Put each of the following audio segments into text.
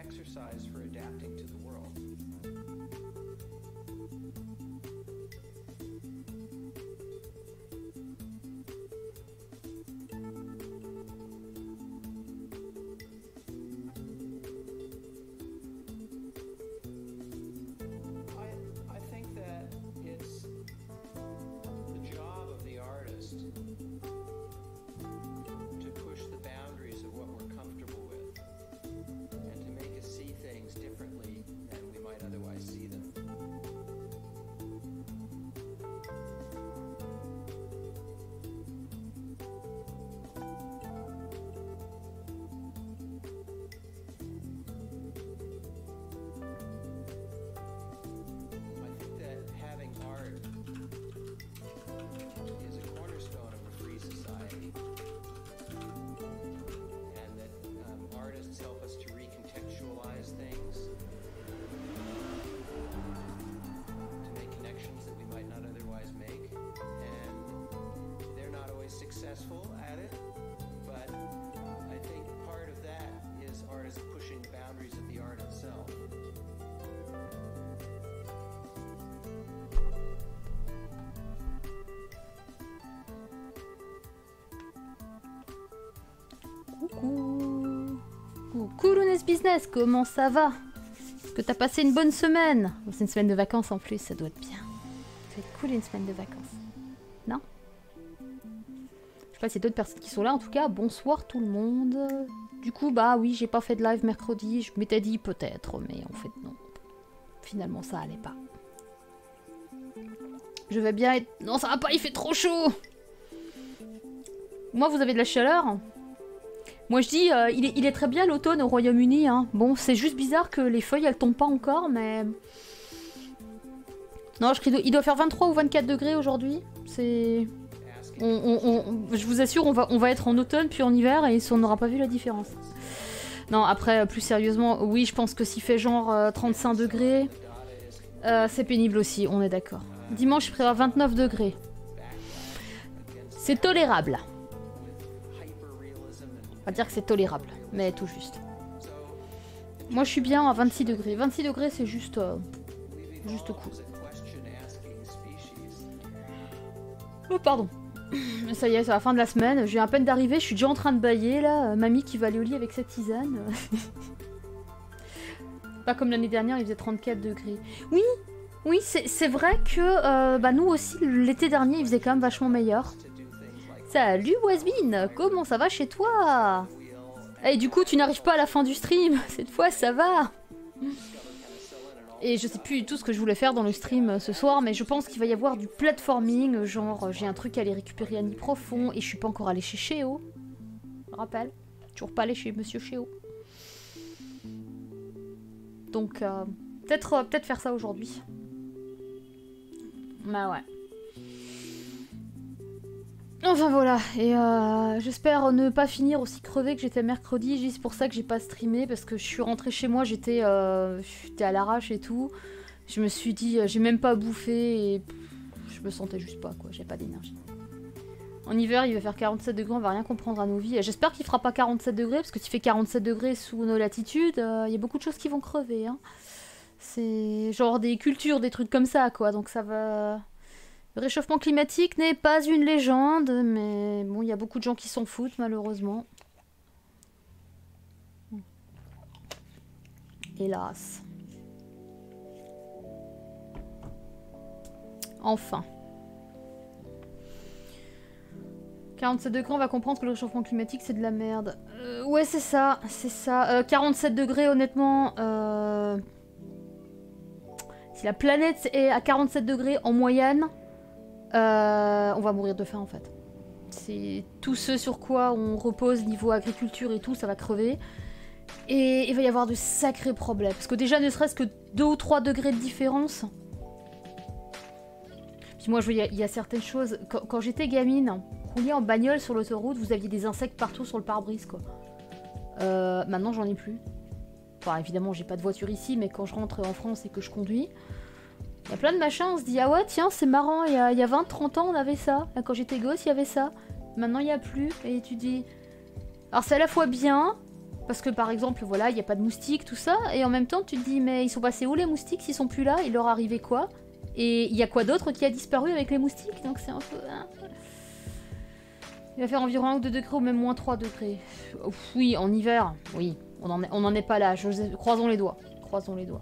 exercise for adapting to the world. I think that it's the job of the artist to push the boundaries of what we're comfortable with and to make us see things differently than we might otherwise see them. I think that having art is a cornerstone of a free society, and that artists help us to recontextualize things, to make connections that we might not otherwise make, and they're not always successful at it, but I think part of that is artists pushing the boundaries of the art itself. Coucou. Coucou Lunes Business, comment ça va? Est-ce que t'as passé une bonne semaine? C'est une semaine de vacances en plus, ça doit être bien. Ça va être cool une semaine de vacances. Non? Je sais pas s'il y a d'autres personnes qui sont là, en tout cas, bonsoir tout le monde. Du coup, bah oui, j'ai pas fait de live mercredi, je m'étais dit peut-être, mais en fait non. Finalement ça allait pas. Je vais bien être... Non, ça va pas, il fait trop chaud! Moi, vous avez de la chaleur? Moi je dis, il est très bien l'automne au Royaume-Uni. Hein. Bon, c'est juste bizarre que les feuilles elles tombent pas encore, mais... Non, il doit faire 23 ou 24 degrés aujourd'hui. C'est... Je vous assure, on va être en automne puis en hiver et on n'aura pas vu la différence. Non, après, plus sérieusement, oui, je pense que s'il fait genre 35 degrés, c'est pénible aussi, on est d'accord. Dimanche, je prévois 29 degrés. C'est tolérable. On va dire que c'est tolérable, mais tout juste. Moi, je suis bien à 26 degrés. 26 degrés, c'est juste cool. Oh, pardon. Ça y est, c'est la fin de la semaine. J'ai à peine d'arriver, je suis déjà en train de bâiller, là. Mamie qui va aller au lit avec sa tisane. Pas comme l'année dernière, il faisait 34 degrés. Oui, oui, c'est vrai que bah, nous aussi, l'été dernier, il faisait quand même vachement meilleur. Salut Wasbin, comment ça va chez toi? Et du coup tu n'arrives pas à la fin du stream, cette fois ça va. Et je sais plus du tout ce que je voulais faire dans le stream ce soir, mais je pense qu'il va y avoir du platforming, genre j'ai un truc à aller récupérer à Nid Profond et je suis pas encore allée chez Chéo. Je rappelle, toujours pas allée chez Monsieur Chéo. Donc peut-être faire ça aujourd'hui. Bah ouais. Enfin voilà, et j'espère ne pas finir aussi crevé que j'étais mercredi, c'est pour ça que j'ai pas streamé, parce que je suis rentrée chez moi, j'étais à l'arrache et tout. Je me suis dit, j'ai même pas bouffé et je me sentais juste pas quoi, j'ai pas d'énergie. En hiver, il va faire 47 degrés, on va rien comprendre à nos vies. J'espère qu'il fera pas 47 degrés, parce que s'il fait 47 degrés sous nos latitudes, il y a beaucoup de choses qui vont crever. Hein. C'est genre des cultures, des trucs comme ça quoi, donc ça va... Le réchauffement climatique n'est pas une légende, mais bon, il y a beaucoup de gens qui s'en foutent, malheureusement. Hélas. Enfin. 47 degrés, on va comprendre que le réchauffement climatique, c'est de la merde. Ouais, c'est ça, c'est ça. 47 degrés, honnêtement... Si la planète est à 47 degrés en moyenne... on va mourir de faim en fait. C'est tout ce sur quoi on repose niveau agriculture et tout, ça va crever. Et il va y avoir de sacrés problèmes. Parce que déjà ne serait-ce que 2 ou 3 degrés de différence. Puis moi je vois, il y a certaines choses. Quand j'étais gamine, rouler en bagnole sur l'autoroute, vous aviez des insectes partout sur le pare-brise quoi. Maintenant j'en ai plus. Enfin évidemment j'ai pas de voiture ici, mais quand je rentre en France et que je conduis... Il y a plein de machins, on se dit ah ouais tiens c'est marrant, il y a 20-30 ans on avait ça, quand j'étais gosse il y avait ça, maintenant il n'y a plus, et tu dis... Alors c'est à la fois bien, Parce que par exemple, voilà, il n'y a pas de moustiques, tout ça. Et en même temps, tu te dis, mais ils sont passés où les moustiques s'ils sont plus là? Il leur arrivait quoi? Et il y a quoi d'autre qui a disparu avec les moustiques? Donc c'est un peu... Hein. Il va faire environ 1 ou 2 degrés ou même moins 3 degrés. Oui, en hiver, oui. On en est pas là. Croisons les doigts. Croisons les doigts.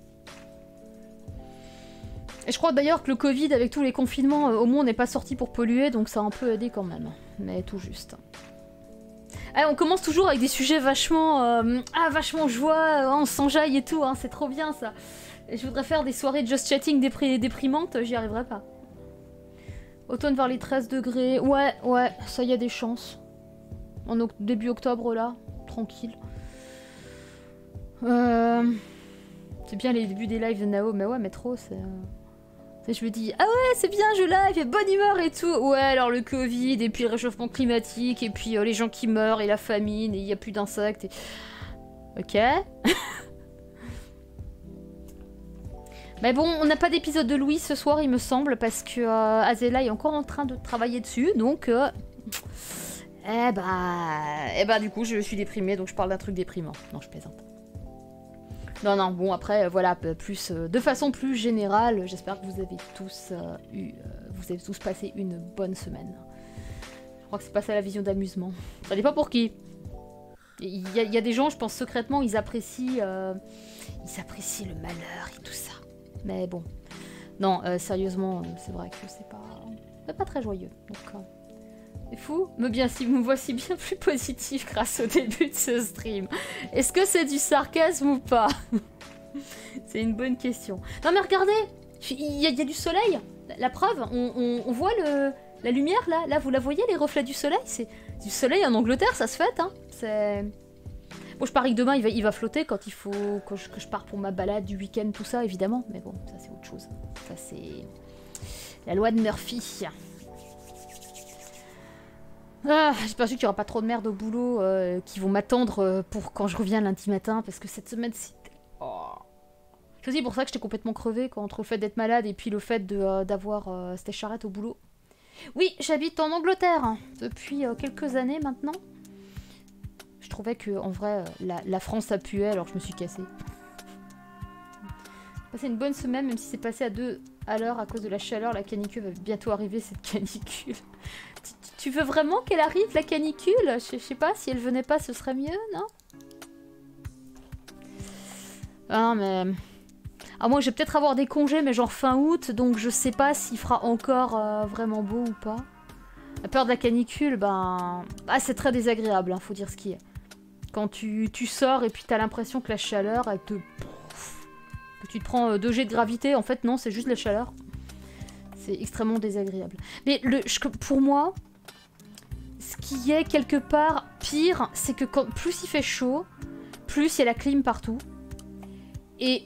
Et je crois d'ailleurs que le Covid, avec tous les confinements, au moins on n'est pas sorti pour polluer, donc ça a un peu aidé quand même. Mais tout juste. Allez, on commence toujours avec des sujets vachement... vachement joie, on s'enjaille et tout, hein, c'est trop bien ça. Et je voudrais faire des soirées just chatting déprimantes, j'y arriverai pas. Automne vers les 13 degrés, ouais, ça y a des chances. Début octobre là, tranquille. C'est bien les débuts des lives de Nao, mais ouais, mais trop, c'est... Je me dis, ah ouais, c'est bien, je live, et bonne humeur et tout. Ouais, alors le Covid, et puis le réchauffement climatique, et puis les gens qui meurent, et la famine, et il n'y a plus d'insectes. Et... Ok. Mais bon, on n'a pas d'épisode de Louis ce soir, il me semble, parce que Azela est encore en train de travailler dessus, donc... du coup, je suis déprimée, donc je parle d'un truc déprimant. Non, je plaisante. Non, bon, après, voilà, de façon plus générale, j'espère que vous avez tous passé une bonne semaine. Je crois que c'est passé à la vision d'amusement. Ça dépend pour qui. Il y a des gens, je pense secrètement, ils apprécient le malheur et tout ça. Mais bon, non, sérieusement, c'est vrai que c'est pas très joyeux. Donc, c'est fou, me voici bien plus positif grâce au début de ce stream. Est-ce que c'est du sarcasme ou pas? C'est une bonne question. Non mais regardez, il y a du soleil. La preuve, on voit la lumière là. Là, vous la voyez, les reflets du soleil? C'est du soleil en Angleterre, ça se fête. Hein. C'est... Bon, je parie que demain, il va flotter quand il faut que je pars pour ma balade du week-end, tout ça, évidemment. Mais bon, ça c'est autre chose. Ça c'est la loi de Murphy. J'espère qu'il n'y aura pas trop de merde au boulot qui vont m'attendre pour quand je reviens lundi matin, parce que cette semaine, c'était... Oh. C'est aussi pour ça que j'étais complètement crevée, quoi, entre le fait d'être malade et puis le fait d'avoir cette charrette au boulot. Oui, j'habite en Angleterre hein, depuis quelques années maintenant. Je trouvais que en vrai, la France ça puait, alors je me suis cassée. J'ai passé une bonne semaine, même si c'est passé à 2 à l'heure à cause de la chaleur. La canicule va bientôt arriver, cette canicule. Tu veux vraiment qu'elle arrive, la canicule? Je sais pas, si elle venait pas, ce serait mieux, non? Ah, mais... Ah, moi, je vais peut-être avoir des congés, mais genre fin août, donc je sais pas s'il fera encore vraiment beau ou pas. La peur de la canicule, ben... Ah, c'est très désagréable, hein, faut dire ce qui est. Quand tu sors et puis t'as l'impression que la chaleur, elle te... Que tu te prends 2 jets de gravité, en fait, non, c'est juste la chaleur. C'est extrêmement désagréable. Mais pour moi... Ce qui est quelque part pire, c'est que plus il fait chaud, plus il y a la clim partout. Et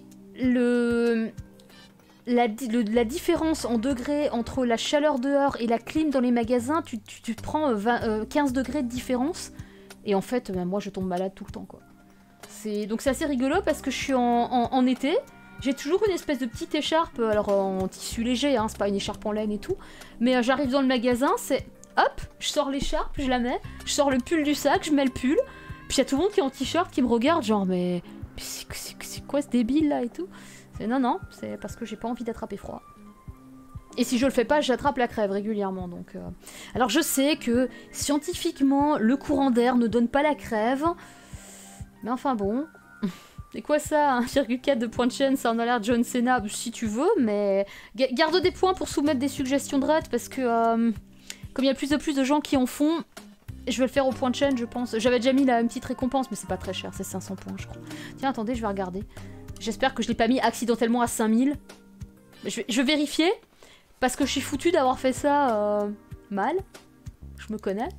la différence en degrés entre la chaleur dehors et la clim dans les magasins, tu prends 15 degrés de différence. Et en fait, moi je tombe malade tout le temps, quoi. Donc c'est assez rigolo parce que je suis en été. J'ai toujours une espèce de petite écharpe, alors en tissu léger, hein, c'est pas une écharpe en laine et tout. Mais j'arrive dans le magasin, c'est... Hop, je sors l'écharpe, je la mets, je sors le pull du sac, je mets le pull, puis il y a tout le monde qui est en t-shirt qui me regarde, genre, mais c'est quoi ce débile là et tout? Non, c'est parce que j'ai pas envie d'attraper froid. Et si je le fais pas, j'attrape la crève régulièrement, donc... Alors je sais que scientifiquement, le courant d'air ne donne pas la crève, mais enfin bon... C'est quoi ça, 1,4 de point de chaîne, ça en a l'air John Cena, si tu veux, mais... Garde des points pour soumettre des suggestions de raid, parce que... Comme il y a plus de gens qui en font, je vais le faire au point de chaîne, je pense. J'avais déjà mis une petite récompense, mais c'est pas très cher, c'est 500 points, je crois. Tiens, attendez, je vais regarder. J'espère que je l'ai pas mis accidentellement à 5000. Je vais vérifier, parce que je suis foutue d'avoir fait ça mal. Je me connais.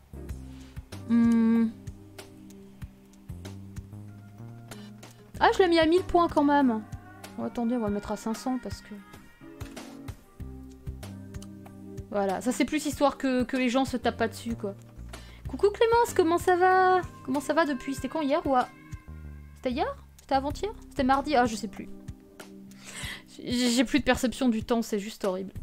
Ah, je l'ai mis à 1000 points quand même. Oh, attendez, on va le mettre à 500, parce que... Voilà, ça c'est plus histoire que les gens se tapent pas dessus, quoi. Coucou Clémence, comment ça va? Comment ça va depuis? C'était quand, hier ou à... C'était hier? C'était avant-hier? C'était mardi? Ah, je sais plus. J'ai plus de perception du temps, c'est juste horrible.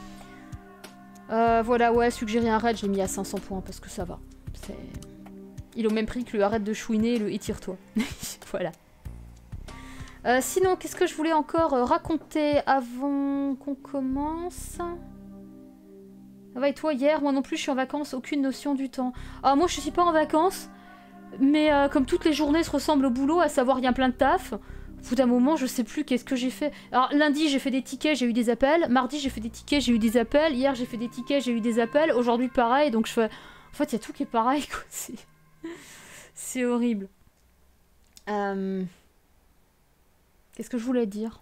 Voilà, ouais, suggérer un raid, je l'ai mis à 500 points, parce que ça va. Il est au même prix que le arrête de chouiner et le étire-toi. Voilà. Sinon, qu'est-ce que je voulais encore raconter avant qu'on commence? Ah bah et toi, hier, moi non plus, je suis en vacances, aucune notion du temps. Ah, moi, je suis pas en vacances, mais comme toutes les journées se ressemblent au boulot, à savoir, il y a plein de taf. Au bout d'un moment, je sais plus qu'est-ce que j'ai fait. Alors, lundi, j'ai fait des tickets, j'ai eu des appels. Mardi, j'ai fait des tickets, j'ai eu des appels. Hier, j'ai fait des tickets, j'ai eu des appels. Aujourd'hui, pareil, donc je fais... En fait, il y a tout qui est pareil, quoi. C'est horrible. Qu'est-ce que je voulais dire?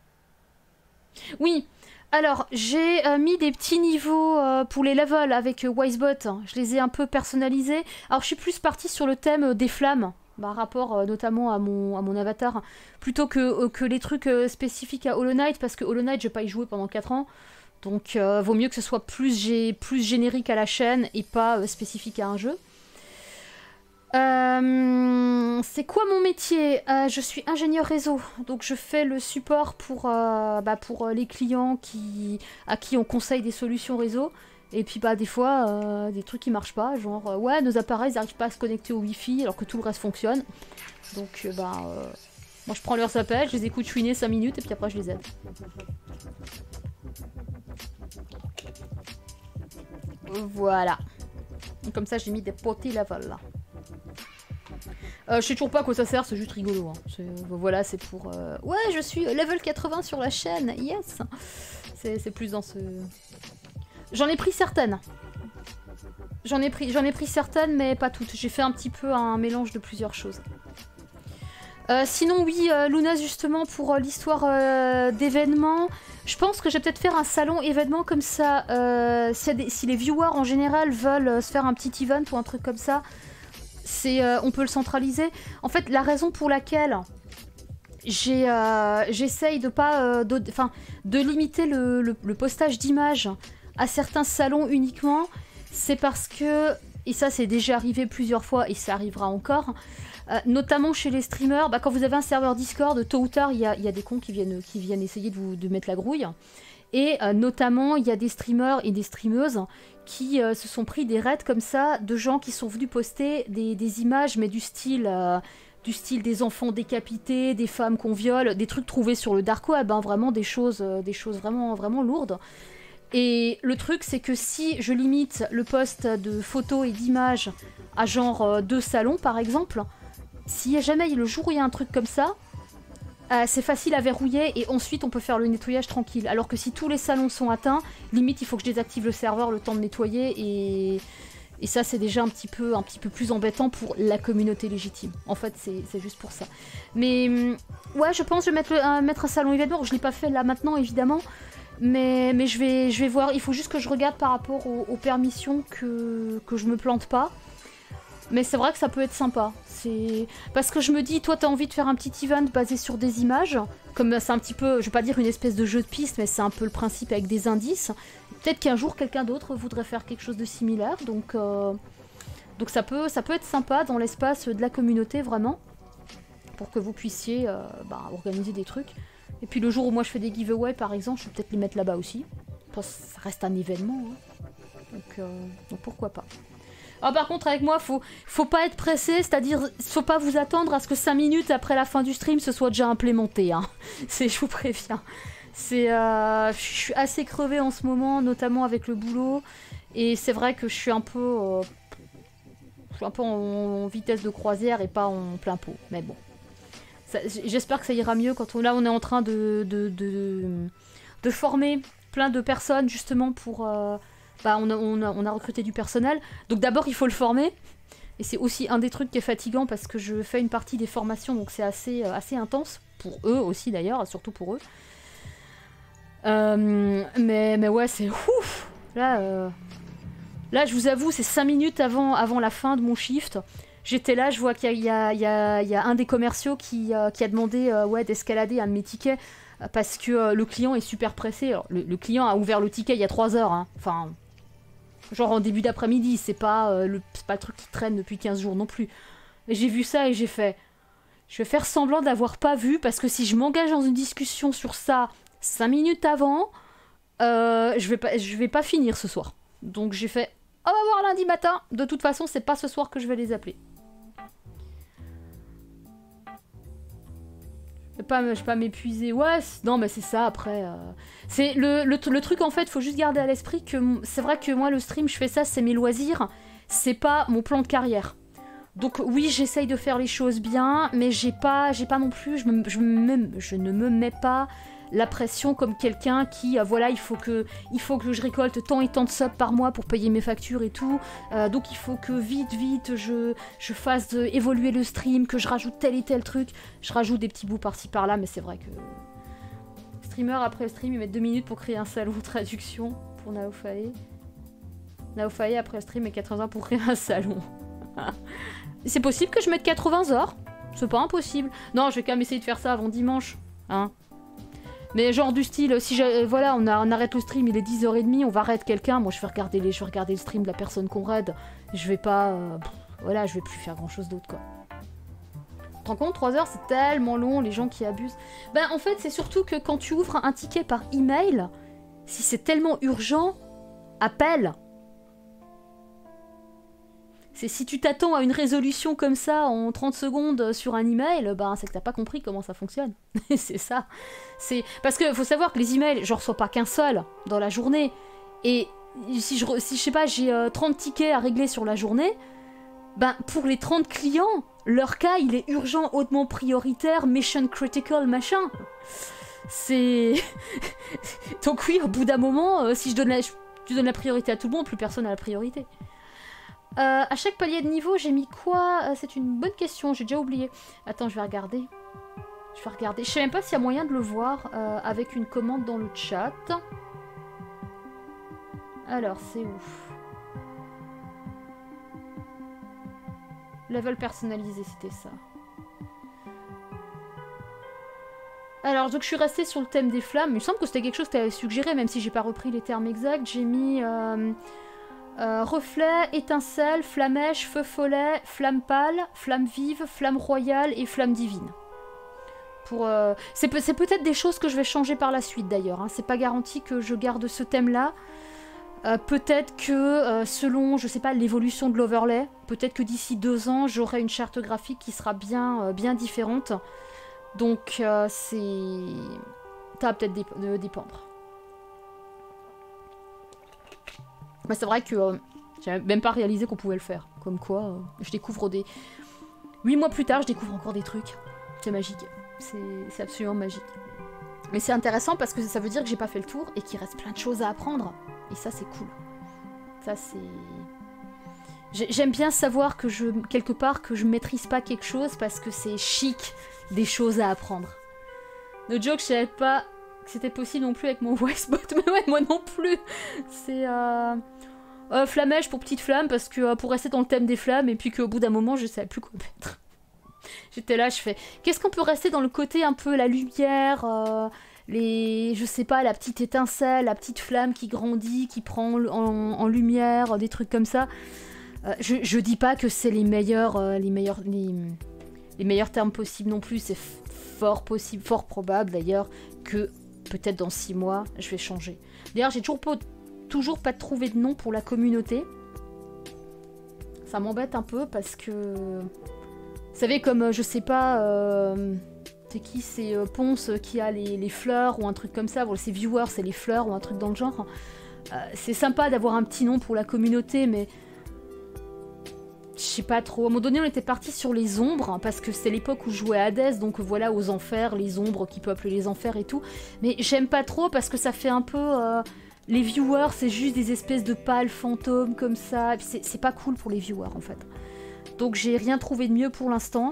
Oui, alors j'ai mis des petits niveaux pour les levels avec Wisebot. Je les ai un peu personnalisés. Alors je suis plus partie sur le thème des flammes, bah, rapport notamment à mon avatar, plutôt que les trucs spécifiques à Hollow Knight, parce que Hollow Knight, je vais pas y jouer pendant 4 ans. Donc vaut mieux que ce soit plus générique à la chaîne et pas spécifique à un jeu. C'est quoi mon métier? Je suis ingénieur réseau, donc je fais le support pour les clients à qui on conseille des solutions réseau. Et puis des fois, des trucs qui marchent pas, genre ouais, nos appareils n'arrivent pas à se connecter au Wi-Fi alors que tout le reste fonctionne. Donc moi je prends leurs appels, je les écoute chouiner 5 minutes et puis après je les aide. Voilà. Et comme ça j'ai mis des petits levels là. Je sais toujours pas à quoi ça sert, c'est juste rigolo. Hein. Voilà, c'est pour... Ouais, je suis level 80 sur la chaîne, yes. C'est plus dans ce... J'en ai pris certaines. J'en ai pris certaines, mais pas toutes. J'ai fait un petit peu un mélange de plusieurs choses. Sinon, oui, Luna, justement, pour l'histoire d'événements, je pense que je vais peut-être faire un salon événement comme ça. Si les viewers, en général, veulent se faire un petit event ou un truc comme ça, on peut le centraliser. En fait, la raison pour laquelle j'essaye de limiter le postage d'images à certains salons uniquement, c'est parce que, et ça c'est déjà arrivé plusieurs fois et ça arrivera encore, notamment chez les streamers, quand vous avez un serveur Discord, tôt ou tard il y a des cons qui viennent essayer de mettre la grouille. Et notamment, il y a des streamers et des streameuses qui se sont pris des raids comme ça, de gens qui sont venus poster des images, mais du style des enfants décapités, des femmes qu'on viole, des trucs trouvés sur le dark web, hein, vraiment des choses vraiment, vraiment lourdes. Et le truc, c'est que si je limite le post de photos et d'images à genre 2 salons, par exemple, s'il y a jamais le jour où il y a un truc comme ça, c'est facile à verrouiller et ensuite on peut faire le nettoyage tranquille. Alors que si tous les salons sont atteints, limite il faut que je désactive le serveur le temps de nettoyer et ça c'est déjà un petit peu plus embêtant pour la communauté légitime. En fait c'est juste pour ça. Mais ouais, je pense que je vais mettre un salon événement. Je l'ai pas fait là maintenant évidemment, mais je vais voir. Il faut juste que je regarde par rapport aux permissions que je me plante pas. Mais c'est vrai que ça peut être sympa. Parce que je me dis, toi t'as envie de faire un petit event basé sur des images, comme c'est un petit peu, je vais pas dire une espèce de jeu de piste, mais c'est un peu le principe avec des indices. Peut-être qu'un jour quelqu'un d'autre voudrait faire quelque chose de similaire, donc ça peut être sympa dans l'espace de la communauté vraiment, pour que vous puissiez organiser des trucs. Et puis le jour où moi je fais des giveaways par exemple, je vais peut-être les mettre là-bas aussi. Parce que ça reste un événement, hein. Donc pourquoi pas. Ah, par contre, avec moi, faut pas être pressé, c'est-à-dire, faut pas vous attendre à ce que 5 minutes après la fin du stream, ce soit déjà implémenté, hein. Je vous préviens. Je suis assez crevée en ce moment, notamment avec le boulot, et c'est vrai que je suis un peu en vitesse de croisière et pas en plein pot, mais bon. J'espère que ça ira mieux quand on est en train de former plein de personnes, justement, pour... on a recruté du personnel. Donc d'abord, il faut le former. Et c'est aussi un des trucs qui est fatigant parce que je fais une partie des formations, donc c'est assez intense. Pour eux aussi d'ailleurs, surtout pour eux. Mais ouais, c'est ouf. Là, je vous avoue, c'est 5 minutes avant la fin de mon shift. J'étais là, je vois qu'il y a un des commerciaux qui a demandé d'escalader un de mes tickets parce que le client est super pressé. Alors, le client a ouvert le ticket il y a 3 heures. Hein. Enfin... Genre en début d'après-midi, c'est pas le truc qui traîne depuis 15 jours non plus. Et j'ai vu ça et j'ai fait... Je vais faire semblant d'avoir pas vu, parce que si je m'engage dans une discussion sur ça 5 minutes avant, je vais pas finir ce soir. Donc j'ai fait... On va voir lundi matin. De toute façon, c'est pas ce soir que je vais les appeler. Je vais pas m'épuiser. Ouais, non, mais c'est ça après. C'est le truc en fait, faut juste garder à l'esprit que c'est vrai que moi le stream, je fais ça, c'est mes loisirs, c'est pas mon plan de carrière. Donc oui, j'essaye de faire les choses bien, mais j'ai pas non plus, je ne me mets pas la pression comme quelqu'un qui, voilà, il faut que je récolte tant et tant de subs par mois pour payer mes factures et tout, donc il faut que vite, je fasse évoluer le stream, que je rajoute tel et tel truc, je rajoute des petits bouts par-ci par-là, mais c'est vrai que... Streamer après le stream, ils mettent 2 minutes pour créer un salon, traduction pour Naofae. Naofae après le stream met 80 heures pour créer un salon. C'est possible que je mette 80 heures, c'est pas impossible. Non, je vais quand même essayer de faire ça avant dimanche, hein. Mais genre du style, si voilà, on arrête le stream, il est 10h30, on va raid quelqu'un, moi je vais regarder le stream de la personne qu'on raid. Je vais pas... voilà, je vais plus faire grand chose d'autre quoi. Tu te rends compte, 3 heures c'est tellement long, les gens qui abusent. Ben en fait c'est surtout que quand tu ouvres un ticket par email, si c'est tellement urgent, appelle. C'est si tu t'attends à une résolution comme ça en 30 secondes sur un email, ben c'est que t'as pas compris comment ça fonctionne. C'est ça. C'est parce que faut savoir que les emails, j'en reçois pas qu'un seul dans la journée. Et si je sais pas, j'ai 30 tickets à régler sur la journée, ben pour les 30 clients, leur cas il est urgent, hautement prioritaire, mission critical, machin. C'est... Donc oui, au bout d'un moment, si tu donnes la priorité à tout le monde, plus personne n'a la priorité. À chaque palier de niveau, j'ai mis quoi? C'est une bonne question, j'ai déjà oublié. Attends, je vais regarder. Je sais même pas s'il y a moyen de le voir avec une commande dans le chat. Alors, c'est où? Level personnalisé, c'était ça. Alors, donc je suis restée sur le thème des flammes. Il me semble que c'était quelque chose que tu avais suggéré, même si j'ai pas repris les termes exacts. J'ai mis... reflet, étincelle, flammèche, feu follet, flamme pâle, flamme vive, flamme royale et flamme divine. C'est peut-être des choses que je vais changer par la suite d'ailleurs. Hein. C'est pas garanti que je garde ce thème-là. Peut-être que selon, je sais pas, l'évolution de l'overlay, peut-être que d'ici 2 ans, j'aurai une charte graphique qui sera bien différente. Donc ça va peut-être dépendre. Mais c'est vrai que j'avais même pas réalisé qu'on pouvait le faire. Comme quoi, je découvre des... 8 mois plus tard, je découvre encore des trucs. C'est magique. C'est absolument magique. Mais c'est intéressant parce que ça veut dire que j'ai pas fait le tour et qu'il reste plein de choses à apprendre. Et ça, c'est cool. Ça, c'est... J'aime bien savoir que quelque part, que je maîtrise pas quelque chose parce que c'est chic des choses à apprendre. No joke, je savais pas que c'était possible non plus avec mon voicebot. Mais ouais, moi non plus. C'est... flammèche pour petite flamme parce que pour rester dans le thème des flammes et puis qu'au bout d'un moment, je savais plus quoi mettre. J'étais là, je fais... Qu'est-ce qu'on peut rester dans le côté un peu la lumière je sais pas, la petite étincelle, la petite flamme qui grandit, qui prend en lumière, des trucs comme ça. Je dis pas que c'est les meilleurs termes possibles non plus. C'est fort possible, fort probable d'ailleurs que peut-être dans 6 mois, je vais changer. D'ailleurs, j'ai toujours pas trouvé de nom pour la communauté. Ça m'embête un peu parce que... Vous savez, comme, je sais pas... c'est qui? C'est Ponce qui a les fleurs ou un truc comme ça. Bon, c'est Viewers, c'est les fleurs ou un truc dans le genre. C'est sympa d'avoir un petit nom pour la communauté, mais... Je sais pas trop. À un moment donné, on était parti sur les ombres, parce que c'est l'époque où je jouais à Hades, donc voilà, aux enfers, les ombres qui peuplent les enfers et tout. Mais j'aime pas trop, parce que ça fait un peu... les viewers, c'est juste des espèces de pâles fantômes comme ça. C'est pas cool pour les viewers, en fait. Donc j'ai rien trouvé de mieux pour l'instant.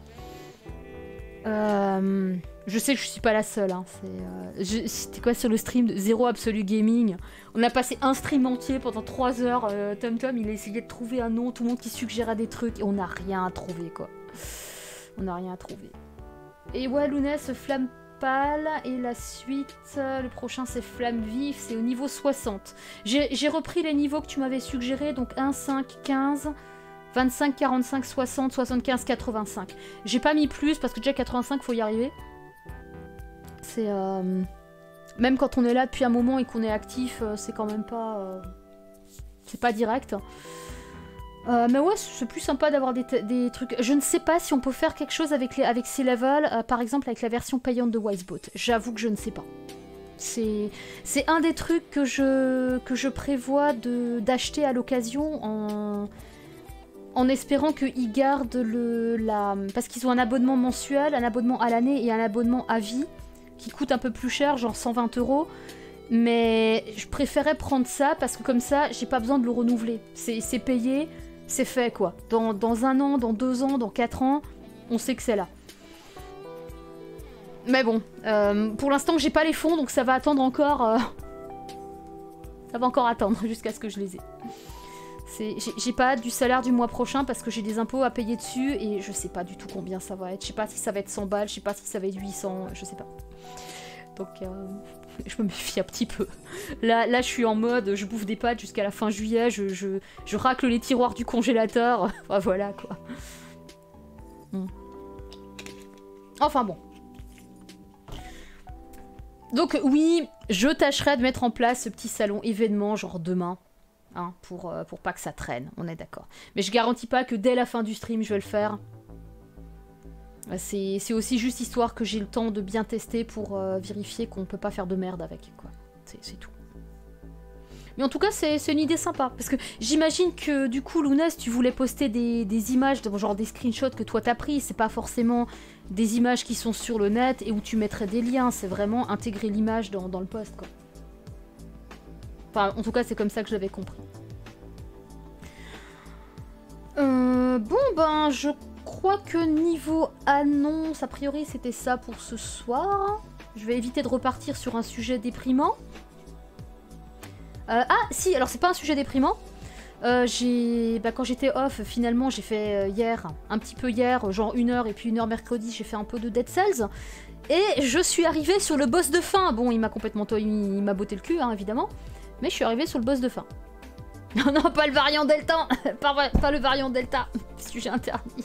Je sais que je suis pas la seule. Hein. C'était quoi sur le stream de Zero Absolu Gaming? On a passé un stream entier pendant 3 heures. TomTom, il a essayé de trouver un nom, tout le monde qui suggérait des trucs, et on n'a rien à trouver, quoi. On n'a rien à trouver. Et ouais, Lounès, flamme pâle, et la suite, le prochain c'est flamme vive, c'est au niveau 60. J'ai repris les niveaux que tu m'avais suggérés, donc 1, 5, 15... 25, 45, 60, 75, 85. J'ai pas mis plus parce que déjà 85, faut y arriver. C'est... Même quand on est là depuis un moment et qu'on est actif, c'est quand même pas... c'est pas direct. Mais ouais, c'est plus sympa d'avoir des trucs. Je ne sais pas si on peut faire quelque chose avec ces levels, par exemple avec la version payante de Wisebot. J'avoue que je ne sais pas. C'est un des trucs que je prévois d'acheter à l'occasion en espérant qu'ils gardent parce qu'ils ont un abonnement mensuel, un abonnement à l'année et un abonnement à vie qui coûte un peu plus cher, genre 120 €. Mais je préférais prendre ça parce que comme ça, j'ai pas besoin de le renouveler. C'est payé, c'est fait quoi. Dans 1 an, dans 2 ans, dans 4 ans, on sait que c'est là. Mais bon, pour l'instant j'ai pas les fonds, donc ça va attendre encore... Ça va encore attendre jusqu'à ce que je les ai. J'ai pas hâte du salaire du mois prochain parce que j'ai des impôts à payer dessus et je sais pas du tout combien ça va être. Je sais pas si ça va être 100 balles, je sais pas si ça va être 800, je sais pas. Donc je me méfie un petit peu. Là je suis en mode, je bouffe des pâtes jusqu'à la fin juillet, je racle les tiroirs du congélateur. Enfin voilà quoi. Enfin bon. Donc oui, je tâcherai de mettre en place ce petit salon événement genre demain. Hein, pour pas que ça traîne, on est d'accord. Mais je garantis pas que dès la fin du stream je vais le faire. C'est aussi juste histoire que j'ai le temps de bien tester pour vérifier qu'on peut pas faire de merde avec, quoi. C'est tout. Mais en tout cas, c'est une idée sympa. Parce que j'imagine que du coup, Lounès, tu voulais poster des images, genre des screenshots que toi t'as pris. C'est pas forcément des images qui sont sur le net et où tu mettrais des liens. C'est vraiment intégrer l'image dans le post, quoi. Enfin, en tout cas, c'est comme ça que je l'avais compris. Bon, ben, je crois que niveau annonce, a priori, c'était ça pour ce soir. Je vais éviter de repartir sur un sujet déprimant. Ah, si, alors c'est pas un sujet déprimant. Quand j'étais off, finalement, j'ai fait hier, un petit peu hier, genre 1 heure, et puis 1 heure mercredi, j'ai fait un peu de Dead Cells. Et je suis arrivée sur le boss de fin. Bon, il m'a complètement... Il m'a botté le cul, hein, évidemment. Mais je suis arrivée sur le boss de fin. Non, non, pas le variant Delta. Pas le variant Delta. Sujet interdit.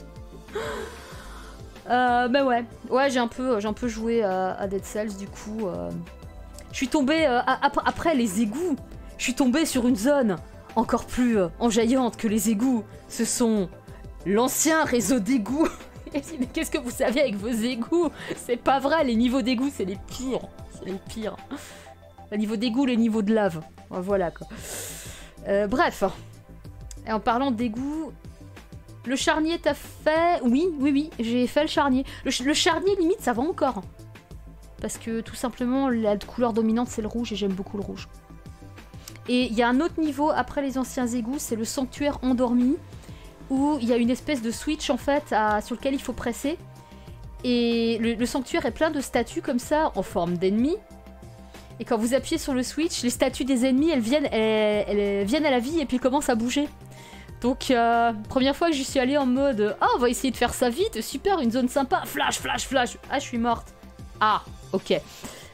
Mais ouais. Ouais, j'ai un peu joué à Dead Cells, du coup. Je suis tombée... après les égouts, je suis tombée sur une zone encore plus enjaillante que les égouts. Ce sont l'ancien réseau d'égouts. Mais qu'est-ce que vous savez avec vos égouts? C'est pas vrai, les niveaux d'égouts, c'est les pires. C'est les pires. Le niveau d'égout, les niveaux de lave. Voilà quoi. Bref. Et en parlant d'égout, le charnier t'as fait... Oui, j'ai fait le charnier. Le charnier, limite, ça va encore. Parce que tout simplement, la couleur dominante, c'est le rouge et j'aime beaucoup le rouge. Et il y a un autre niveau après les anciens égouts, c'est le sanctuaire endormi, où il y a une espèce de switch en fait sur lequel il faut presser. Et le sanctuaire est plein de statues comme ça, en forme d'ennemis. Et quand vous appuyez sur le switch, les statues des ennemis, elles viennent à la vie et puis elles commencent à bouger. Donc, première fois que j'y suis allée en mode « Ah, on va essayer de faire ça vite, super, une zone sympa, flash, flash, flash. Ah, je suis morte. Ah, ok. D'accord. »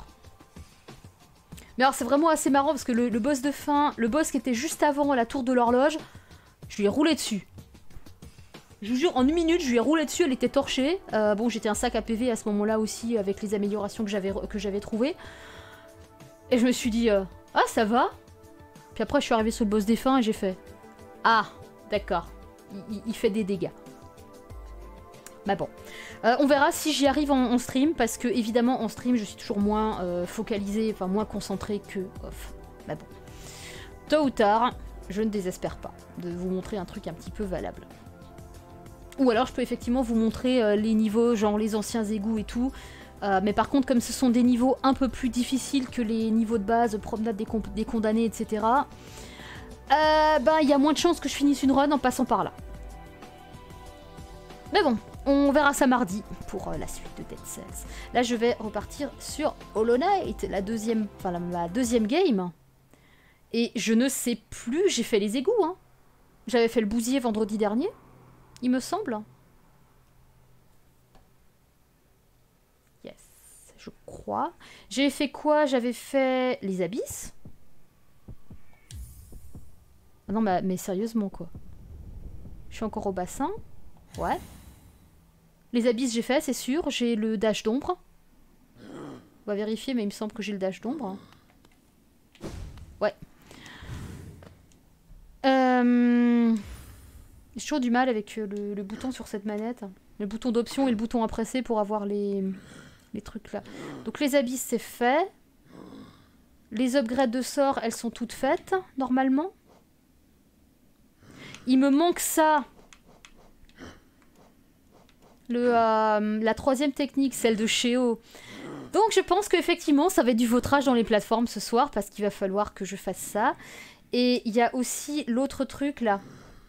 Mais alors, c'est vraiment assez marrant parce que le boss de fin, le boss qui était juste avant la tour de l'horloge, je lui ai roulé dessus. Je vous jure, en 1 minute, je lui ai roulé dessus, elle était torchée. Bon, j'étais un sac à PV à ce moment-là aussi, avec les améliorations que j'avais trouvées. Et je me suis dit, ah, ça va. Puis après, je suis arrivée sur le boss des fins et j'ai fait, ah, d'accord, il fait des dégâts. Bah bon. On verra si j'y arrive en stream, parce que, évidemment, en stream, je suis toujours moins focalisée, enfin, moins concentrée que off. Bah bon. Tôt ou tard, je ne désespère pas de vous montrer un truc un petit peu valable. Ou alors, je peux effectivement vous montrer les niveaux, genre les anciens égouts et tout. Mais par contre, comme ce sont des niveaux un peu plus difficiles que les niveaux de base, promenade des condamnés, etc., il y a moins de chances que je finisse une run en passant par là. Mais bon, on verra ça mardi pour la suite de Dead Cells. Là, je vais repartir sur Hollow Knight, la deuxième game. Et je ne sais plus, j'ai fait les égouts, hein. J'avais fait le bousier vendredi dernier, il me semble. Je crois. J'ai fait quoi? J'avais fait les abysses. Ah non, mais sérieusement, quoi. Je suis encore au bassin. Ouais. Les abysses, j'ai fait, c'est sûr. J'ai le dash d'ombre. On va vérifier, mais il me semble que j'ai le dash d'ombre. Ouais. J'ai toujours du mal avec le bouton sur cette manette. Le bouton d'option et le bouton à presser pour avoir les trucs là. Donc les abysses, c'est fait. Les upgrades de sorts, elles sont toutes faites, normalement. Il me manque ça. La troisième technique, celle de Sheo. Donc je pense qu'effectivement, ça va être du vautrage dans les plateformes ce soir, parce qu'il va falloir que je fasse ça. Et il y a aussi l'autre truc, là.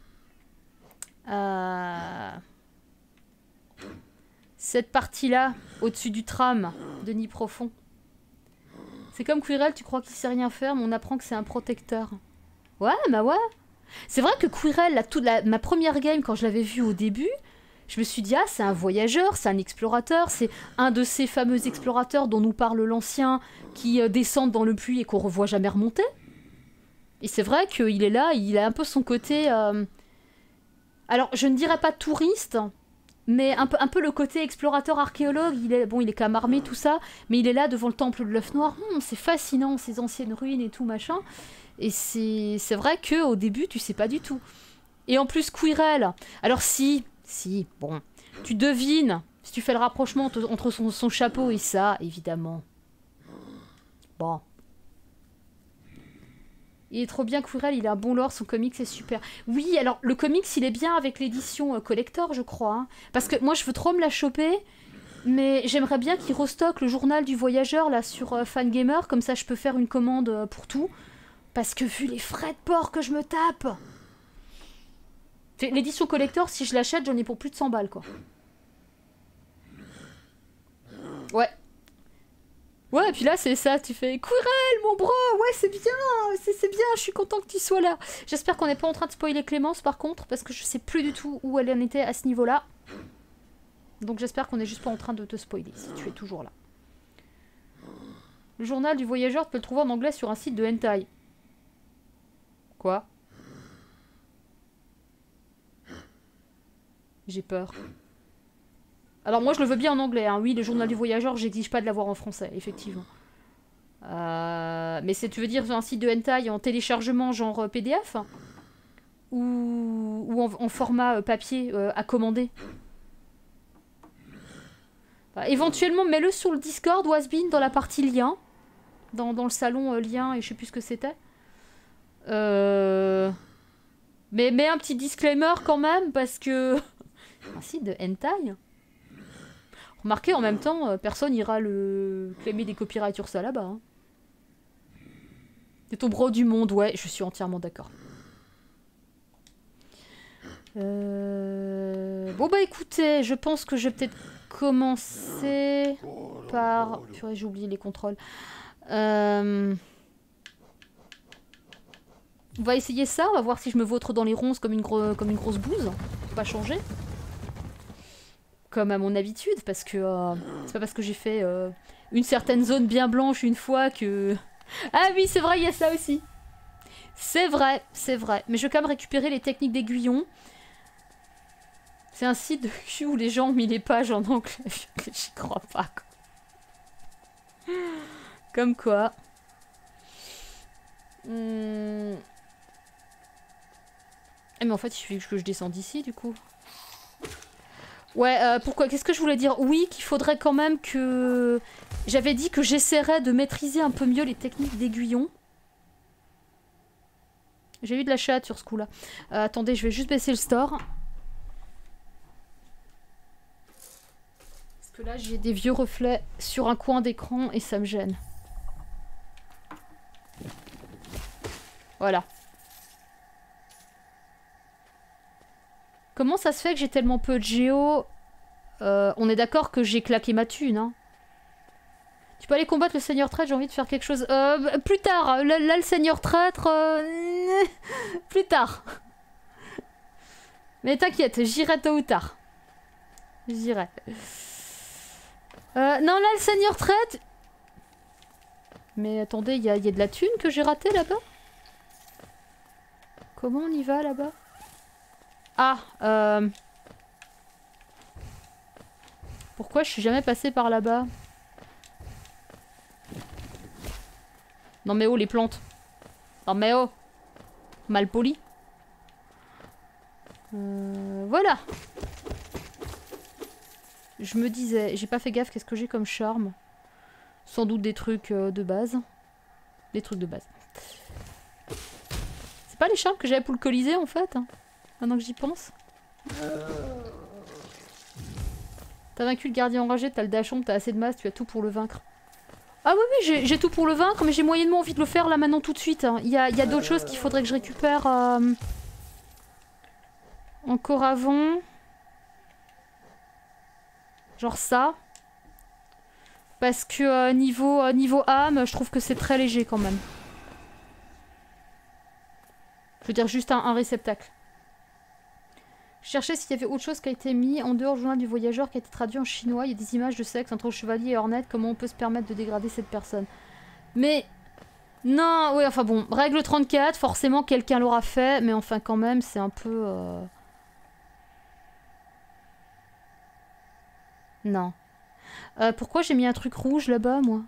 Cette partie-là, au-dessus du tram de Nid Profond. C'est comme Quirrell, tu crois qu'il sait rien faire, mais on apprend que c'est un protecteur. Ouais, bah ouais. C'est vrai que Quirrell, ma première game, quand je l'avais vu au début, je me suis dit, ah, c'est un voyageur, c'est un explorateur, c'est un de ces fameux explorateurs dont nous parle l'ancien, qui descendent dans le puits et qu'on revoit jamais remonter. Et c'est vrai qu'il est là, il a un peu son côté... Alors, je ne dirais pas touriste, mais un peu le côté explorateur archéologue. Il est quand même armé, tout ça, mais il est là devant le temple de l'œuf noir. C'est fascinant, ces anciennes ruines et tout, machin. Et c'est vrai qu'au début, tu sais pas du tout. Et en plus, Quirrell. Alors si, bon, tu devines, si tu fais le rapprochement entre son chapeau et ça, évidemment. Bon. Il est trop bien, Quirrell, il a un bon lore, son comics c'est super. Oui, alors le comics il est bien avec l'édition collector, je crois. Hein. Parce que moi je veux trop me la choper, mais j'aimerais bien qu'il restocke le journal du voyageur là sur Fangamer, comme ça je peux faire une commande pour tout. Parce que vu les frais de port que je me tape... L'édition collector, si je l'achète, j'en ai pour plus de 100 balles, quoi. Ouais. Ouais, et puis là, c'est ça, tu fais « Quirrell, mon bro, ouais, c'est bien, c'est bien, je suis content que tu sois là. » J'espère qu'on n'est pas en train de spoiler Clémence, par contre, parce que je sais plus du tout où elle en était à ce niveau-là. Donc j'espère qu'on n'est juste pas en train de te spoiler, si tu es toujours là. Le journal du voyageur, tu peux le trouver en anglais sur un site de hentai. Quoi? J'ai peur. Alors moi je le veux bien en anglais, hein. Oui, le journal du voyageur, j'exige pas de l'avoir en français, effectivement. Mais tu veux dire sur un site de hentai en téléchargement genre PDF? Ou en format papier à commander? Éventuellement, mets-le sur le Discord ou Asbin dans la partie lien. Dans le salon lien et je sais plus ce que c'était. Mais mets un petit disclaimer quand même parce que... un site de hentai. Remarquez, en même temps, personne ira le claimer des copyrights sur ça là-bas. Hein. C'est ton bro du monde, ouais, je suis entièrement d'accord. Bon bah écoutez, je pense que je vais peut-être commencer par... Purée, j'ai oublié les contrôles. On va essayer ça, on va voir si je me vautre dans les ronces comme une grosse bouse. Faut pas changer. Comme à mon habitude, parce que c'est pas parce que j'ai fait une certaine zone bien blanche une fois que... Ah oui, c'est vrai, il y a ça aussi. C'est vrai, c'est vrai. Mais je vais quand même récupérer les techniques d'aiguillon. C'est un site de cul où les gens ont mis les pages en anglais. J'y crois pas, quoi. Comme quoi. Mais en fait, il suffit que je descende d'ici, du coup. Ouais, pourquoi? Qu'est-ce que je voulais dire? Oui, qu'il faudrait quand même que... J'avais dit que j'essaierais de maîtriser un peu mieux les techniques d'aiguillon. J'ai eu de la chatte sur ce coup-là. Attendez, je vais juste baisser le store. Parce que là, j'ai des vieux reflets sur un coin d'écran et ça me gêne. Voilà. Comment ça se fait que j'ai tellement peu de géo? On est d'accord que j'ai claqué ma thune, hein. Tu peux aller combattre le seigneur traître, j'ai envie de faire quelque chose. Plus tard, là le seigneur traître... plus tard. Mais t'inquiète, j'irai tôt ou tard. J'irai. Non, là le seigneur traître... Mais attendez, il y a de la thune que j'ai ratée là-bas? Comment on y va là-bas? Ah, pourquoi je suis jamais passée par là-bas? Non mais oh les plantes. Non mais oh. Mal poli. Voilà. Je me disais, j'ai pas fait gaffe, qu'est-ce que j'ai comme charme? Sans doute des trucs de base. Des trucs de base. C'est pas les charmes que j'avais pour le Colisée en fait, hein, maintenant que j'y pense. T'as vaincu le gardien enragé, t'as le dachon, t'as assez de masse, tu as tout pour le vaincre. Ah oui, oui, j'ai tout pour le vaincre, mais j'ai moyennement envie de le faire là maintenant tout de suite. Hein. Il y a d'autres choses qu'il faudrait que je récupère encore avant. Genre ça. Parce que niveau âme, je trouve que c'est très léger quand même. Je veux dire juste un réceptacle. Je cherchais s'il y avait autre chose qui a été mis en dehors du journal du voyageur qui a été traduit en chinois. Il y a des images de sexe entre chevalier et Hornet. Comment on peut se permettre de dégrader cette personne? Mais... Non, oui, enfin bon. Règle 34, forcément quelqu'un l'aura fait. Mais enfin quand même, c'est un peu... Non. Pourquoi j'ai mis un truc rouge là-bas, moi?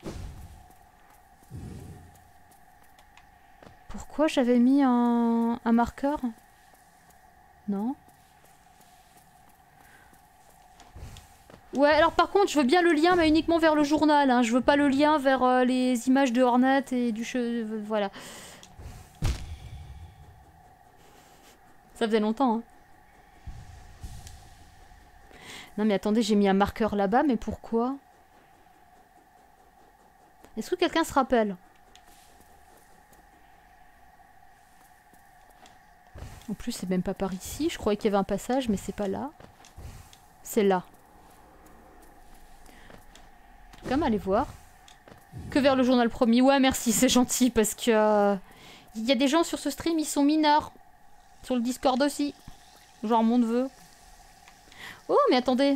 Pourquoi j'avais mis un marqueur? Non. Ouais, alors par contre, je veux bien le lien, mais uniquement vers le journal. Hein. Je veux pas le lien vers les images de Hornet et du voilà. Ça faisait longtemps, hein. Non mais attendez, j'ai mis un marqueur là-bas, mais pourquoi? Est-ce que quelqu'un se rappelle? En plus, c'est même pas par ici. Je croyais qu'il y avait un passage, mais c'est pas là. C'est là. Je vais quand même aller voir. Que vers le journal promis. Ouais, merci, c'est gentil, parce que... Il y a des gens sur ce stream, ils sont mineurs. Sur le Discord aussi. Genre mon neveu. Oh, mais attendez.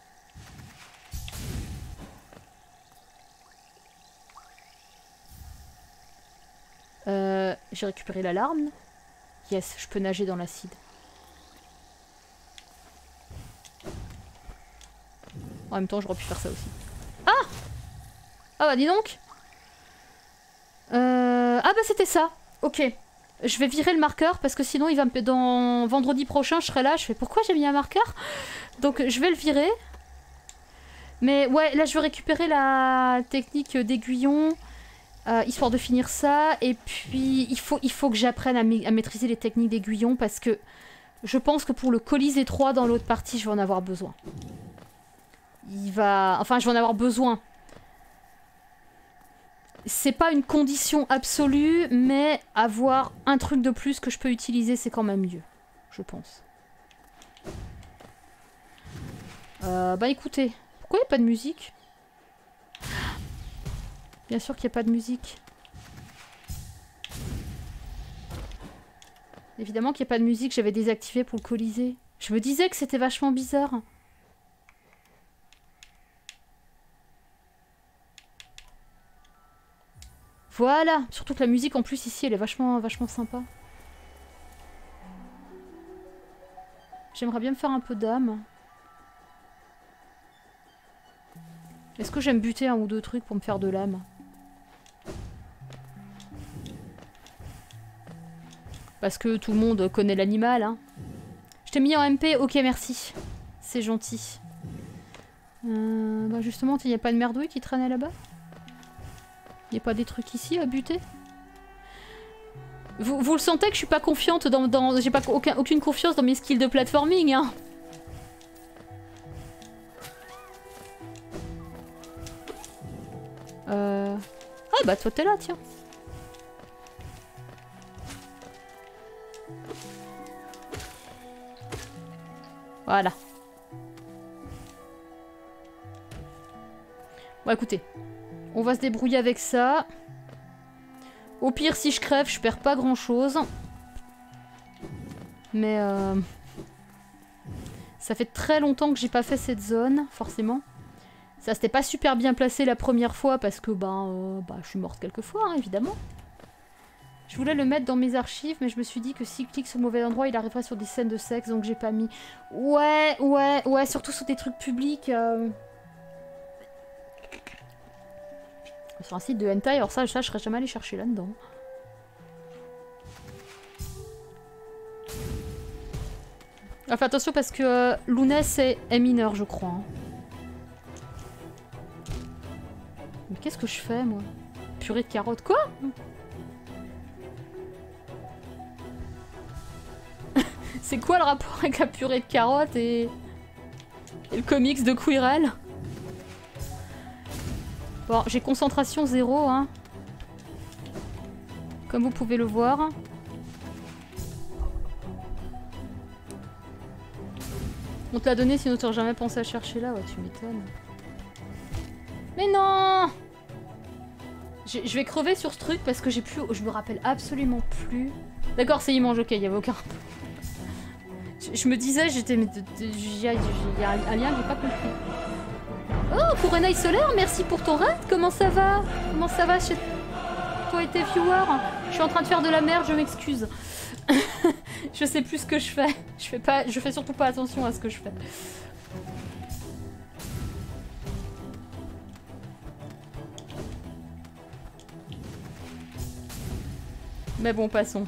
J'ai récupéré l'alarme. Yes, je peux nager dans l'acide. En même temps, j'aurais pu faire ça aussi. Ah! Ah bah dis donc. Ah bah c'était ça. Ok. Je vais virer le marqueur parce que sinon il va me... Dans vendredi prochain, je serai là. Je fais pourquoi j'ai mis un marqueur? Donc je vais le virer. Mais ouais, là je vais récupérer la technique d'aiguillon. Histoire de finir ça. Et puis il faut que j'apprenne à maîtriser les techniques d'aiguillon parce que je pense que pour le Colisée 3 dans l'autre partie, je vais en avoir besoin. Enfin, je vais en avoir besoin. C'est pas une condition absolue, mais avoir un truc de plus que je peux utiliser, c'est quand même mieux. Je pense. Bah écoutez, pourquoi il n'y a pas de musique? Bien sûr qu'il n'y a pas de musique. Évidemment qu'il n'y a pas de musique, j'avais désactivé pour le Colisée. Je me disais que c'était vachement bizarre. Voilà, surtout que la musique en plus ici elle est vachement sympa. J'aimerais bien me faire un peu d'âme. Est-ce que j'aime buter un ou deux trucs pour me faire de l'âme? Parce que tout le monde connaît l'animal, hein. Je t'ai mis en MP, ok merci. C'est gentil. Bah justement, il n'y a pas de merdouille qui traînait là-bas? Il n'y a pas des trucs ici à buter? Vous le sentez que je suis pas confiante dans j'ai pas aucune confiance dans mes skills de platforming, hein. Ah bah toi t'es là, tiens. Voilà. Bon écoutez, on va se débrouiller avec ça. Au pire, si je crève, je perds pas grand chose. Mais ça fait très longtemps que j'ai pas fait cette zone, forcément. Ça s'était pas super bien placé la première fois parce que je suis morte quelques fois, hein, évidemment. Je voulais le mettre dans mes archives, mais je me suis dit que s'il clique sur le mauvais endroit, il arriverait sur des scènes de sexe, donc j'ai pas mis. Ouais, surtout sur des trucs publics. Sur un site de hentai, alors ça je serais jamais allé chercher là-dedans. Enfin attention parce que Lounès est mineur je crois. Hein. Mais qu'est-ce que je fais moi? Purée de carottes, quoi? C'est quoi le rapport avec la purée de carottes et le comics de Quirrell? Bon, j'ai concentration 0, hein. Comme vous pouvez le voir. On te l'a donné sinon tu n'aurais jamais pensé à chercher là, ouais tu m'étonnes. Mais non! Je vais crever sur ce truc parce que j'ai plus... Je me rappelle absolument plus... D'accord, c'est immense, ok, il n'y avait aucun... Je me disais, j'étais... Il y a un lien que j'ai pas compris. Oh, pour Renaï Solaire, merci pour ton raid. Comment ça va? Comment ça va chez toi et tes viewers? Je suis en train de faire de la merde, je m'excuse. Je sais plus ce que je fais. Je fais surtout pas attention à ce que je fais. Mais bon, passons.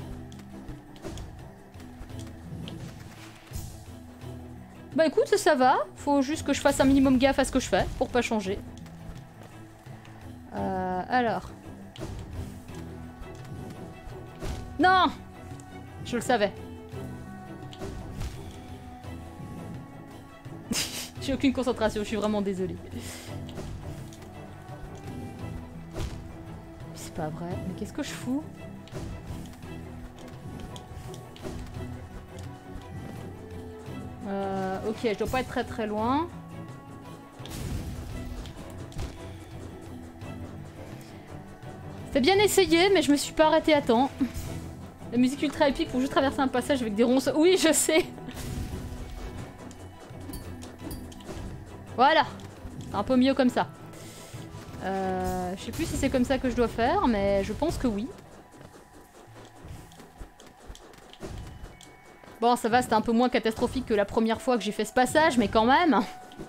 Bah écoute, ça va. Faut juste que je fasse un minimum gaffe à ce que je fais pour pas changer. Alors. Non! Je le savais. J'ai aucune concentration, je suis vraiment désolée. C'est pas vrai. Mais qu'est-ce que je fous? Ok, je dois pas être très très loin. C'était bien essayé, mais je me suis pas arrêtée à temps. La musique ultra épique pour juste traverser un passage avec des ronces. Oui, je sais. Voilà. C'est un peu mieux comme ça. Je sais plus si c'est comme ça que je dois faire, mais je pense que oui. Bon, ça va, c'était un peu moins catastrophique que la première fois que j'ai fait ce passage, mais quand même.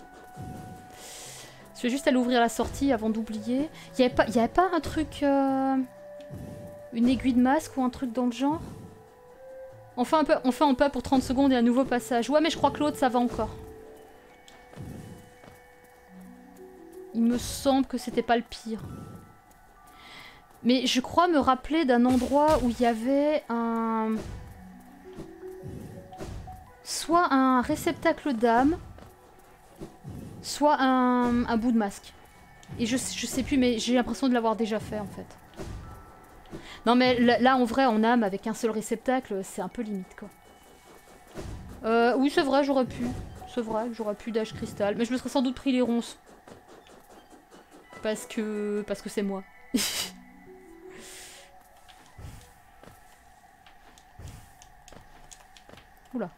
Je vais juste aller ouvrir la sortie avant d'oublier. Il y avait pas un truc... Une aiguille de masque ou un truc dans le genre? Enfin un pas pour 30 secondes et un nouveau passage. Ouais, mais je crois que l'autre, ça va encore. Il me semble que c'était pas le pire. Mais je crois me rappeler d'un endroit où il y avait un... Soit un réceptacle d'âme, soit un bout de masque. Et je sais plus, mais j'ai l'impression de l'avoir déjà fait en fait. Non mais là en vrai, en âme, avec un seul réceptacle, c'est un peu limite quoi. Oui c'est vrai, j'aurais pu. C'est vrai, j'aurais pu dash cristal. Mais je me serais sans doute pris les ronces. Parce que c'est moi. Oula.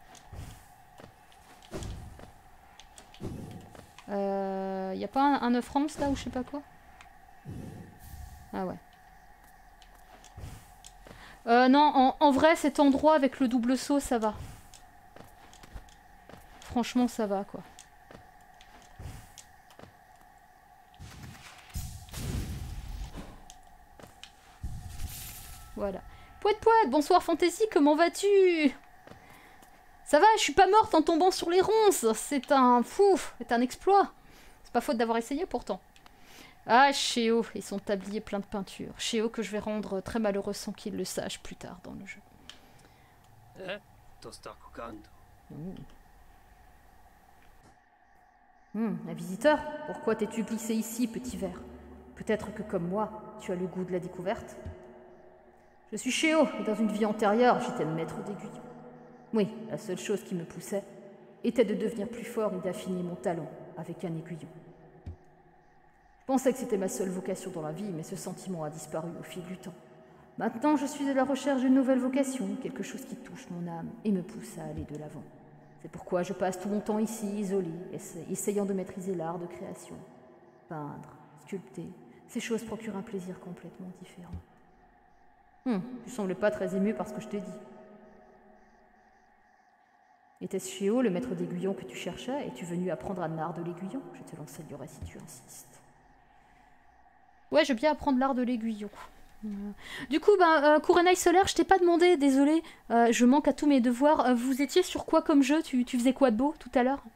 Y a pas un 9 ronces là ou je sais pas quoi? Ah ouais. Non, en vrai, cet endroit avec le double saut, ça va. Franchement, ça va, quoi. Voilà. Poète, bonsoir Fantasy, comment vas-tu? Ça va, je suis pas morte en tombant sur les ronces. C'est un exploit. C'est pas faute d'avoir essayé pourtant. Ah, Shéo et son tablier plein de peinture. Shéo que je vais rendre très malheureux sans qu'il le sache plus tard dans le jeu. Un visiteur? Pourquoi t'es-tu glissé ici, petit ver? Peut-être que comme moi, tu as le goût de la découverte? Je suis Shéo, et dans une vie antérieure, j'étais le maître d'aiguillon. Oui, la seule chose qui me poussait était de devenir plus fort et d'affiner mon talent avec un aiguillon. Je pensais que c'était ma seule vocation dans la vie, mais ce sentiment a disparu au fil du temps. Maintenant, je suis à la recherche d'une nouvelle vocation, quelque chose qui touche mon âme et me pousse à aller de l'avant. C'est pourquoi je passe tout mon temps ici, isolé, essayant de maîtriser l'art de création. Peindre, sculpter, ces choses procurent un plaisir complètement différent. Tu sembles pas très ému par ce que je t'ai dit. Était-ce Shéo, le maître d'aiguillon que tu cherchais? Es-tu venu apprendre un art de l'aiguillon? Je te l'enseignerai si tu insistes. Ouais, je veux bien apprendre l'art de l'aiguillon. Du coup, ben, Kurenai Solaire, je t'ai pas demandé, désolé. Je manque à tous mes devoirs. Vous étiez sur quoi comme jeu? Tu faisais quoi de beau tout à l'heure?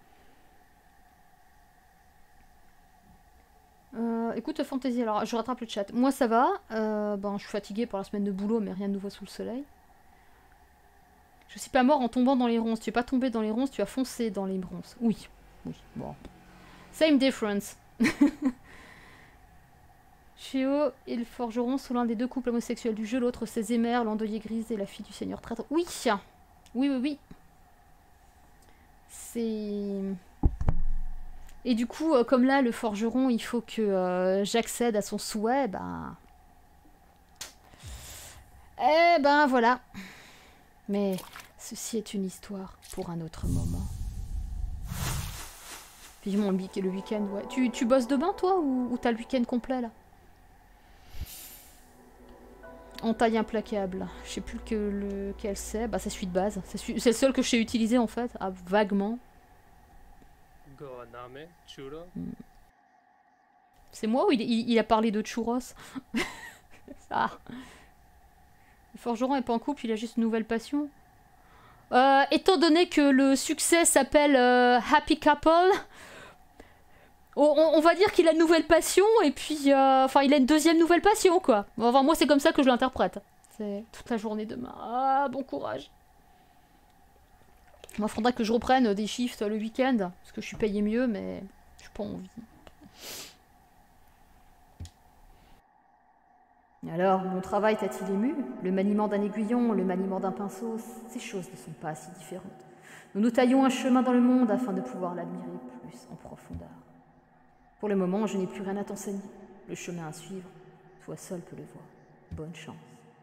Écoute, Fantasy, alors je rattrape le chat. Moi ça va, ben, je suis fatiguée par la semaine de boulot, mais rien de nouveau sous le soleil. Je suis pas mort en tombant dans les ronces. Tu es pas tombé dans les ronces, tu as foncé dans les ronces. Oui, oui, bon. Same difference. Shio et le forgeron sont l'un des deux couples homosexuels du jeu, l'autre c'est Zémer, l'endeuillé grise et la fille du seigneur traître. Oui, oui, oui, oui. C'est... Et du coup, comme là, le forgeron, il faut que j'accède à son souhait, ben... Eh ben, voilà. Mais ceci est une histoire pour un autre moment. Vivement le week-end, ouais. Tu bosses demain, toi, ou t'as le week-end complet, là? En taille implacable. Je sais plus lequel c'est. Bah, c'est celui de base. C'est le seul que je sais utiliser, en fait. Ah, vaguement. C'est moi ou il a parlé de churros? Ah. Le forgeron est pas en couple, il a juste une nouvelle passion. Étant donné que le succès s'appelle Happy Couple, on va dire qu'il a une nouvelle passion et puis... Enfin, il a une deuxième nouvelle passion, quoi. Enfin, moi, c'est comme ça que je l'interprète. C'est toute la journée demain. Ah, bon courage. Moi, il faudrait que je reprenne des shifts le week-end, parce que je suis payé mieux, mais je n'ai pas envie. Alors, mon travail t'a-t-il ému? Le maniement d'un aiguillon, le maniement d'un pinceau, ces choses ne sont pas si différentes. Nous nous taillons un chemin dans le monde afin de pouvoir l'admirer plus en profondeur. Pour le moment, je n'ai plus rien à t'enseigner. Le chemin à suivre, toi seul peux le voir. Bonne chance.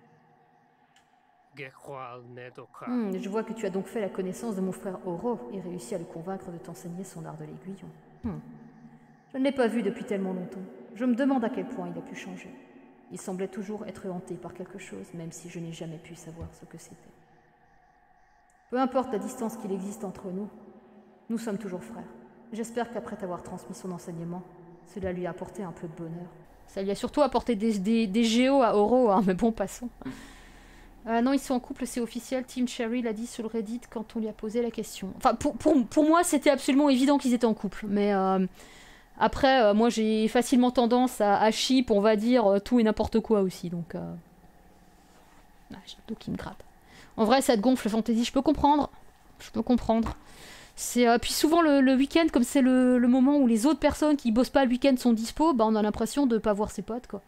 Je vois que tu as donc fait la connaissance de mon frère Oro et réussi à le convaincre de t'enseigner son art de l'aiguillon. Je ne l'ai pas vu depuis tellement longtemps. Je me demande à quel point il a pu changer. Il semblait toujours être hanté par quelque chose, même si je n'ai jamais pu savoir ce que c'était. Peu importe la distance qu'il existe entre nous, nous sommes toujours frères. J'espère qu'après t'avoir transmis son enseignement, cela lui a apporté un peu de bonheur. Ça lui a surtout apporté des géos à Oro, hein, mais bon, passons. Non, ils sont en couple, c'est officiel. Team Cherry l'a dit sur le Reddit quand on lui a posé la question. Enfin, pour moi, c'était absolument évident qu'ils étaient en couple. Mais après, moi, j'ai facilement tendance à ship, on va dire, tout et n'importe quoi aussi. Donc, j'ai le dos qui me gratte. En vrai, ça te gonfle, Fantasy, je peux comprendre. Je peux comprendre. Puis souvent, le week-end, comme c'est le moment où les autres personnes qui bossent pas le week-end sont dispo, bah, on a l'impression de pas voir ses potes, quoi.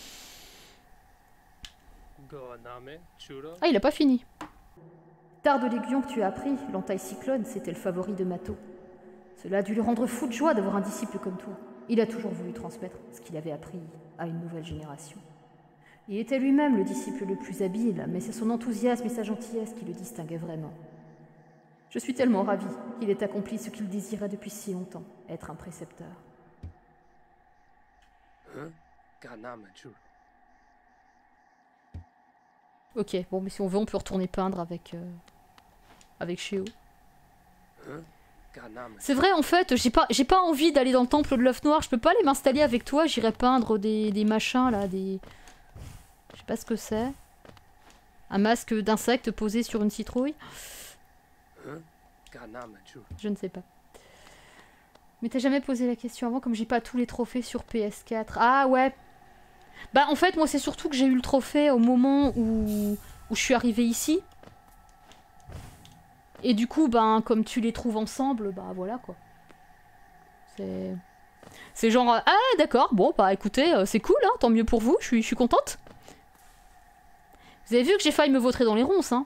Ah, il a pas fini. Tard de l'aiguillon que tu as appris, l'entaille cyclone, c'était le favori de Mato. Cela a dû le rendre fou de joie d'avoir un disciple comme toi. Il a toujours voulu transmettre ce qu'il avait appris à une nouvelle génération. Il était lui-même le disciple le plus habile, mais c'est son enthousiasme et sa gentillesse qui le distinguaient vraiment. Je suis tellement ravie qu'il ait accompli ce qu'il désirait depuis si longtemps, être un précepteur. Ok, bon, mais si on veut, on peut retourner peindre avec Sheo. C'est vrai, en fait, j'ai pas envie d'aller dans le temple de l'œuf noir. Je peux pas aller m'installer avec toi. J'irai peindre des machins, là, des... Je sais pas ce que c'est. Un masque d'insecte posé sur une citrouille. Je ne sais pas. Mais t'as jamais posé la question avant, comme j'ai pas tous les trophées sur PS4. Ah ouais. Bah en fait, moi c'est surtout que j'ai eu le trophée au moment où je suis arrivée ici. Et du coup, ben, comme tu les trouves ensemble, bah voilà quoi. C'est genre, ah d'accord, bon bah écoutez, c'est cool, hein, tant mieux pour vous, je suis contente. Vous avez vu que j'ai failli me vautrer dans les ronces, hein.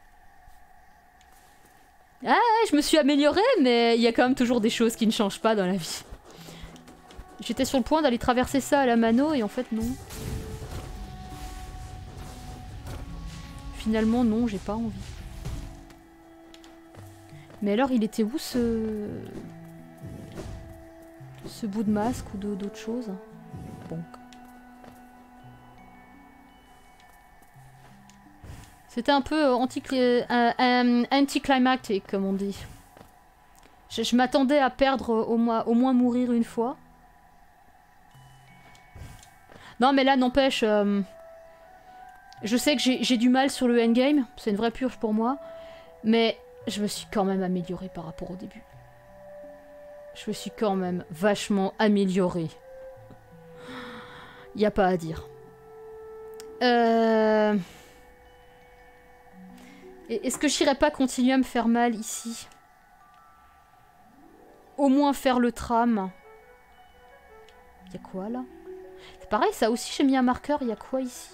Ah, je me suis améliorée, mais il y a quand même toujours des choses qui ne changent pas dans la vie. J'étais sur le point d'aller traverser ça à la mano, et en fait non. Finalement non, j'ai pas envie. Mais alors, il était où ce bout de masque ou d'autre chose? Bon. C'était un peu anticlimactique, comme on dit. Je m'attendais à perdre au moins mourir une fois. Non, mais là, n'empêche... Je sais que j'ai du mal sur le endgame, c'est une vraie purge pour moi, mais je me suis quand même améliorée par rapport au début. Je me suis quand même vachement améliorée. Y a pas à dire. Est-ce que j'irais pas continuer à me faire mal ici? Au moins faire le tram. Y'a quoi là? C'est pareil, ça aussi j'ai mis un marqueur, y'a quoi ici?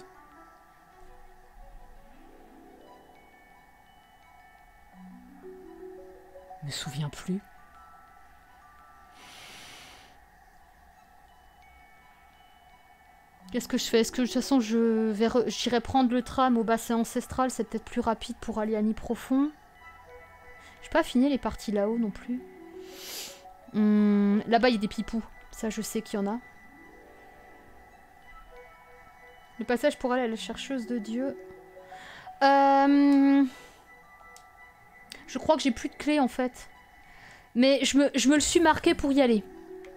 Je me souviens plus. Qu'est-ce que je fais? Est-ce que de toute façon j'irai prendre le tram au bassin ancestral? C'est peut-être plus rapide pour aller à Nid Profond. J'ai pas fini les parties là-haut non plus. Là-bas il y a des pipous. Ça je sais qu'il y en a. Le passage pour aller à la chercheuse de Dieu. Je crois que j'ai plus de clé en fait. Mais je me le suis marqué pour y aller.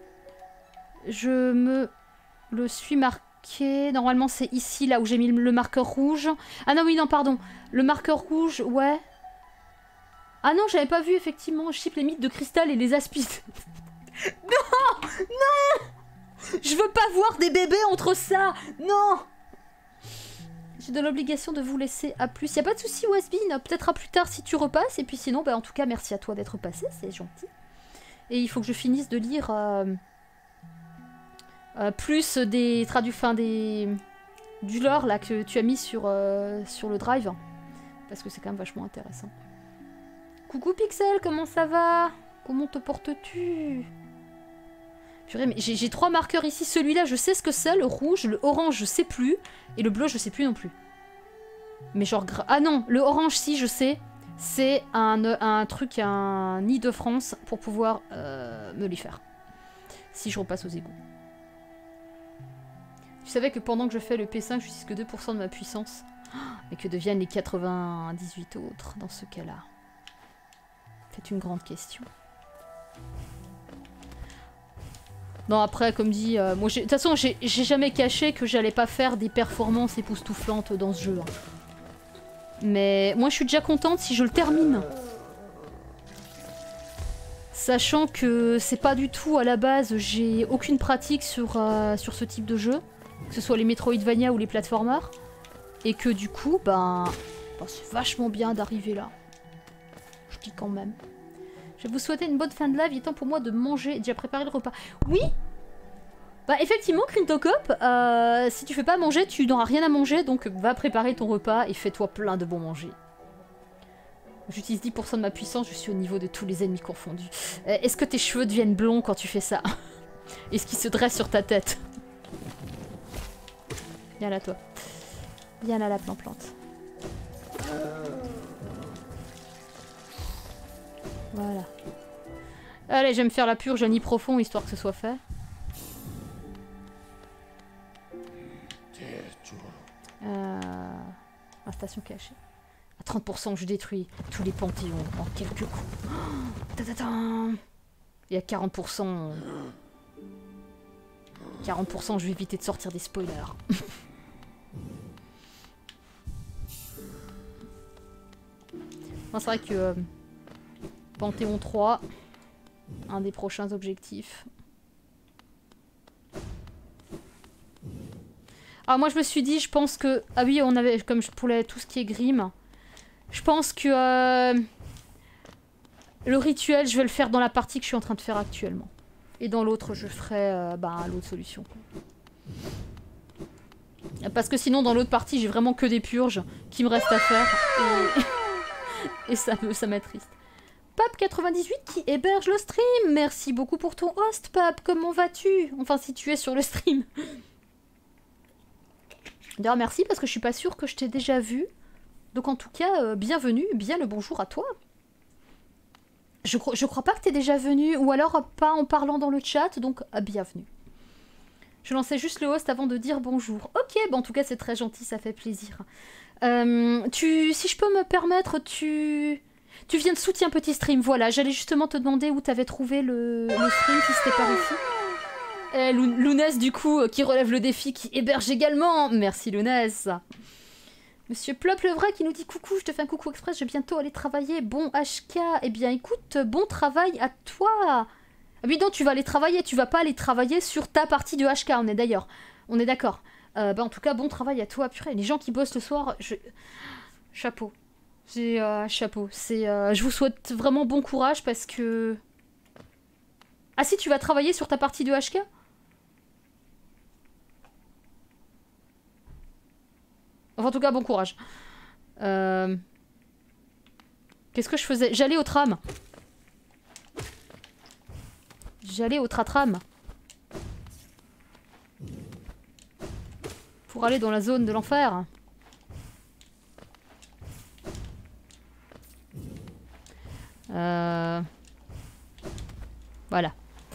Je me le suis marqué. Normalement c'est ici là où j'ai mis le marqueur rouge. Ah non oui non pardon. Le marqueur rouge ouais. Ah non j'avais pas vu effectivement. Je chipe les mythes de cristal et les aspides. Non. Non. Je veux pas voir des bébés entre ça. Non. J'ai de l'obligation de vous laisser à plus. Y a pas de souci Wasbin. Peut-être à plus tard si tu repasses. Et puis sinon bah en tout cas merci à toi d'être passé. C'est gentil. Et il faut que je finisse de lire... plus des du lore là que tu as mis sur le drive parce que c'est quand même vachement intéressant. Coucou Pixel, comment ça va? Comment te portes-tu? Purée, mais j'ai 3 marqueurs ici. Celui-là je sais ce que c'est, le rouge, le orange je sais plus et le bleu je sais plus non plus. Mais genre ah non, le orange si je sais, c'est un truc, un nid de France pour pouvoir me les faire si je repasse aux égouts. Tu savais que pendant que je fais le P5, je n'utilise que 2% de ma puissance. Et que deviennent les 98 autres dans ce cas-là? C'est une grande question. Non, après, comme dit, moi, de toute façon, j'ai jamais caché que j'allais pas faire des performances époustouflantes dans ce jeu. Hein. Mais moi, je suis déjà contente si je le termine. Sachant que c'est pas du tout, à la base, j'ai aucune pratique sur ce type de jeu. Que ce soit les Metroidvania ou les platformers. Et que du coup, c'est vachement bien d'arriver là. Je dis quand même. Je vais vous souhaiter une bonne fin de live. Il est temps pour moi de manger. Déjà préparé le repas. Oui. Bah effectivement, Crintocop, si tu fais pas manger, tu n'auras rien à manger. Donc va préparer ton repas et fais-toi plein de bon manger. J'utilise 10% de ma puissance. Je suis au niveau de tous les ennemis confondus. Est-ce que tes cheveux deviennent blonds quand tu fais ça? Est-ce qu'ils se dressent sur ta tête? Viens là, toi. Viens là, la plante. Voilà. Allez, je vais me faire la purge à Nid Profond, histoire que ce soit fait. Ma station cachée. À 30%, je détruis tous les panthéons en quelques coups. Oh, et à 40%... 40%, je vais éviter de sortir des spoilers. C'est vrai que Panthéon 3, un des prochains objectifs. Ah moi je me suis dit, je pense que... Ah oui, on avait, comme pour tout ce qui est Grim, je pense que le rituel, je vais le faire dans la partie que je suis en train de faire actuellement. Et dans l'autre, je ferai l'autre solution. Parce que sinon, dans l'autre partie, j'ai vraiment que des purges qui me restent à faire. Et ça m'attriste. Pap98 qui héberge le stream. Merci beaucoup pour ton host, Pap. Comment vas-tu? Enfin, si tu es sur le stream. D'ailleurs, merci parce que je suis pas sûre que je t'ai déjà vu. Donc en tout cas, bienvenue, bien le bonjour à toi. Je crois pas que t'es déjà venu, ou alors pas en parlant dans le chat, donc bienvenue. Je lançais juste le host avant de dire bonjour. Ok, bon en tout cas c'est très gentil, ça fait plaisir. Si je peux me permettre, tu viens de soutien petit stream, voilà, j'allais justement te demander où t'avais trouvé le stream, si c'était par ici. Lounès du coup, qui relève le défi, qui héberge également. Merci Lounès. Monsieur Plop le vrai qui nous dit coucou, je te fais un coucou express, je vais bientôt aller travailler. Bon HK, eh bien écoute, bon travail à toi. Ah oui non, tu vas aller travailler, tu vas pas aller travailler sur ta partie de HK, on est d'ailleurs. On est d'accord. Bah en tout cas, bon travail à toi, purée. Les gens qui bossent le soir, chapeau. Chapeau. Je vous souhaite vraiment bon courage parce que... Ah si, tu vas travailler sur ta partie de HK? Enfin, en tout cas, bon courage. Qu'est-ce que je faisais? J'allais au tram. J'allais au tram. Pour aller dans la zone de l'enfer. Voilà.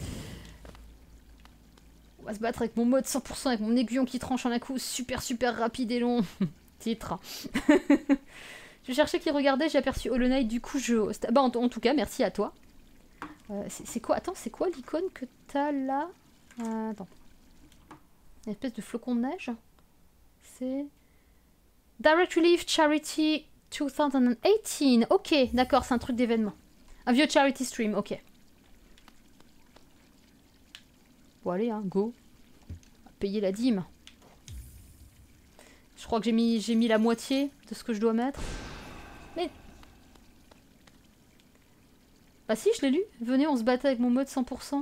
On va se battre avec mon mode 100%, avec mon aiguillon qui tranche en un coup super rapide et long. Titre. Je cherchais qui regardait, j'ai aperçu Hollow Knight, du coup je... Bah en tout cas, merci à toi. C'est quoi? Attends, c'est quoi l'icône que t'as là? Attends. Une espèce de flocon de neige. C'est... Direct Relief Charity 2018. Ok, d'accord, c'est un truc d'événement. Un vieux charity stream, ok. Bon allez, hein, go. Payer la dîme. Je crois que j'ai mis la moitié de ce que je dois mettre. Mais... Bah si, je l'ai lu. Venez, on se battait avec mon mode 100%.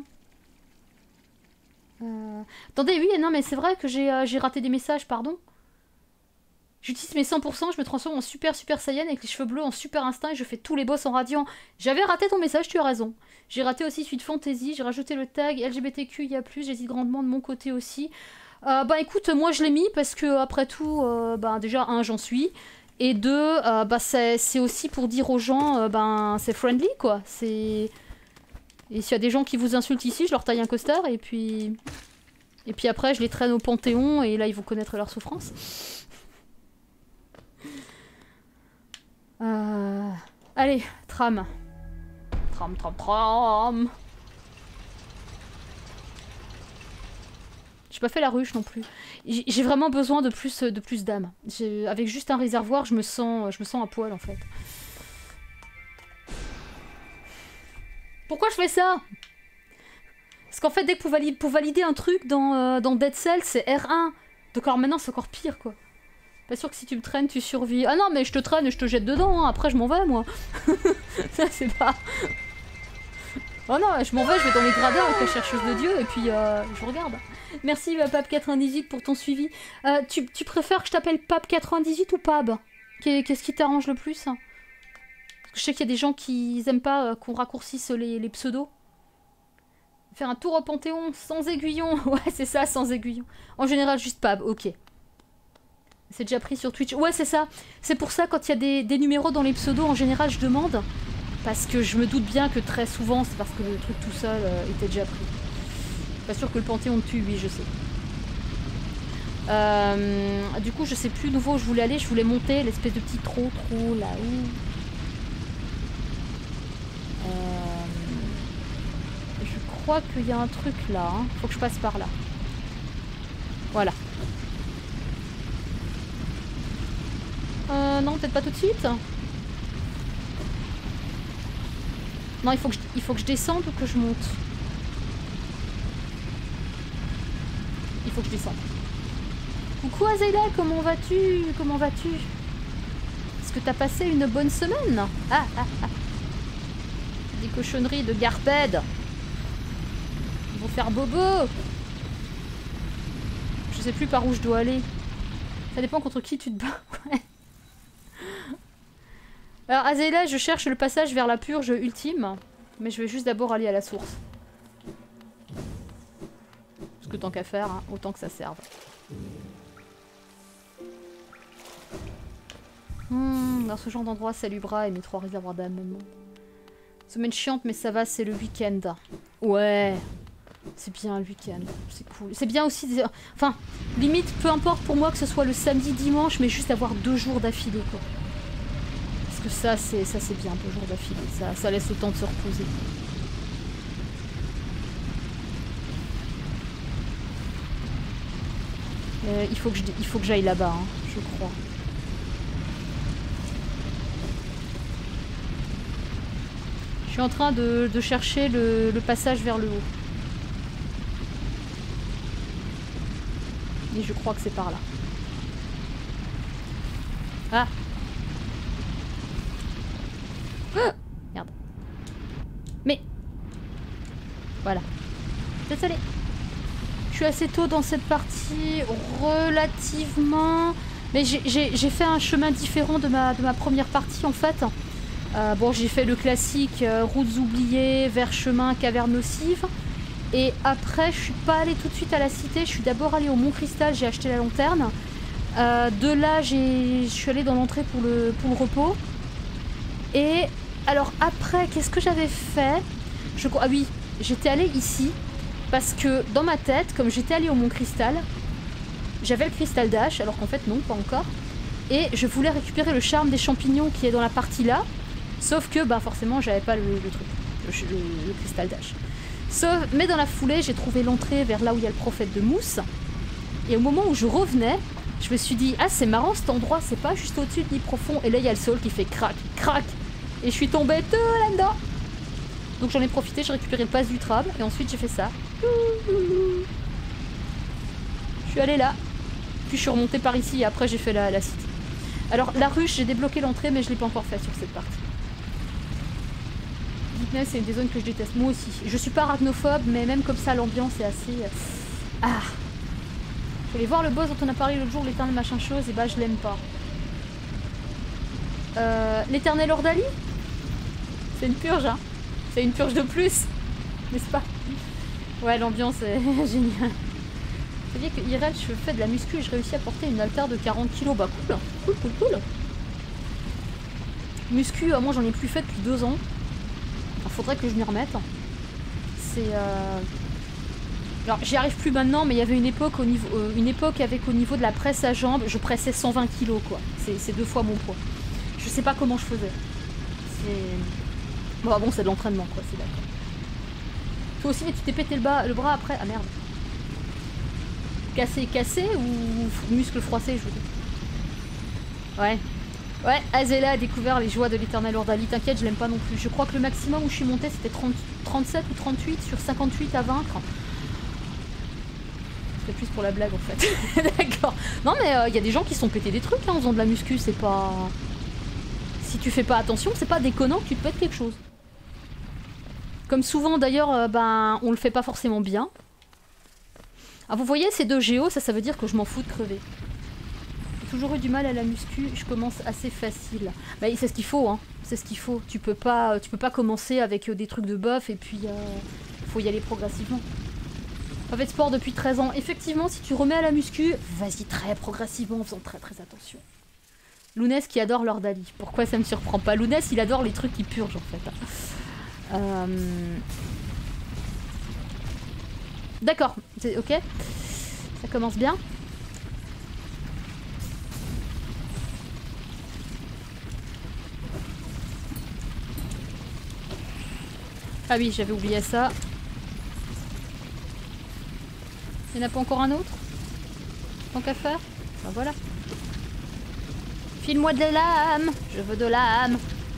Attendez, oui, non mais c'est vrai que j'ai raté des messages, pardon. J'utilise mes 100%, je me transforme en super Saiyan avec les cheveux bleus en super instinct et je fais tous les boss en radiant. J'avais raté ton message, tu as raison. J'ai raté aussi Suite Fantasy, j'ai rajouté le tag LGBTQIA+, j'hésite grandement de mon côté aussi. Bah écoute, moi je l'ai mis parce que après tout, bah déjà, j'en suis. Et deux, bah c'est aussi pour dire aux gens, ben c'est friendly quoi. Et s'il y a des gens qui vous insultent ici, je leur taille un costard et puis après je les traîne au Panthéon et là ils vont connaître leur souffrance. Allez, tram. Tram. J'ai pas fait la ruche non plus. J'ai vraiment besoin de plus d'âme. Avec juste un réservoir, je me sens à poil en fait. Pourquoi je fais ça? Parce qu'en fait, dès que pour valider un truc dans Dead Cell, c'est R1. Donc alors maintenant, c'est encore pire quoi. Pas sûr que si tu me traînes, tu survis. Ah non, mais je te traîne et je te jette dedans, hein. Après je m'en vais, moi. Ça, c'est pas... Oh non, je m'en vais, je vais dans les gradins avec la chercheuse de Dieu, et puis je regarde. Merci, Pab98, pour ton suivi. Tu préfères que je t'appelle Pab98 ou Pab? Qu'est-ce qui t'arrange le plus? Parce que je sais qu'il y a des gens qui aiment pas qu'on raccourcisse les pseudos. Faire un tour au Panthéon sans aiguillon. Ouais, c'est ça, sans aiguillon. En général, juste Pab, ok. C'est déjà pris sur Twitch. Ouais, c'est ça. C'est pour ça, quand il y a des numéros dans les pseudos, en général, je demande. Parce que je me doute bien que très souvent, c'est parce que le truc tout seul était déjà pris. Pas sûr que le Panthéon tue, oui, je sais. Du coup, je sais plus nouveau où je voulais aller. Je voulais monter l'espèce de petit trou là-haut. Je crois qu'il y a un truc là. Hein. Faut que je passe par là. Voilà. Non, peut-être pas tout de suite. Non, il faut que je descende ou que je monte. Il faut que je descende. Coucou Azéla, comment vas-tu? Comment vas-tu? Est-ce que t'as passé une bonne semaine? Des cochonneries de Garped. Ils vont faire bobo. Je sais plus par où je dois aller. Ça dépend contre qui tu te bats. Ouais. Alors Azéla, je cherche le passage vers la purge ultime. Mais je vais juste d'abord aller à la source. Parce que tant qu'à faire, hein, autant que ça serve. Dans ce genre d'endroit, salut Bras et mes 3 réservoirs d'âme maintenant. Semaine chiante, mais ça va, c'est le week-end. Ouais, c'est bien le week-end, c'est cool. C'est bien aussi, enfin, limite, peu importe pour moi que ce soit le samedi, dimanche, mais juste avoir 2 jours d'affilée, quoi. Parce que ça c'est bien, 2 jours d'affilée, ça laisse le temps de se reposer. Il faut que j'aille là-bas, hein, je crois. suis en train de chercher le passage vers le haut. Et je crois que c'est par là. Ah, ah, merde. Mais... Voilà. Désolé. Je suis assez tôt dans cette partie, relativement... Mais j'ai fait un chemin différent de ma première partie en fait. Bon, j'ai fait le classique routes oubliées, vers chemin, caverne nocive. Et après, je suis pas allée tout de suite à la cité, je suis d'abord allée au Mont Cristal, j'ai acheté la lanterne. De là, je suis allée dans l'entrée pour le repos. Et alors après, qu'est-ce que j'avais fait? Ah oui, j'étais allée ici. Parce que dans ma tête, comme j'étais allée au Mont Cristal, j'avais le cristal d'ash, alors qu'en fait non, pas encore. Et je voulais récupérer le charme des champignons qui est dans la partie là. Sauf que bah forcément j'avais pas le truc, le cristal d'ash. Mais dans la foulée, j'ai trouvé l'entrée vers là où il y a le prophète de mousse. Et au moment où je revenais, je me suis dit, ah c'est marrant cet endroit, c'est pas juste au-dessus de l'île profond. Et là il y a le sol qui fait crac, crac. Et je suis tombée tout là-dedans. Donc j'en ai profité, j'ai récupéré le pass du trab. Et ensuite j'ai fait ça. Je suis allée là. Puis je suis remontée par ici et après j'ai fait la city. Alors la ruche, j'ai débloqué l'entrée mais je l'ai pas encore fait sur cette partie. Deepness, c'est une des zones que je déteste. Moi aussi. Je suis pas arachnophobe mais même comme ça l'ambiance est assez... Ah. Je vais voir le boss dont on a parlé l'autre jour, l'éternel machin chose, et bah je l'aime pas. L'éternel Ordali? C'est une purge hein. C'est une purge de plus, n'est-ce pas? Ouais, l'ambiance est géniale. Vous savez que IRL, je fais de la muscu et je réussis à porter une haltère de 40 kg. Bah cool, cool, cool, cool. Muscu, moi j'en ai plus fait depuis 2 ans. Il faudrait que je m'y remette. C'est... Alors j'y arrive plus maintenant, mais il y avait une époque, avec au niveau de la presse à jambes, je pressais 120 kg quoi. C'est 2 fois mon poids. Je sais pas comment je faisais. C'est... Bon, c'est de l'entraînement quoi, c'est d'accord. Toi aussi, mais tu t'es pété le bras après. Ah merde. Cassé ou muscle froissé, je veux dire. Ouais. Ouais, Azela a découvert les joies de l'éternel Ordali. T'inquiète, je l'aime pas non plus. Je crois que le maximum où je suis montée, c'était 37 ou 38 sur 58 à vaincre. C'était plus pour la blague en fait. D'accord. Non mais y a des gens qui sont pétés des trucs hein, en faisant de la muscu, c'est pas... Si tu fais pas attention, c'est pas déconnant que tu te pètes quelque chose. Comme souvent d'ailleurs, on le fait pas forcément bien. Ah vous voyez ces 2 géos, ça veut dire que je m'en fous de crever. J'ai toujours eu du mal à la muscu, je commence assez facile. Bah c'est ce qu'il faut hein, c'est ce qu'il faut. Tu peux pas commencer avec des trucs de buff et puis faut y aller progressivement. Pas fait de sport depuis 13 ans. Effectivement, si tu remets à la muscu, vas-y très progressivement en faisant très très attention. Lounès qui adore l'Ordali. Pourquoi ça me surprend pas? Lounès il adore les trucs qui purgent en fait. D'accord, ok. Ça commence bien. Ah oui, j'avais oublié ça. Il n'y en a pas encore un autre? Tant qu'à faire? Ben voilà. File-moi de l'âme. Je veux de l'âme.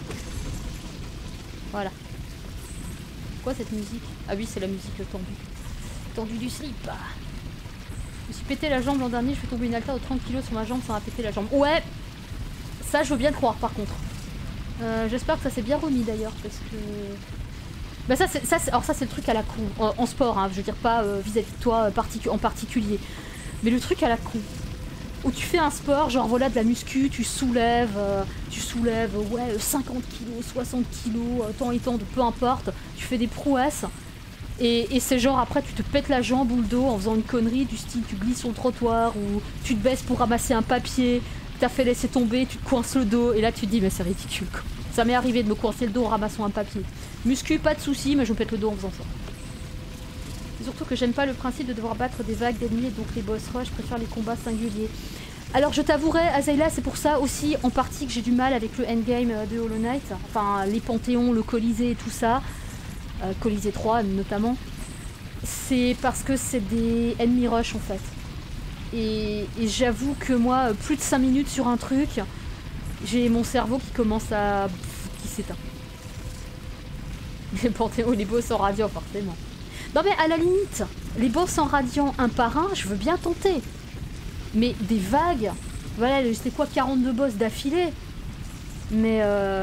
Voilà. Quoi cette musique? Ah oui, c'est la musique tendue. Tendue du slip. Je me suis pété la jambe l'an dernier, je fais tomber une haltère de 30 kg sur ma jambe, ça m'a pété la jambe. Ouais. Ça, je veux bien le croire par contre. J'espère que ça s'est bien remis d'ailleurs, parce que... Bah alors ça c'est le truc à la con, en sport, hein, je veux dire pas vis-à-vis de toi en particulier. Mais le truc à la con, où tu fais un sport, genre voilà de la muscu, tu soulèves ouais 50 kg, 60 kg, tant et tant, peu importe, tu fais des prouesses, et c'est genre après tu te pètes la jambe ou le dos en faisant une connerie du style tu glisses sur le trottoir, ou tu te baisses pour ramasser un papier, t'as fait laisser tomber, tu te coinces le dos, et là tu te dis mais c'est ridicule quoi. Ça m'est arrivé de me coincer le dos en ramassant un papier. Muscu, pas de soucis, mais je me pète le dos en faisant ça. Et surtout que j'aime pas le principe de devoir battre des vagues d'ennemis, donc les boss rush, je préfère les combats singuliers. Alors je t'avouerai, Azayla, c'est pour ça aussi en partie que j'ai du mal avec le endgame de Hollow Knight. Enfin, les panthéons, le Colisée et tout ça. Colisée 3 notamment. C'est parce que c'est des ennemis rush en fait. Et j'avoue que moi, plus de 5 minutes sur un truc... J'ai mon cerveau qui commence à... qui s'éteint. Les Panthéons, les boss en radiant, forcément. Non mais à la limite, les boss en radiant un par un, je veux bien tenter. Mais des vagues, voilà, c'était quoi, 42 boss d'affilée. Mais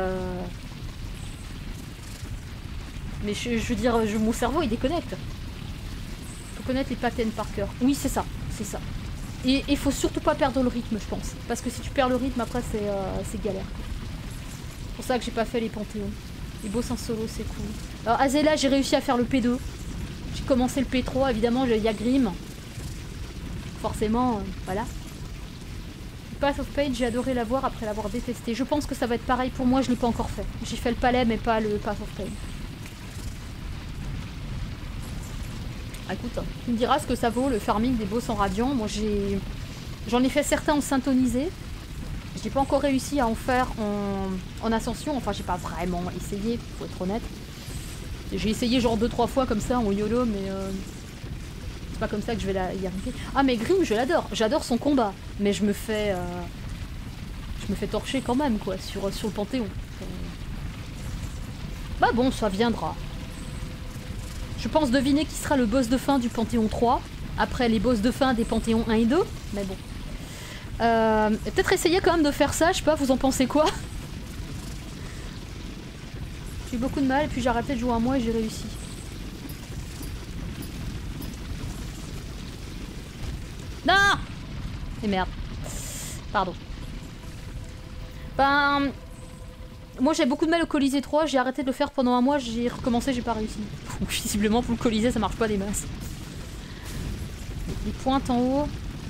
je veux dire, mon cerveau il déconnecte. Faut connaître les patterns par cœur. Oui, c'est ça, c'est ça. Et il faut surtout pas perdre le rythme, je pense. Parce que si tu perds le rythme, après c'est galère. C'est pour ça que j'ai pas fait les Panthéons. Les boss en solo, c'est cool. Alors Azela, j'ai réussi à faire le P2. J'ai commencé le P3, évidemment, il y a Grim. Forcément, voilà. Path of Pain, j'ai adoré la voir après l'avoir détesté. Je pense que ça va être pareil pour moi, je l'ai pas encore fait. J'ai fait le palais, mais pas le Path of Pain. Ah, écoute, tu me diras ce que ça vaut le farming des boss en radiant. Moi, j'en ai fait certains en syntonisé. J'ai pas encore réussi à en faire en ascension. Enfin, j'ai pas vraiment essayé, faut être honnête. J'ai essayé genre 2-3 fois comme ça en YOLO, mais c'est pas comme ça que je vais y arriver. Ah, mais Grim, je l'adore. J'adore son combat. Mais je me fais torcher quand même, quoi, sur le Panthéon. Bah bon, ça viendra. Je pense deviner qui sera le boss de fin du Panthéon 3. Après les boss de fin des Panthéons 1 et 2. Mais bon. Peut-être essayer quand même de faire ça, je sais pas, vous en pensez quoi? J'ai eu beaucoup de mal, puis j'ai arrêté de jouer un mois et j'ai réussi. Non! Et merde. Pardon. Ben... Moi j'ai beaucoup de mal au Colisée 3, j'ai arrêté de le faire pendant un mois, j'ai recommencé, j'ai pas réussi. Visiblement pour le Colisée ça marche pas des masses. Les pointes en haut...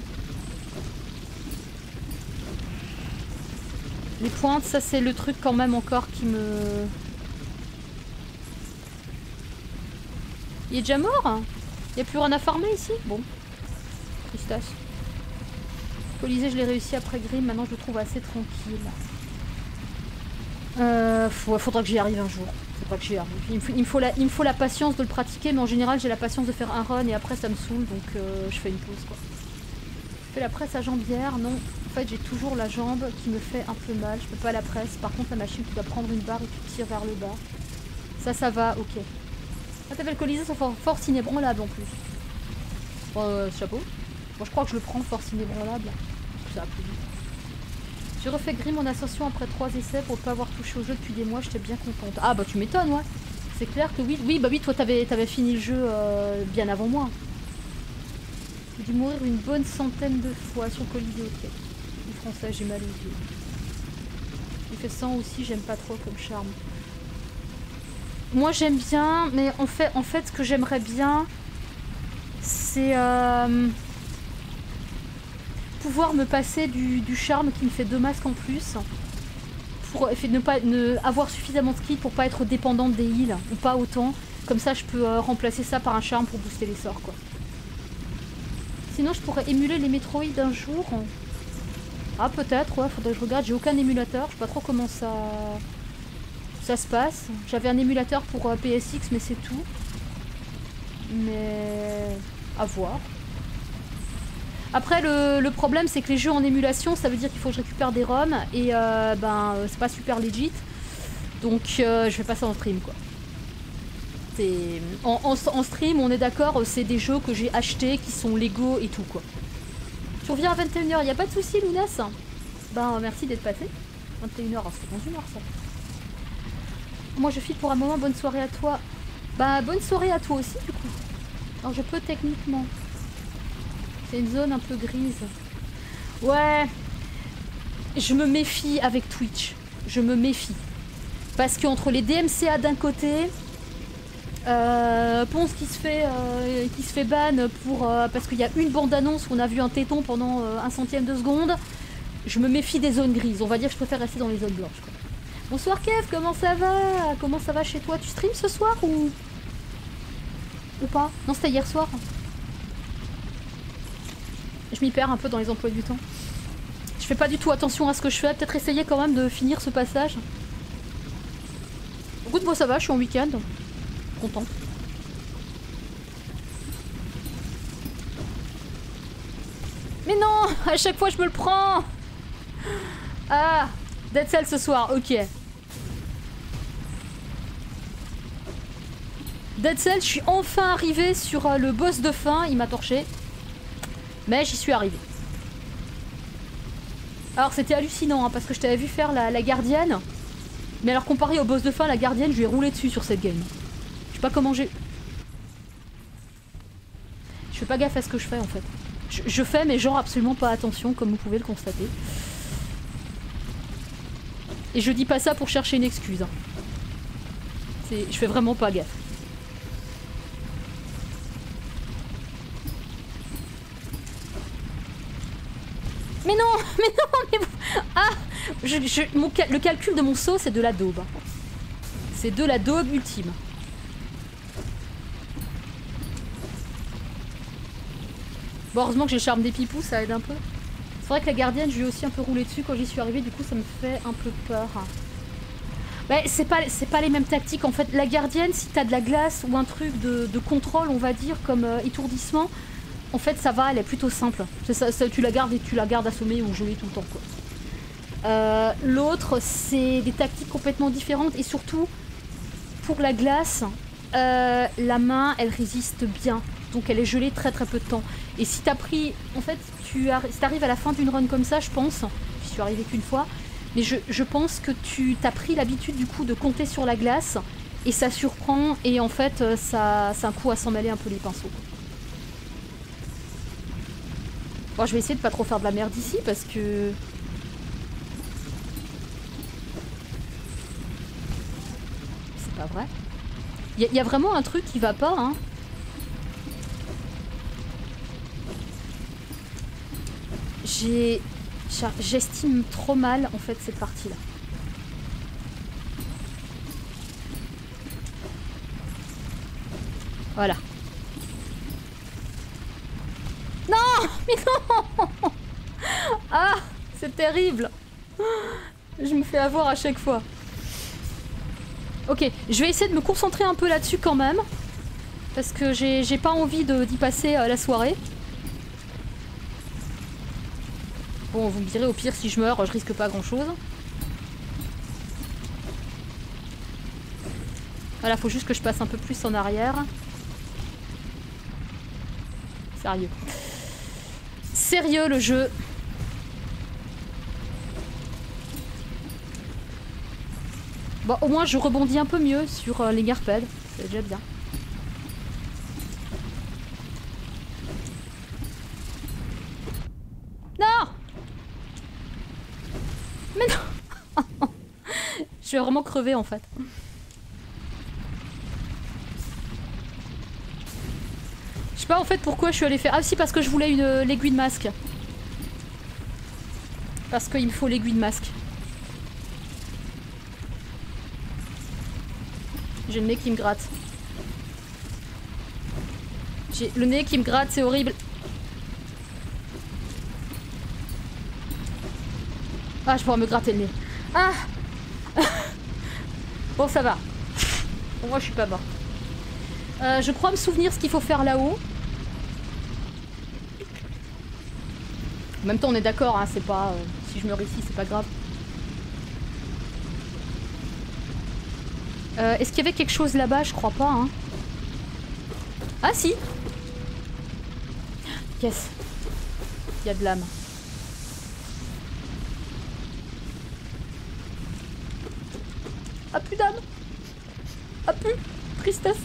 Les pointes, ça c'est le truc quand même encore qui me... Il est déjà mort? Il n'y a plus rien à farmer ici? Bon. Tristesse. Colisée, je l'ai réussi après Grim, maintenant je le trouve assez tranquille. Faudra que j'y arrive un jour. Faudra que j'y arrive. Il me faut la patience de le pratiquer, mais en général j'ai la patience de faire un run et après ça me saoule, donc je fais une pause quoi. Je fais la presse à jambière, non. En fait, j'ai toujours la jambe qui me fait un peu mal. Je peux pas la presse. Par contre, la machine, tu dois prendre une barre et tu tires vers le bas. Ça va, ok. Ah, t'avais le Colisée, c'est force inébranlable en plus. Chapeau. Bon, je crois que je le prends, force inébranlable. Ça va plus vite. J'ai refait Grim en ascension après 3 essais pour pas avoir touché au jeu depuis des mois. J'étais bien contente. Ah, bah tu m'étonnes, ouais. C'est clair que oui. Oui, bah oui, toi, t'avais fini le jeu bien avant moi. J'ai dû mourir une bonne centaine de fois sur Colisée, ok. Le français, j'ai mal aux yeux. Il fait 100 aussi, j'aime pas trop comme charme. Moi j'aime bien, mais en fait ce que j'aimerais bien, c'est pouvoir me passer du charme qui me fait 2 masques en plus. Pour avoir suffisamment de skills pour pas être dépendante des heals, ou pas autant. Comme ça je peux remplacer ça par un charme pour booster les sorts quoi. Sinon je pourrais émuler les Metroid un jour. Ah peut-être, ouais, faudrait que je regarde, j'ai aucun émulateur, je sais pas trop comment ça se passe. J'avais un émulateur pour PSX mais c'est tout. Mais... à voir. Après le problème c'est que les jeux en émulation ça veut dire qu'il faut que je récupère des ROM et c'est pas super legit. Donc je fais pas ça en stream quoi. En stream on est d'accord, c'est des jeux que j'ai achetés qui sont légaux et tout quoi. Tu reviens à 21h, y a pas de souci Lounas. Ben merci d'être passé. 21h, c'est dans une heure ça. Moi je file pour un moment, bonne soirée à toi. Bah bonne soirée à toi aussi du coup. Alors je peux techniquement. C'est une zone un peu grise. Ouais. Je me méfie avec Twitch. Je me méfie. Parce qu'entre les DMCA d'un côté... Ponce qui se fait ban parce qu'il y a une bande-annonce où on a vu un téton pendant 1 centième de seconde. Je me méfie des zones grises. On va dire que je préfère rester dans les zones blanches quoi. Bonsoir Kev, comment ça va? Comment ça va chez toi? Tu streams ce soir ou pas? Non, c'était hier soir. Je m'y perds un peu dans les emplois du temps. Je fais pas du tout attention à ce que je fais. Peut-être essayer quand même de finir ce passage. Écoute, moi ça va, je suis en week-end. Contente. Mais non, à chaque fois je me le prends. Ah, Dead Cell ce soir, ok. Dead Cell, je suis enfin arrivée sur le boss de fin. Il m'a torché. Mais j'y suis arrivée. Alors c'était hallucinant, hein, parce que je t'avais vu faire la gardienne. Mais alors comparé au boss de fin, la gardienne, je lui ai roulé dessus sur cette game. Je sais pas comment j'ai... Je fais pas gaffe à ce que je fais en fait. Je fais mais genre absolument pas attention, comme vous pouvez le constater. Et je dis pas ça pour chercher une excuse. Hein. Je fais vraiment pas gaffe. Mais non, mais non, mais... Ah, le calcul de mon saut, c'est de la daube. C'est de la daube ultime. Bon, heureusement que j'ai le charme des pipous, ça aide un peu. C'est vrai que la gardienne, je lui ai aussi un peu roulé dessus quand j'y suis arrivée, du coup ça me fait un peu peur. Bah, c'est pas les mêmes tactiques en fait. La gardienne, si t'as de la glace ou un truc de contrôle, on va dire, comme étourdissement, en fait ça va, elle est plutôt simple. Tu la gardes et tu la gardes assommée ou gelée tout le temps quoi. L'autre, c'est des tactiques complètement différentes et surtout, pour la glace, la main, elle résiste bien. Donc elle est gelée très très peu de temps. Et si t'as pris... En fait, si t'arrives à la fin d'une run comme ça, je pense... J'y suis arrivée qu'une fois. Mais je pense que tu t'as pris l'habitude du coup de compter sur la glace. Et ça surprend. Et en fait, c'est un coup à s'en mêler un peu les pinceaux. Bon, je vais essayer de pas trop faire de la merde ici parce que... C'est pas vrai. Il y a vraiment un truc qui va pas, hein. J'estime trop mal en fait cette partie là. Voilà. Non, mais non. Ah, c'est terrible. Je me fais avoir à chaque fois. Ok, je vais essayer de me concentrer un peu là-dessus quand même. Parce que j'ai pas envie d'y passer la soirée. Bon, vous me direz au pire si je meurs, je risque pas grand chose. Voilà, faut juste que je passe un peu plus en arrière. Sérieux. Sérieux le jeu. Bon, au moins je rebondis un peu mieux sur les garpèdes. C'est déjà bien. Non! Mais non! Je vais vraiment crever en fait. Je sais pas en fait pourquoi je suis allée faire... Ah si, parce que je voulais l'aiguille de masque. Parce qu'il me faut l'aiguille de masque. J'ai le nez qui me gratte. J'ai le nez qui me gratte, c'est horrible. Ah, je pourrais me gratter le nez. Ah! Bon, ça va. Pour moi, je suis pas mort. Je crois me souvenir ce qu'il faut faire là-haut. En même temps, on est d'accord, hein, c'est pas... si je meurs ici, c'est pas grave. Est-ce qu'il y avait quelque chose là-bas? Je crois pas, hein. Ah, si! Yes. Il y a de l'âme. Ah, plus d'âme! Ah, plus! Tristesse!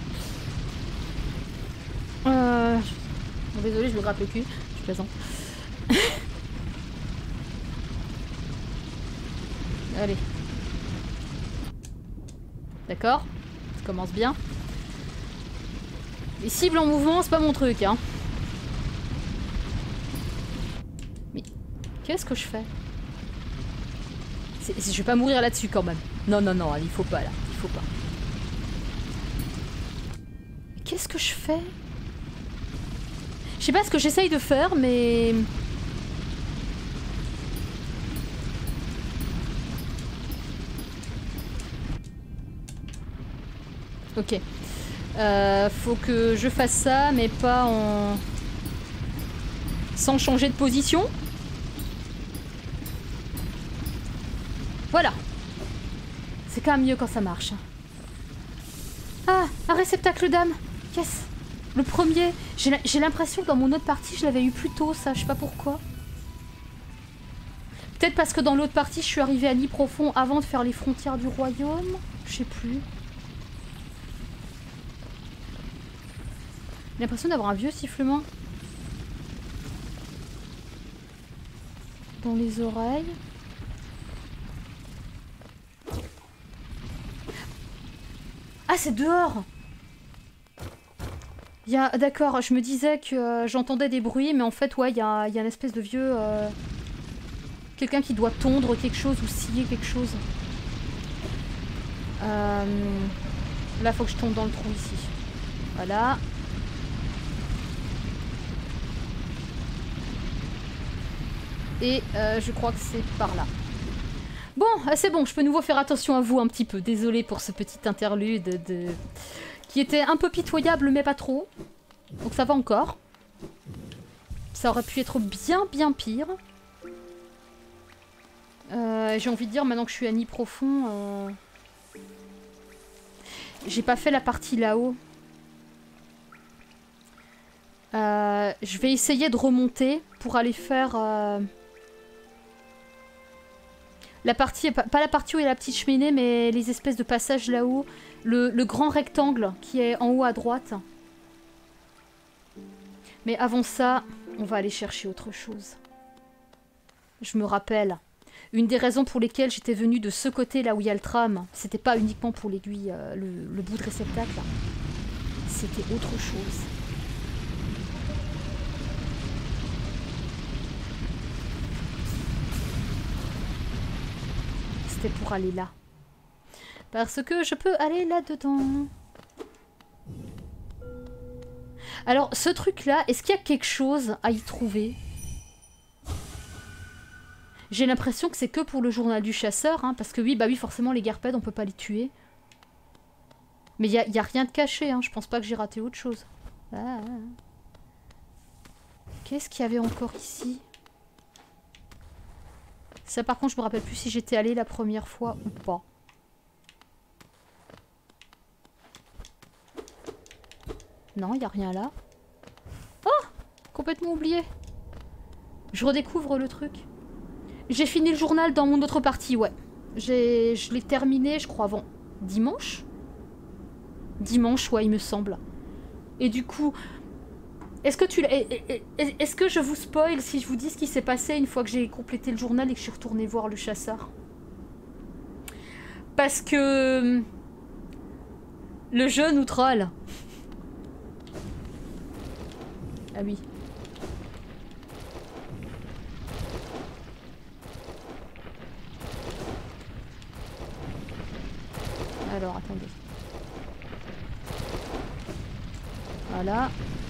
Bon, désolé, je me grappe le cul. Je plaisante. Allez. D'accord, ça commence bien. Les cibles en mouvement, c'est pas mon truc, hein. Mais qu'est-ce que je fais? Je vais pas mourir là-dessus quand même. Non, non, non, il faut pas là, il faut pas. Qu'est-ce que je fais? Je sais pas ce que j'essaye de faire, mais... Ok. Faut que je fasse ça, mais pas en... sans changer de position. Voilà. C'est quand même mieux quand ça marche. Ah, un réceptacle d'âme. Yes. Le premier. J'ai l'impression que dans mon autre partie, je l'avais eu plus tôt, ça. Je sais pas pourquoi. Peut-être parce que dans l'autre partie, je suis arrivée à Nid Profond avant de faire les frontières du royaume. Je sais plus. J'ai l'impression d'avoir un vieux sifflement dans les oreilles. Ah, c'est dehors! D'accord, je me disais que j'entendais des bruits, mais en fait, ouais, il y a une espèce de vieux... Quelqu'un qui doit tondre quelque chose ou scier quelque chose. Là, faut que je tombe dans le trou ici. Voilà. Et je crois que c'est par là. Bon, c'est bon, je peux nouveau faire attention à vous un petit peu. Désolée pour ce petit interlude qui était un peu pitoyable, mais pas trop. Donc ça va encore. Ça aurait pu être bien pire. J'ai envie de dire, maintenant que je suis à Nid Profond... J'ai pas fait la partie là-haut. Je vais essayer de remonter pour aller faire... La partie, pas la partie où il y a la petite cheminée, mais les espèces de passages là-haut. Le grand rectangle qui est en haut à droite. Mais avant ça, on va aller chercher autre chose. Je me rappelle, une des raisons pour lesquelles j'étais venue de ce côté là où il y a le tram, c'était pas uniquement pour l'aiguille, le bout de réceptacle. C'était autre chose. Pour aller là. Parce que je peux aller là-dedans. Alors, ce truc-là, est-ce qu'il y a quelque chose à y trouver? J'ai l'impression que c'est que pour le journal du chasseur, hein, parce que oui, bah oui, forcément, les garpèdes, on peut pas les tuer. Mais il y a rien de caché, hein, je pense pas que j'ai raté autre chose. Ah. Qu'est-ce qu'il y avait encore ici? Ça par contre je me rappelle plus si j'étais allée la première fois ou pas. Non, il n'y a rien là. Oh! Complètement oublié. Je redécouvre le truc. J'ai fini le journal dans mon autre partie, ouais. Je l'ai terminé, je crois, avant dimanche. Dimanche, ouais, il me semble. Et du coup... Est-ce que je vous spoil si je vous dis ce qui s'est passé une fois que j'ai complété le journal et que je suis retournée voir le chasseur? Parce que... Le jeu nous troll. Ah oui. Alors, attendez. Voilà.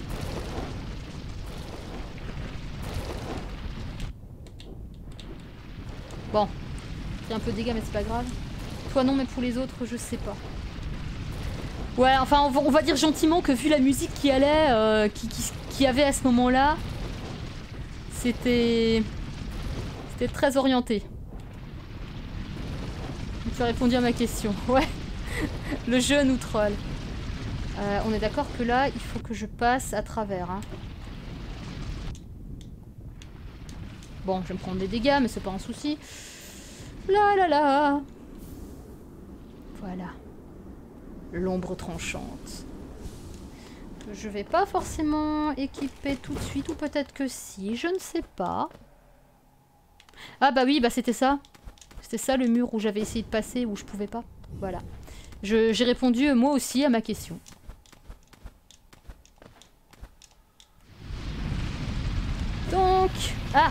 Bon, il y a un peu de dégâts mais c'est pas grave. Toi non mais pour les autres je sais pas. Ouais enfin on va dire gentiment que vu la musique qui allait, qui avait à ce moment-là, c'était très orienté. Tu as répondu à ma question, ouais. Le jeu nous troll. On est d'accord que là il faut que je passe à travers. Hein. Bon, je vais me prendre des dégâts, mais c'est pas un souci. Là là là. Voilà. L'ombre tranchante. Que je vais pas forcément équiper tout de suite, ou peut-être que si, je ne sais pas. Ah bah oui, bah c'était ça. C'était ça le mur où j'avais essayé de passer, où je pouvais pas. Voilà. J'ai répondu moi aussi à ma question. Donc... Ah!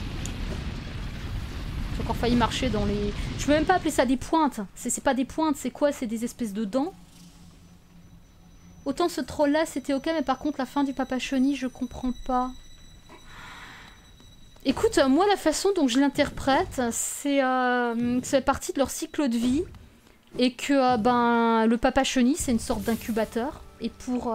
J'ai encore failli marcher dans les... Je peux même pas appeler ça des pointes. C'est pas des pointes, c'est quoi? C'est des espèces de dents. Autant ce troll là c'était ok, mais par contre la fin du Papa Chenille je comprends pas. Écoute, moi la façon dont je l'interprète, c'est partie de leur cycle de vie. Et que ben le Papa Chenille c'est une sorte d'incubateur. Et pour...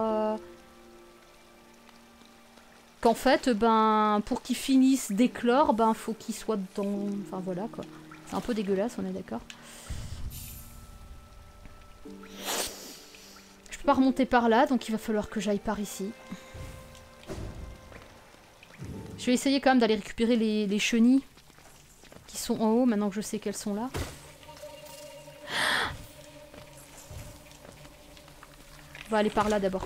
qu'en fait, ben, pour qu'ils finissent d'éclore, ben, faut qu'ils soient dans... Enfin, voilà, quoi. C'est un peu dégueulasse, on est d'accord. peux pas remonter par là, donc il va falloir que j'aille par ici. Je vais essayer quand même d'aller récupérer les chenilles qui sont en haut, maintenant que je sais qu'elles sont là. On va aller par là d'abord.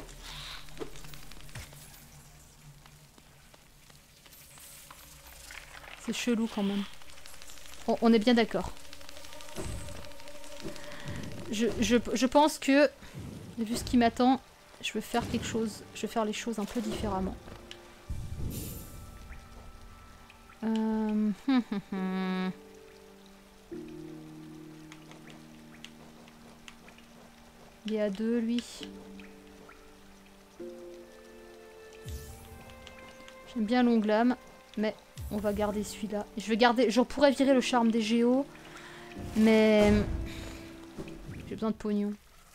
C'est chelou quand même. On est bien d'accord. Je pense que, vu ce qui m'attend, je vais faire quelque chose. Je vais faire les choses un peu différemment. Il est à 2, lui. J'aime bien longue lame, mais on va garder celui-là. Je vais garder. J'en pourrais virer le charme des géos, mais j'ai besoin de pognon.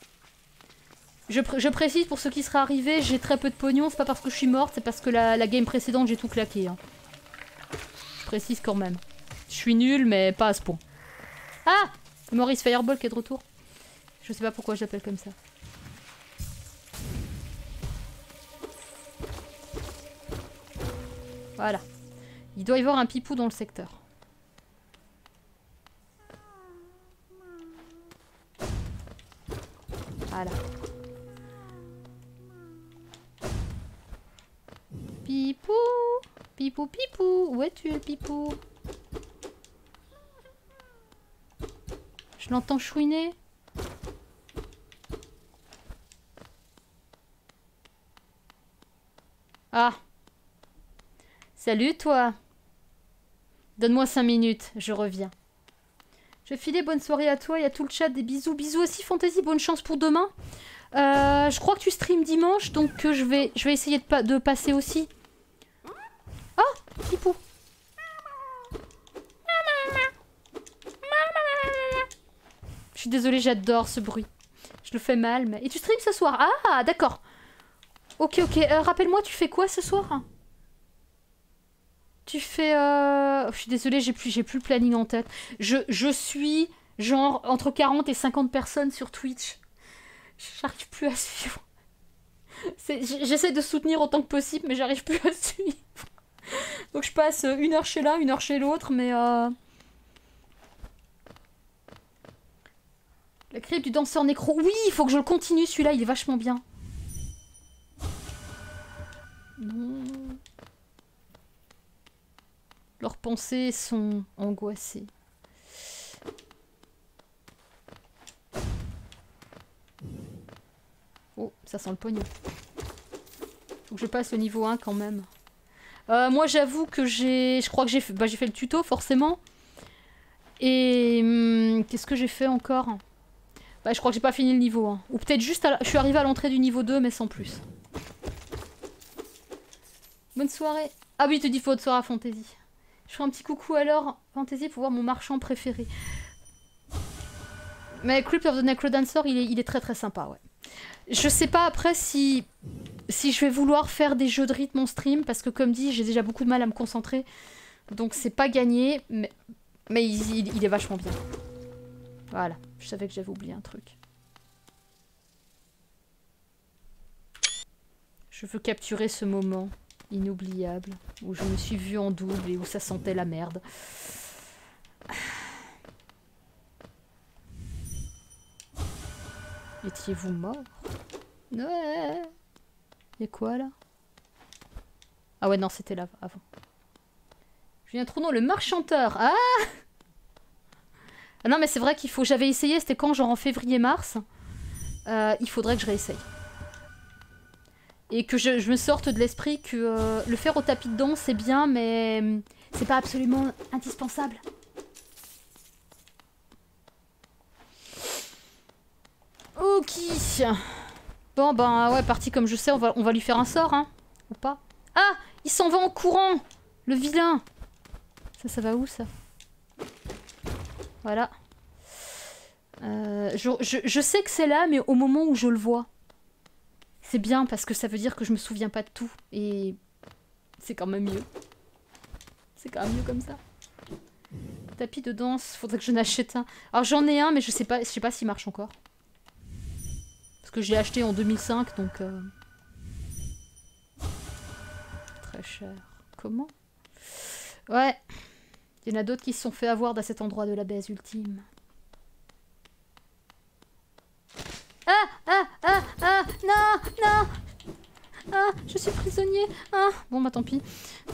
Je précise pour ceux qui seraient arrivés, j'ai très peu de pognon. C'est pas parce que je suis morte, c'est parce que la game précédente j'ai tout claqué. Hein. Je précise quand même. Je suis nulle, mais pas à ce point. Ah, Maurice Fireball qui est de retour. Je sais pas pourquoi je l'appelle comme ça. Voilà. Il doit y avoir un pipou dans le secteur. Voilà. Pipou, pipou, pipou. Où es-tu, le pipou? Je l'entends chouiner. Ah. Salut, toi. Donne-moi 5 minutes, je reviens. Je vais filer, bonne soirée à toi et à tout le chat. Des bisous. Bisous aussi, Fantasy. Bonne chance pour demain. Je crois que tu streams dimanche, donc je vais essayer de passer aussi. Ah, Pipou. Je suis désolée, j'adore ce bruit. Je le fais mal, mais... Et tu streams ce soir? Ah, d'accord. Ok, ok. Rappelle-moi, tu fais quoi ce soir? Tu fais... Je suis désolée, j'ai plus le planning en tête. Je suis genre entre 40 et 50 personnes sur Twitch. J'arrive plus à suivre. J'essaie de soutenir autant que possible, mais j'arrive plus à suivre. Donc je passe 1 heure chez l'un, 1 heure chez l'autre, mais... La crypte du danseur nécro. Oui, il faut que je le continue, celui-là, il est vachement bien. Non. Leurs pensées sont angoissées. Oh, ça sent le pognon. Faut que je passe au niveau 1 quand même. Moi, j'avoue que je crois que j'ai fait le tuto, forcément. Et... qu'est-ce que j'ai fait encore? Je crois que j'ai pas fini le niveau 1. Ou peut-être juste... Je suis arrivée à l'entrée du niveau 2, mais sans plus. Bonne soirée. Ah oui, tu dis bonne soirée à Fantasy. Je ferai un petit coucou alors, Fantasy, pour voir mon marchand préféré. Mais Crypt of the Necrodancer, il est très très sympa, ouais. Je sais pas après si je vais vouloir faire des jeux de rythme en stream, parce que comme dit, j'ai déjà beaucoup de mal à me concentrer. Donc c'est pas gagné, mais il est vachement bien. Voilà, je savais que j'avais oublié un truc. Je veux capturer ce moment inoubliable où je me suis vue en double et où ça sentait la merde. Étiez-vous mort? Ouais. Y'a quoi là? Ah ouais, non, c'était là avant. Julien Trounon, le marchanteur. Ah! Ah non, mais c'est vrai qu'il faut... J'avais essayé, c'était quand? Genre en février-mars. Il faudrait que je réessaye. Et que je me sorte de l'esprit que le faire au tapis de danse, c'est bien, mais c'est pas absolument indispensable. Ok. Bon, ben ouais, parti comme je sais, on va lui faire un sort, hein. Ou pas? Ah! Il s'en va en courant! Le vilain! Ça va où, ça? Voilà. Je sais que c'est là, mais au moment où je le vois. C'est bien, parce que ça veut dire que je me souviens pas de tout. Et c'est quand même mieux. C'est quand même mieux comme ça. Tapis de danse, faudrait que je n'achète un. Alors j'en ai un, mais je sais pas s'il marche encore. Parce Parce que je l'ai acheté en 2005, donc... Très cher. Comment? Ouais. Il y en a d'autres qui se sont fait avoir dans cet endroit de la baise ultime. Ah! Ah! Ah! Ah! Non! Non! Ah! Je suis prisonnier! Ah! Bon, bah tant pis.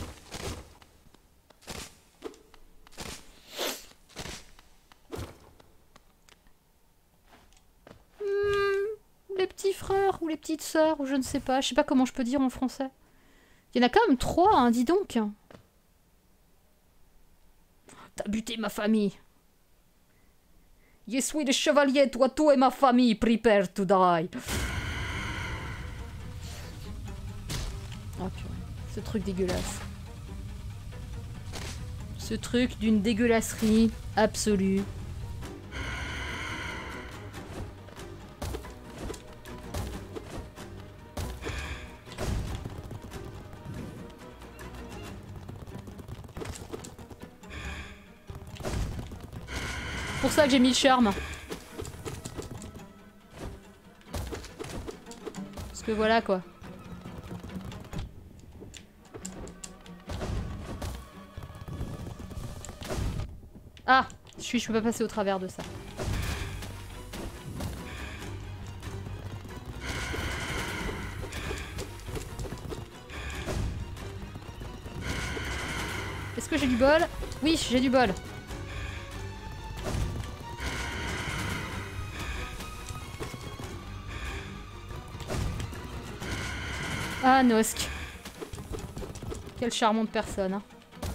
Les petits frères ou les petites sœurs, ou je ne sais pas. Je sais pas comment je peux dire en français. Il y en a quand même 3, hein, dis donc. T'as buté ma famille. Je suis le chevalier, toi, tout et ma famille, prepare to die. Oh purée, ce truc dégueulasse. Ce truc d'une dégueulasserie absolue. C'est pour ça que j'ai mis le charme. Parce que voilà quoi. Ah, je peux pas passer au travers de ça. Est-ce que j'ai du bol? Oui, j'ai du bol. Ah, Nosk. Quelle charmante personne. Hein.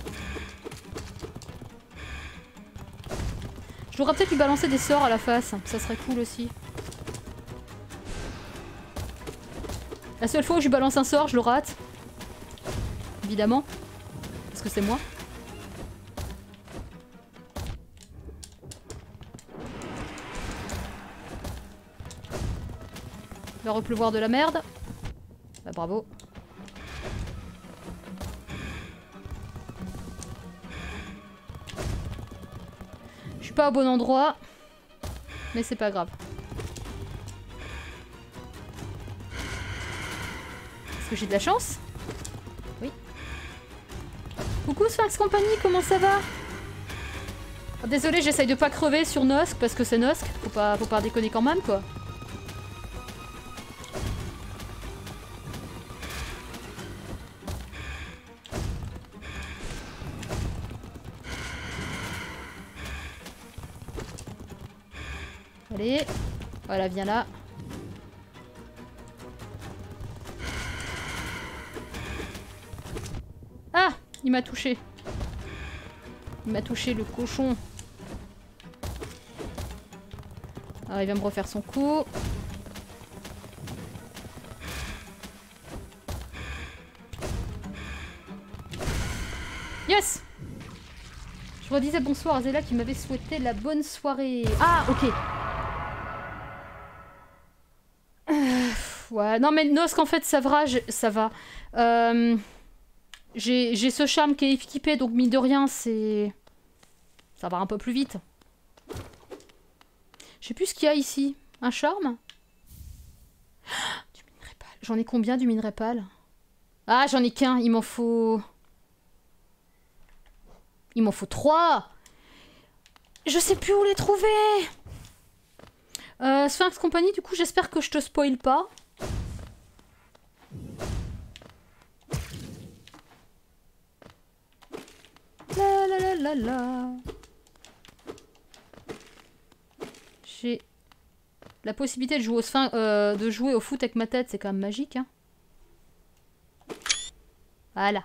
Je devrais peut-être lui balancer des sorts à la face. Ça serait cool aussi. La seule fois où je lui balance un sort, je le rate. Évidemment. Parce que c'est moi. Il va repleuvoir de la merde. Bah bravo. Je suis pas au bon endroit. Mais c'est pas grave. Est-ce que j'ai de la chance? Oui. Coucou Sphinx Company, comment ça va? Oh, désolé, j'essaye de pas crever sur Nosk parce que c'est Nosk. Faut pas déconner quand même quoi. Allez, voilà, viens là. Ah, il m'a touché. Il m'a touché le cochon. Alors il va me refaire son coup. Yes! Je redisais bonsoir à Zella qui m'avait souhaité la bonne soirée. Ah, ok. Ouais, non mais Nosk en fait ça va, ça va. J'ai ce charme qui est équipé donc mine de rien c'est... Ça va un peu plus vite. Je sais plus ce qu'il y a ici. Un charme? Du minerai pâle. J'en ai combien du minerai pâle? Ah j'en ai qu'un, il m'en faut... Il m'en faut 3. Je sais plus où les trouver. Sphinx Company, du coup j'espère que je te spoil pas. La la la la la. J'ai la possibilité de jouer au de jouer au foot avec ma tête, c'est quand même magique, hein. Voilà.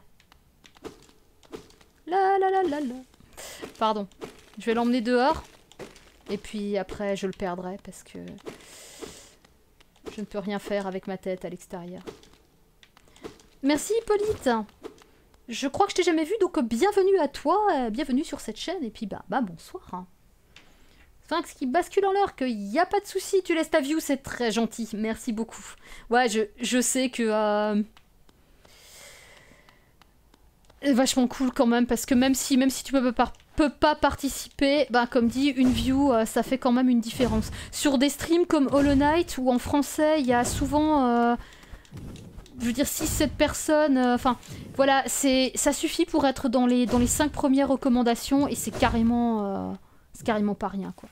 La la la la la. Pardon. Je vais l'emmener dehors. Et puis après, je le perdrai parce que je ne peux rien faire avec ma tête à l'extérieur. Merci Hippolyte. Je crois que je t'ai jamais vu, donc bienvenue à toi, bienvenue sur cette chaîne, et puis bah bonsoir. Hein. Sphinx qui bascule en l'heure, qu'il n'y a pas de souci, tu laisses ta view, c'est très gentil, merci beaucoup. Ouais, je sais que... vachement cool quand même, parce que même si tu peux pas peut pas participer, bah comme dit, une view, ça fait quand même une différence. Sur des streams comme Hollow Knight, où en français, il y a souvent... je veux dire 6-7 personnes, enfin voilà, ça suffit pour être dans les 5 premières recommandations et c'est carrément pas rien quoi.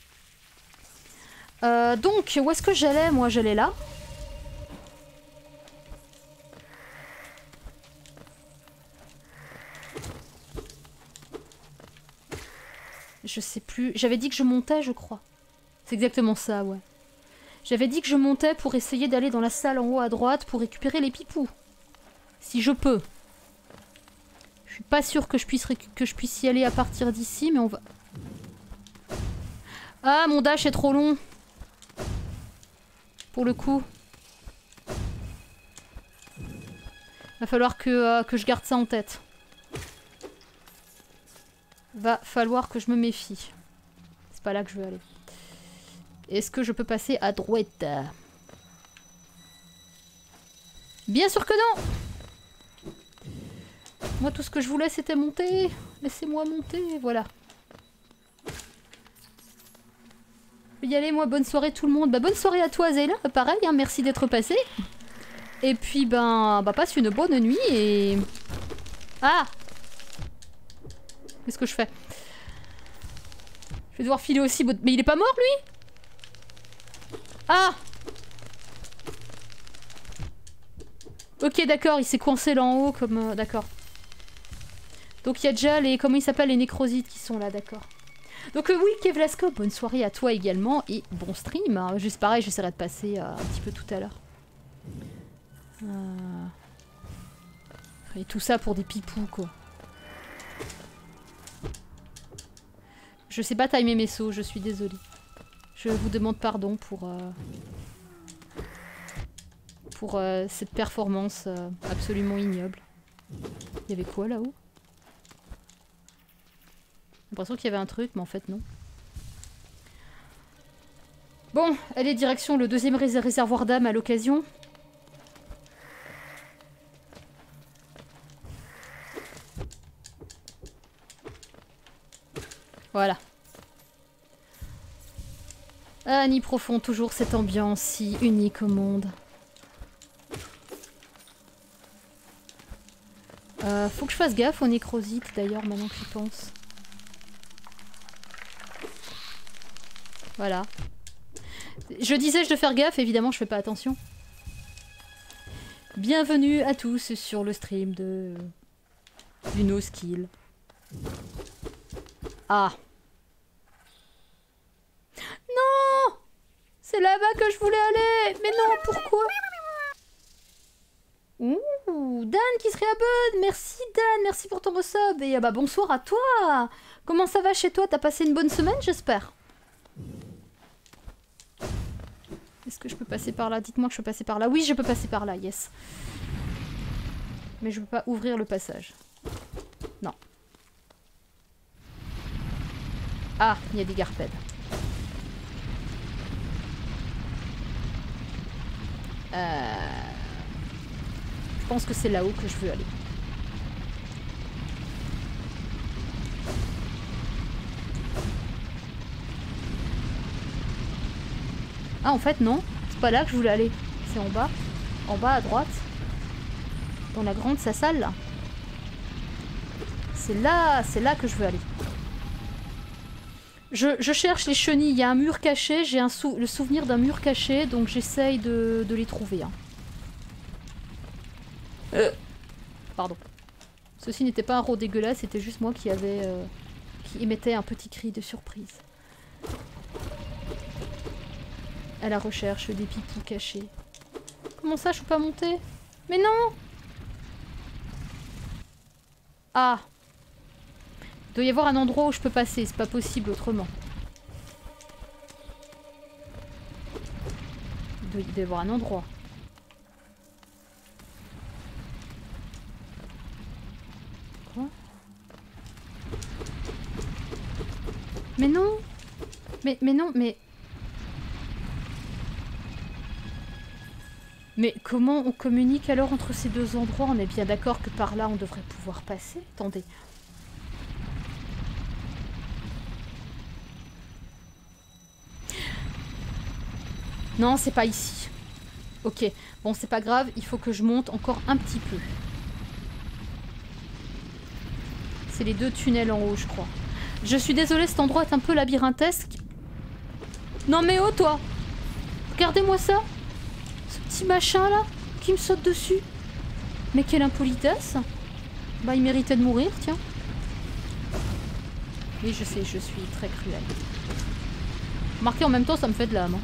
Donc où est-ce que j'allais? Moi j'allais là. Je sais plus, j'avais dit que je montais je crois. C'est exactement ça ouais. J'avais dit que je montais pour essayer d'aller dans la salle en haut à droite pour récupérer les pipous. Si je peux. Je suis pas sûre que je puisse y aller à partir d'ici, mais on va... Ah, mon dash est trop long. Pour le coup. Va falloir que je garde ça en tête. Va falloir que je me méfie. C'est pas là que je veux aller. Est-ce que je peux passer à droite? Bien sûr que non! Moi, tout ce que je voulais, c'était monter. Laissez-moi monter, voilà. Je vais y aller, moi. Bonne soirée tout le monde. Bah, bonne soirée à toi, Zayla. Pareil, hein, merci d'être passé. Et puis, bah, passe une bonne nuit et... Ah! Qu'est-ce que je fais? Je vais devoir filer aussi... Mais il est pas mort, lui? Ah! Ok, d'accord, il s'est coincé là en haut comme... d'accord. Donc il y a déjà les... Comment ils s'appellent? Les nécrosites qui sont là, d'accord. Donc oui, Kevlasco, bonne soirée à toi également. Et bon stream. Hein. Juste pareil, j'essaierai de passer un petit peu tout à l'heure. Et tout ça pour des pipous, quoi. Je sais pas timer mes sauts, je suis désolée. Je vous demande pardon pour cette performance absolument ignoble. Il y avait quoi là-haut? J'ai l'impression qu'il y avait un truc, mais en fait non. Bon, allez, direction le deuxième réservoir d'âme à l'occasion. Voilà. Ah, Nid Profond, toujours cette ambiance si unique au monde. Faut que je fasse gaffe aux nécrosites d'ailleurs, maintenant que j'y pense. Voilà. Je disais de faire gaffe, évidemment je fais pas attention. Bienvenue à tous sur le stream du No Skill. Ah. Non! C'est là-bas que je voulais aller! Mais non, pourquoi? Ouh, Dan qui se réabonne! Merci Dan, merci pour ton resub! Et bah bonsoir à toi! Comment ça va chez toi? T'as passé une bonne semaine, j'espère? Est-ce que je peux passer par là? Dites-moi que je peux passer par là. Oui, je peux passer par là, yes. Mais je peux pas ouvrir le passage. Non. Ah, il y a des garpèdes. Je pense que c'est là-haut que je veux aller. Ah, en fait, non. C'est pas là que je voulais aller. C'est en bas. En bas, à droite. Dans la grande salle, là. C'est là que je veux aller. Je cherche les chenilles. Il y a un mur caché. J'ai le souvenir d'un mur caché. Donc j'essaye de les trouver. Hein. Pardon. Ceci n'était pas un rot dégueulasse. C'était juste moi qui émettais un petit cri de surprise. À la recherche des pipous cachés. Comment ça, je peux pas monter? Mais non! Ah! Il doit y avoir un endroit où je peux passer, c'est pas possible autrement. Il doit y avoir un endroit. Quoi? Mais non! Mais non, mais... Mais comment on communique alors entre ces deux endroits? On est bien d'accord que par là on devrait pouvoir passer? Attendez. Non, c'est pas ici. Ok, bon, c'est pas grave, il faut que je monte encore un petit peu. C'est les 2 tunnels en haut, je crois. Je suis désolée, cet endroit est un peu labyrinthesque. Non mais oh, toi! Regardez-moi ça! Ce petit machin là, qui me saute dessus. Mais quelle impolitesse! Bah, il méritait de mourir, tiens. Oui, je sais, je suis très cruelle. Remarquez, en même temps, ça me fait de l'âme. Hein.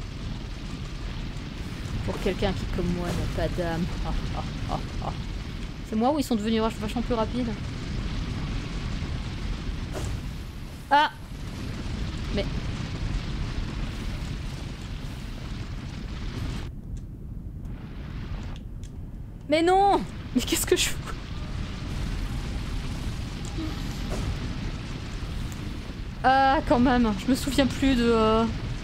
Pour quelqu'un qui, comme moi, n'a pas d'âme. Ah, ah, ah, ah. C'est moi ou ils sont devenus vachement plus rapides? Ah! Mais... Mais non! Mais qu'est-ce que je fous? Ah, quand même, je me souviens plus de...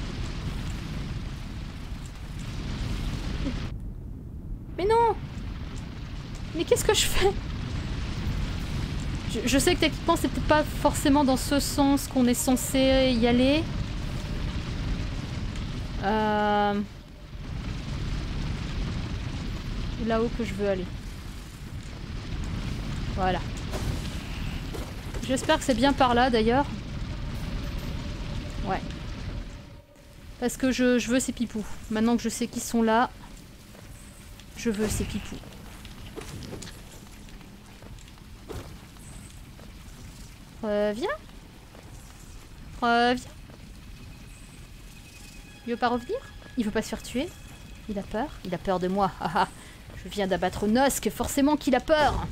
Mais non! Mais qu'est-ce que je fais? Je sais que techniquement c'est peut-être pas forcément dans ce sens qu'on est censé y aller. Là-haut que je veux aller. Voilà. J'espère que c'est bien par là d'ailleurs. Ouais. Parce que je veux ces pipous. Maintenant que je sais qu'ils sont là, je veux ces pipous. Reviens. Reviens. Il veut pas revenir? Il veut pas se faire tuer? Il a peur? Il a peur de moi. Haha. Je viens d'abattre Nosk, forcément qu'il a peur.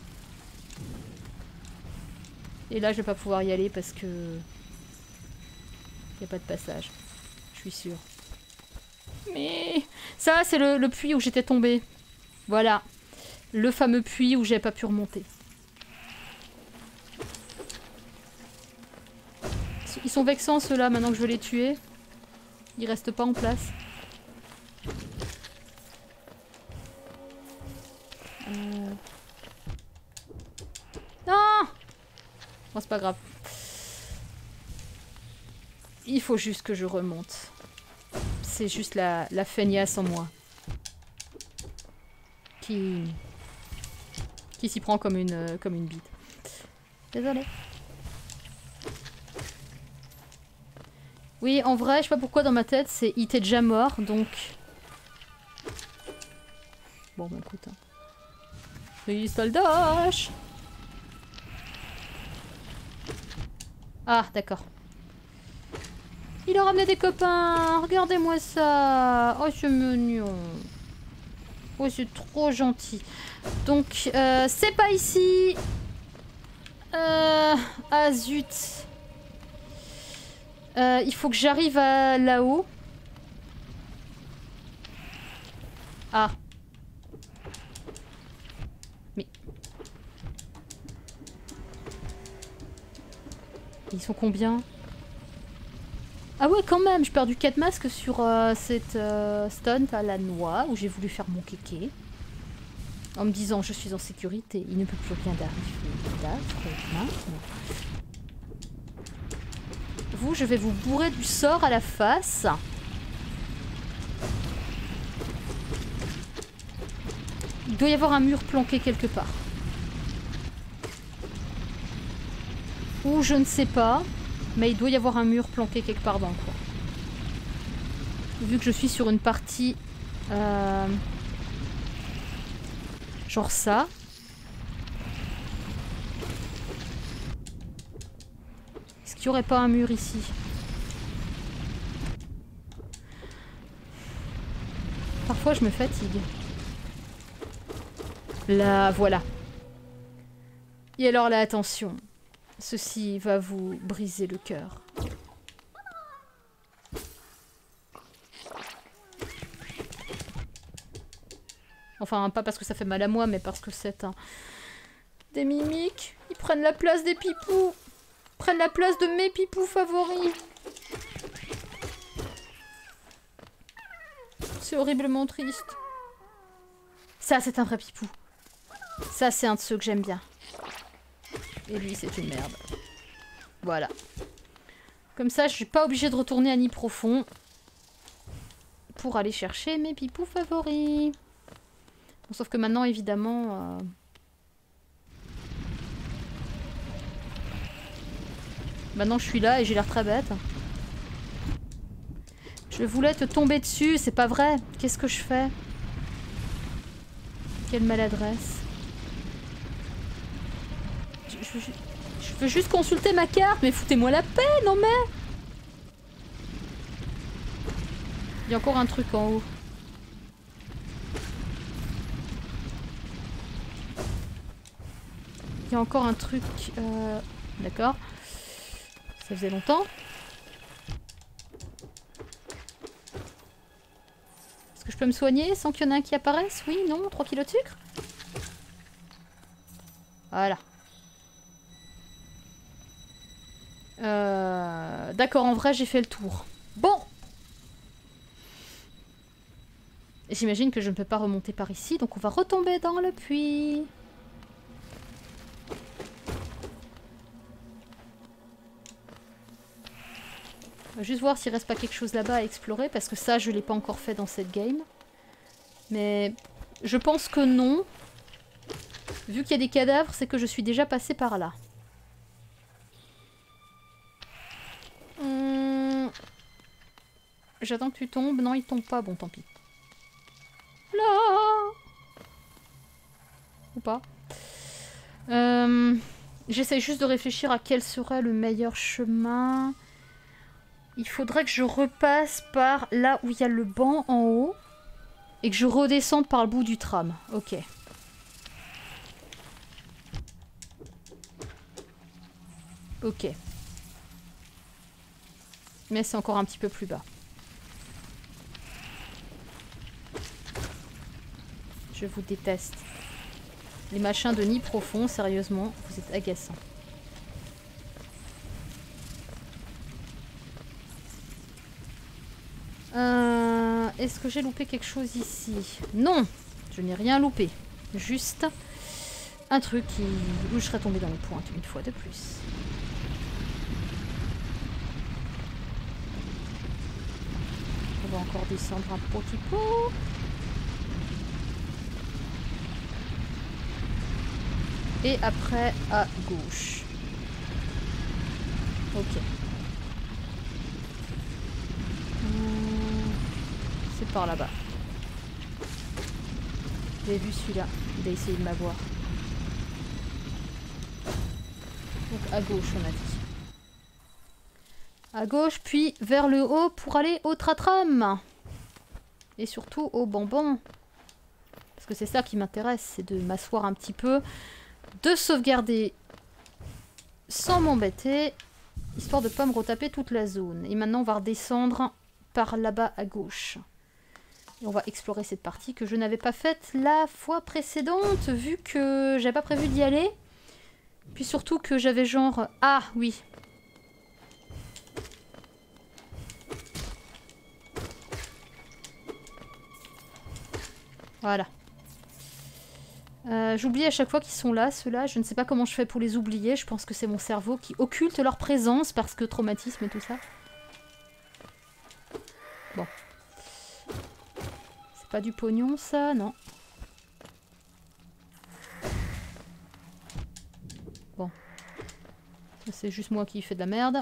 Et là je vais pas pouvoir y aller parce que... Il n'y a pas de passage. Je suis sûre. Mais... Ça c'est le puits où j'étais tombée. Voilà. Le fameux puits où j'ai pas pu remonter. Ils sont vexants ceux-là maintenant que je veux les tuer. Ils restent pas en place. Non! Bon, c'est pas grave. Il faut juste que je remonte. C'est juste la feignasse en moi. Qui s'y prend comme une bite. Désolée. Oui, en vrai, je sais pas pourquoi dans ma tête, c'est il était déjà mort, donc... Bon, bah écoute. Hein. Oui, soldache! Ah, d'accord. Il a ramené des copains! Regardez-moi ça! Oh, c'est mignon! Oh, c'est trop gentil. Donc, c'est pas ici! Ah, zut! Il faut que j'arrive à là-haut. Ah. Mais... Ils sont combien? Ah ouais, quand même, j'ai perdu 4 masques sur cette stunt à la noix où j'ai voulu faire mon kéké. En me disant je suis en sécurité, il ne peut plus rien d'arriver. Vous, je vais vous bourrer du sort à la face. Il doit y avoir un mur planqué quelque part. Ou je ne sais pas, mais il doit y avoir un mur planqué quelque part dans le coin. Vu que je suis sur une partie... genre ça. Est-ce qu'il n'y aurait pas un mur ici? Parfois je me fatigue. Là, voilà. Et alors là, attention. Ceci va vous briser le cœur. Enfin, pas parce que ça fait mal à moi, mais parce que c'est un... Des mimiques. Ils prennent la place des pipous. Ils prennent la place de mes pipous favoris. C'est horriblement triste. Ça, c'est un vrai pipou. Ça, c'est un de ceux que j'aime bien. Et lui, c'est une merde. Voilà. Comme ça, je suis pas obligée de retourner à Nid Profond. pour aller chercher mes pipous favoris. Bon, sauf que maintenant, évidemment... Maintenant, je suis là et j'ai l'air très bête. Je voulais te tomber dessus, c'est pas vrai. Qu'est-ce que je fais? Quelle maladresse. Je veux juste consulter ma carte, mais foutez-moi la paix, non mais... Il y a encore un truc en haut. Il y a encore un truc... D'accord. Ça faisait longtemps. Est-ce que je peux me soigner sans qu'il y en ait un qui apparaisse? Oui, non? 3 kilos de sucre? Voilà. D'accord, en vrai, j'ai fait le tour. Bon! J'imagine que je ne peux pas remonter par ici, donc on va retomber dans le puits. On va juste voir s'il reste pas quelque chose là-bas à explorer, parce que ça, je l'ai pas encore fait dans cette game. Mais je pense que non. Vu qu'il y a des cadavres, c'est que je suis déjà passée par là. J'attends que tu tombes. Non, il tombe pas. Bon, tant pis. Là ou pas. J'essaie juste de réfléchir à quel serait le meilleur chemin. Il faudrait que je repasse par là où il y a le banc en haut. Et que je redescende par le bout du tram. Ok. Ok. Mais c'est encore un petit peu plus bas. Je vous déteste. Les machins de nid profond, sérieusement, vous êtes agaçants. Est-ce que j'ai loupé quelque chose ici? Non! Je n'ai rien loupé. Juste un truc où je serais tombée dans les pointes une fois de plus. On va encore descendre un petit peu. Et après, à gauche. Ok. C'est par là-bas. J'ai vu celui-là. Il a essayé de m'avoir. Donc à gauche, on a dit. À gauche, puis vers le haut pour aller au tratram. Et surtout au bonbon. Parce que c'est ça qui m'intéresse, c'est de m'asseoir un petit peu, de sauvegarder sans m'embêter, histoire de pas me retaper toute la zone. Et maintenant, on va redescendre par là-bas à gauche. Et on va explorer cette partie que je n'avais pas faite la fois précédente, vu que j'avais pas prévu d'y aller. Puis surtout que j'avais genre... Ah, oui. Voilà. J'oublie à chaque fois qu'ils sont là, ceux-là. Je ne sais pas comment je fais pour les oublier. Je pense que c'est mon cerveau qui occulte leur présence parce que traumatisme et tout ça. Bon. C'est pas du pognon, ça? Non. Bon. C'est juste moi qui fais de la merde.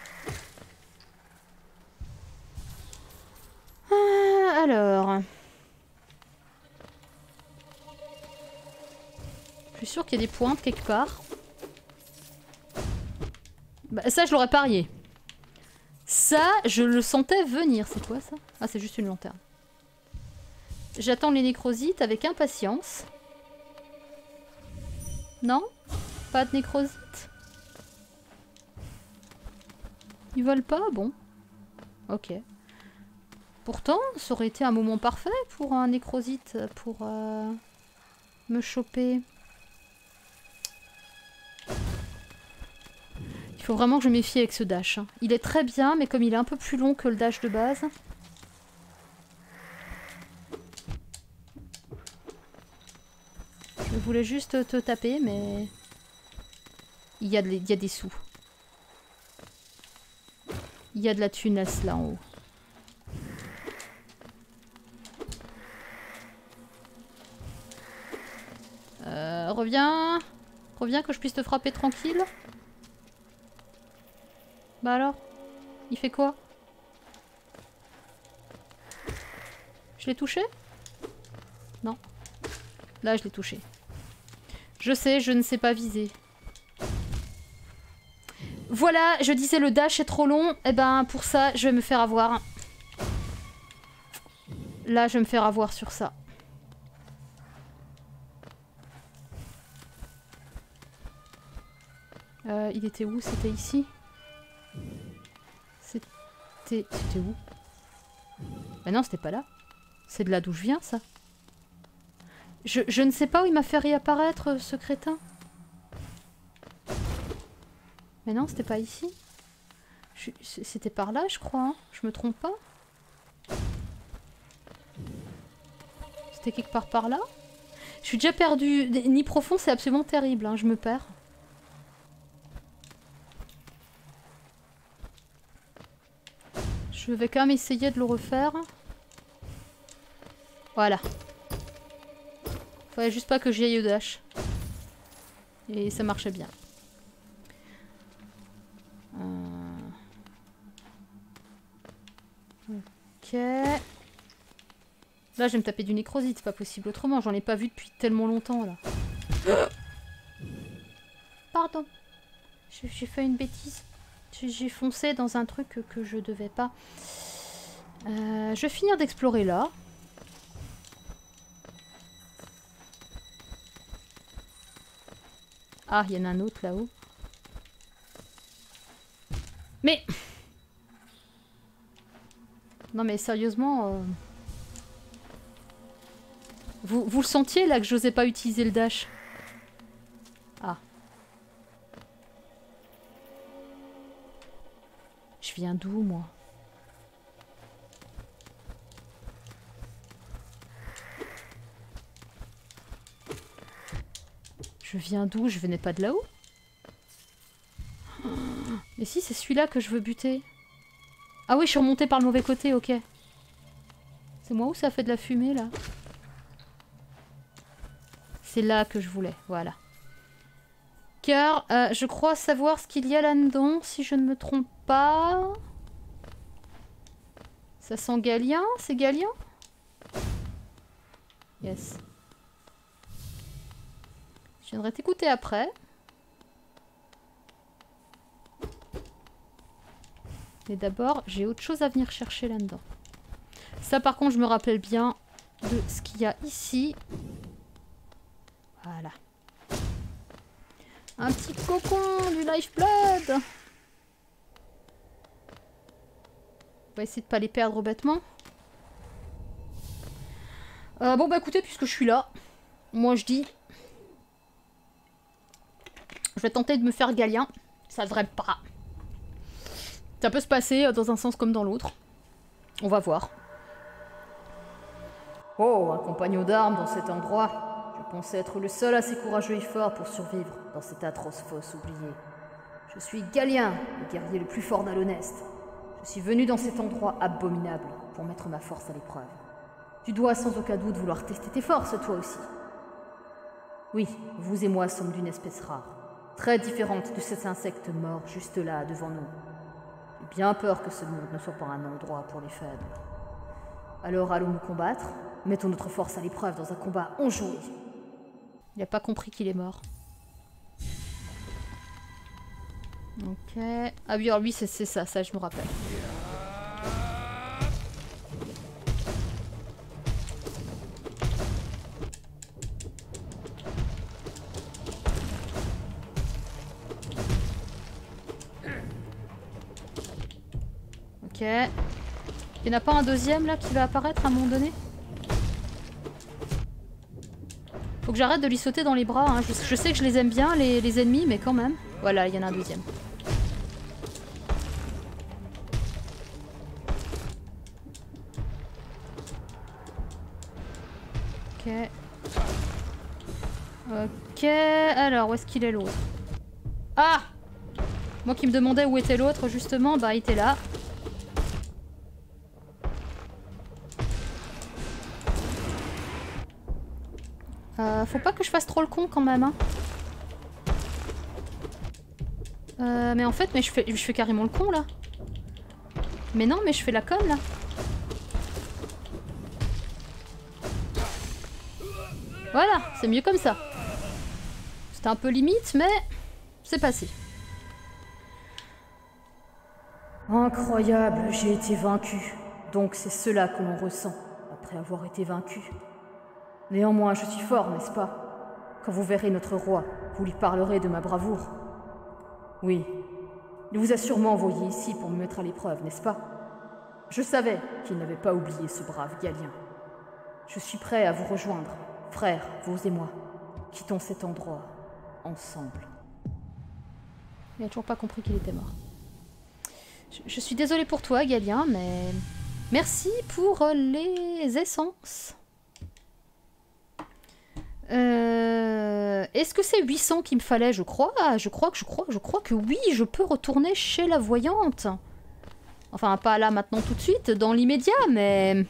Alors... Je suis sûre qu'il y a des pointes quelque part. Bah, ça, je l'aurais parié. Ça, je le sentais venir. C'est quoi, ça? Ah, c'est juste une lanterne. J'attends les nécrosites avec impatience. Non? Pas de nécrosites? Ils veulent pas? Bon. Ok. Pourtant, ça aurait été un moment parfait pour un nécrosite, pour me choper. Il faut vraiment que je me méfie avec ce dash. Il est très bien, mais comme il est un peu plus long que le dash de base... Je voulais juste te taper, mais... Il y a des sous. Il y a de la thune là en haut. Reviens. Reviens que je puisse te frapper tranquille. Bah alors? Il fait quoi? Je l'ai touché? Non. Là, je l'ai touché. Je sais, je ne sais pas viser. Voilà, je disais le dash est trop long. Et ben, pour ça, je vais me faire avoir. Là, je vais me faire avoir sur ça. Il était où? C'était ici? C'était où? Mais non, c'était pas là. C'est de là d'où je viens, ça. Je ne sais pas où il m'a fait réapparaître, ce crétin. Mais non, c'était pas ici. C'était par là, je crois. Hein. Je me trompe pas? C'était quelque part par là? Je suis déjà perdue. Ni profond, c'est absolument terrible. Hein. Je me perds. Je vais quand même essayer de le refaire. Voilà. Fallait juste pas que j'y aille au dash. Et ça marchait bien. Ok. Là, je vais me taper du nécrosite, c'est pas possible autrement. J'en ai pas vu depuis tellement longtemps, là. Pardon. J'ai fait une bêtise. J'ai foncé dans un truc que je devais pas. Je vais finir d'explorer là. Ah, il y en a un autre là-haut. Mais... Non mais sérieusement... Vous le sentiez là que j'osais pas utiliser le dash? Ah. Je viens d'où moi? Je viens d'où? Je venais pas de là-haut? Mais si, c'est celui-là que je veux buter. Ah oui, je suis remontée par le mauvais côté, ok. C'est moi où ça fait de la fumée, là? C'est là que je voulais, voilà. Car je crois savoir ce qu'il y a là-dedans, si je ne me trompe pas. Ça sent Galien? C'est Galien? Yes. Je viendrai t'écouter après. Mais d'abord, j'ai autre chose à venir chercher là-dedans. Ça, par contre, je me rappelle bien de ce qu'il y a ici. Voilà. Un petit cocon du lifeblood. On va essayer de pas les perdre bêtement. Bon, bah écoutez, puisque je suis là, moi je dis... Je vais tenter de me faire Galien. Ça devrait pas. Ça peut se passer dans un sens comme dans l'autre. On va voir. Oh, un compagnon d'armes dans cet endroit. Je pensais être le seul assez courageux et fort pour survivre dans cette atroce fosse oubliée. Je suis Galien, le guerrier le plus fort d'Alonest. Je suis venu dans cet endroit abominable pour mettre ma force à l'épreuve. Tu dois sans aucun doute vouloir tester tes forces, toi aussi. Oui, vous et moi sommes d'une espèce rare, très différente de cet insecte mort juste là, devant nous. J'ai bien peur que ce monde ne soit pas un endroit pour les faibles. Alors allons nous combattre, mettons notre force à l'épreuve dans un combat enjoué. Il n'a pas compris qu'il est mort. Ok. Ah oui, alors lui c'est ça, ça je me rappelle. Ok. Il n'y en a pas un deuxième là qui va apparaître à un moment donné? Faut que j'arrête de lui sauter dans les bras. Hein. Je sais que je les aime bien, les ennemis, mais quand même. Voilà, il y en a un deuxième. Ok. Ok, alors où est-ce qu'il est l'autre? Ah! Moi qui me demandais où était l'autre, justement, bah il était là. Faut pas que je fasse trop le con quand même. Hein. Mais en fait, je fais carrément le con là. Mais non, mais je fais la conne là. Voilà, c'est mieux comme ça. C'était un peu limite, mais c'est passé. Incroyable, j'ai été vaincu. Donc c'est cela que l'on ressent après avoir été vaincu. Néanmoins, je suis fort, n'est-ce pas? Quand vous verrez notre roi, vous lui parlerez de ma bravoure. Oui, il vous a sûrement envoyé ici pour me mettre à l'épreuve, n'est-ce pas? Je savais qu'il n'avait pas oublié ce brave Galien. Je suis prêt à vous rejoindre, frères, vous et moi. Quittons cet endroit, ensemble. Il n'a toujours pas compris qu'il était mort. Je suis désolée pour toi, Galien, mais... Merci pour les essences. Est-ce que c'est 800 qu'il me fallait? Je crois que oui, je peux retourner chez la voyante. Enfin, pas là maintenant tout de suite, dans l'immédiat, mais...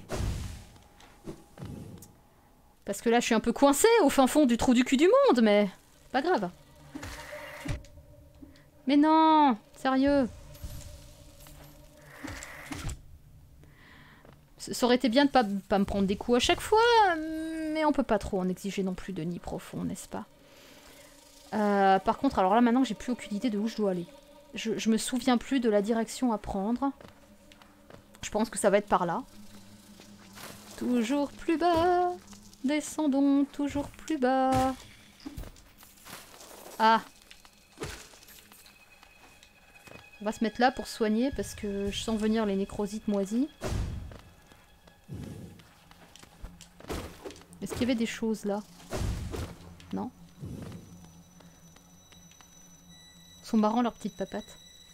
Parce que là, je suis un peu coincée au fin fond du trou du cul du monde, mais... Pas grave. Mais non, sérieux. Ça aurait été bien de pas me prendre des coups à chaque fois, mais on peut pas trop en exiger non plus de nid profond, n'est-ce pas? Par contre, alors là maintenant j'ai plus aucune idée de où je dois aller. Je me souviens plus de la direction à prendre. Je pense que ça va être par là. Toujours plus bas, descendons toujours plus bas. Ah! On va se mettre là pour soigner parce que je sens venir les nécrosites moisis. Est-ce qu'il y avait des choses là? Non? Ils sont marrants leurs petites papates.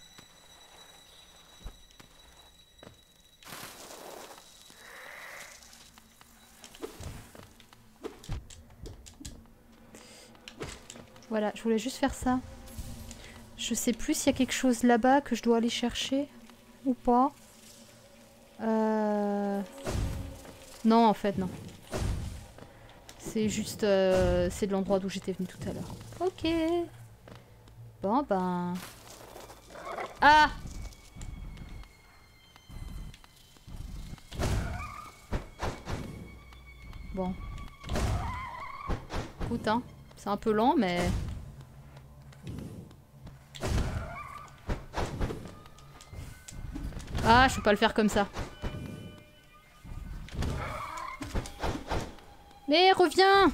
Voilà, je voulais juste faire ça. Je sais plus s'il y a quelque chose là-bas que je dois aller chercher ou pas. Non, en fait, non. C'est juste... c'est de l'endroit d'où j'étais venue tout à l'heure. Ok. Bon, ben... Ah! Bon. Écoute, hein. C'est un peu lent, mais... Ah, je peux pas le faire comme ça. Mais reviens!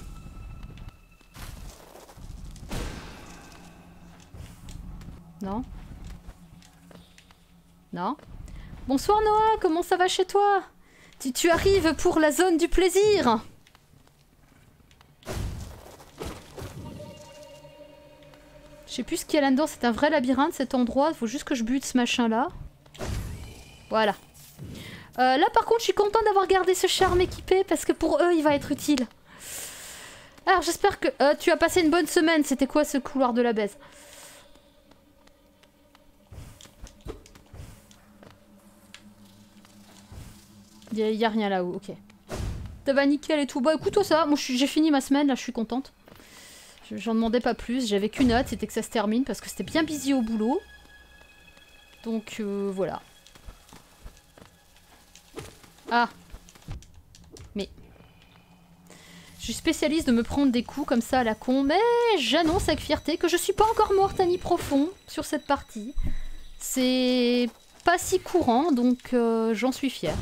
Non? Non? Bonsoir Noah, comment ça va chez toi? Tu arrives pour la zone du plaisir? Je sais plus ce qu'il y a là-dedans, c'est un vrai labyrinthe cet endroit, il faut juste que je bute ce machin là. Voilà. Là par contre je suis contente d'avoir gardé ce charme équipé parce que pour eux il va être utile. Alors j'espère que tu as passé une bonne semaine. C'était quoi ce couloir de la baise? Y a rien là-haut, ok. Ça va nickel et tout. Bah écoute toi ça, moi j'ai fini ma semaine là, je suis contente. J'en demandais pas plus, j'avais qu'une hâte, c'était que ça se termine parce que c'était bien busy au boulot. Donc voilà. Ah. Mais... Je suis spécialiste de me prendre des coups comme ça à la con, mais j'annonce avec fierté que je suis pas encore morte à nid profond sur cette partie. C'est pas si courant, donc j'en suis fière.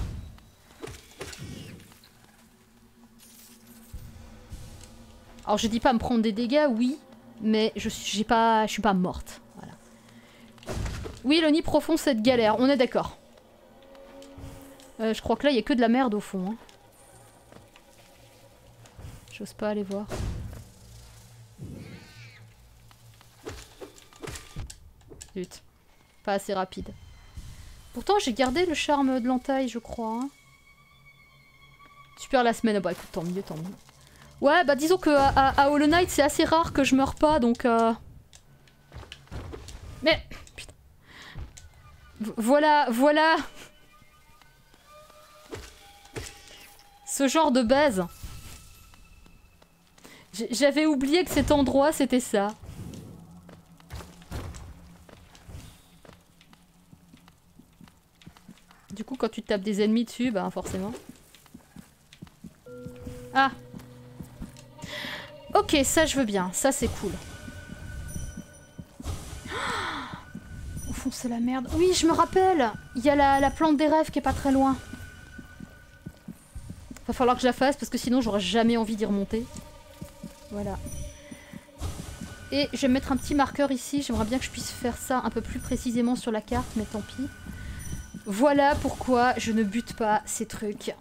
Alors je dis pas me prendre des dégâts, oui, mais je suis pas morte. Voilà. Oui, le nid profond, c'est de galère, on est d'accord. Je crois que là, il y a que de la merde au fond. Hein. J'ose pas aller voir. Zut. Pas assez rapide. Pourtant, j'ai gardé le charme de l'entaille, je crois. Hein. Super la semaine. Bah écoute, tant mieux, tant mieux. Ouais, bah disons que à Hollow Knight, c'est assez rare que je meure pas, donc... Mais... Putain. Voilà, voilà. Ce genre de baise. J'avais oublié que cet endroit, c'était ça. Du coup, quand tu tapes des ennemis dessus, bah forcément. Ah! Ok, ça je veux bien. Ça c'est cool. Au fond, c'est la merde. Oui, je me rappelle! Il y a la plante des rêves qui est pas très loin. Va falloir que je la fasse parce que sinon j'aurais jamais envie d'y remonter. Voilà. Et je vais mettre un petit marqueur ici. J'aimerais bien que je puisse faire ça un peu plus précisément sur la carte, mais tant pis. Voilà pourquoi je ne bute pas ces trucs.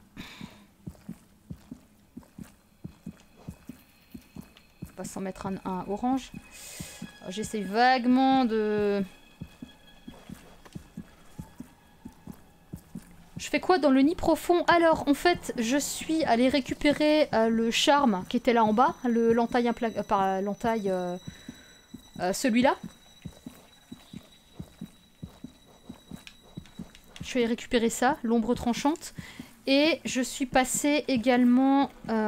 On va s'en mettre un orange. J'essaie vaguement de... Je fais quoi dans le nid profond? Alors, en fait, je suis allée récupérer le charme qui était là en bas. L'entaille l'entaille... celui-là. Je suis allée récupérer ça, l'ombre tranchante. Et je suis passée également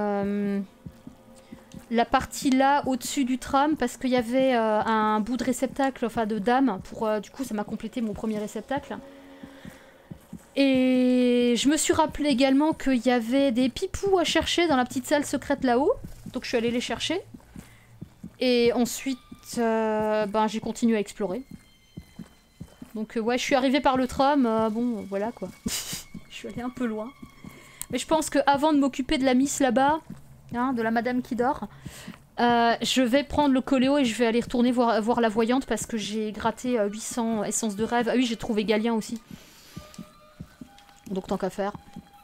la partie là, au-dessus du tram, parce qu'il y avait un bout de réceptacle, enfin de dame. Du coup, ça m'a complété mon premier réceptacle. Et je me suis rappelé également qu'il y avait des pipous à chercher dans la petite salle secrète là-haut. Donc je suis allée les chercher. Et ensuite, j'ai continué à explorer. Donc ouais, je suis arrivée par le tram, bon, voilà quoi. Je suis allée un peu loin. Mais je pense qu'avant de m'occuper de la miss là-bas, hein, de la madame qui dort, je vais prendre le coléo et je vais aller retourner voir la voyante parce que j'ai gratté 800 essences de rêve. Ah oui, j'ai trouvé Galien aussi. Donc tant qu'à faire.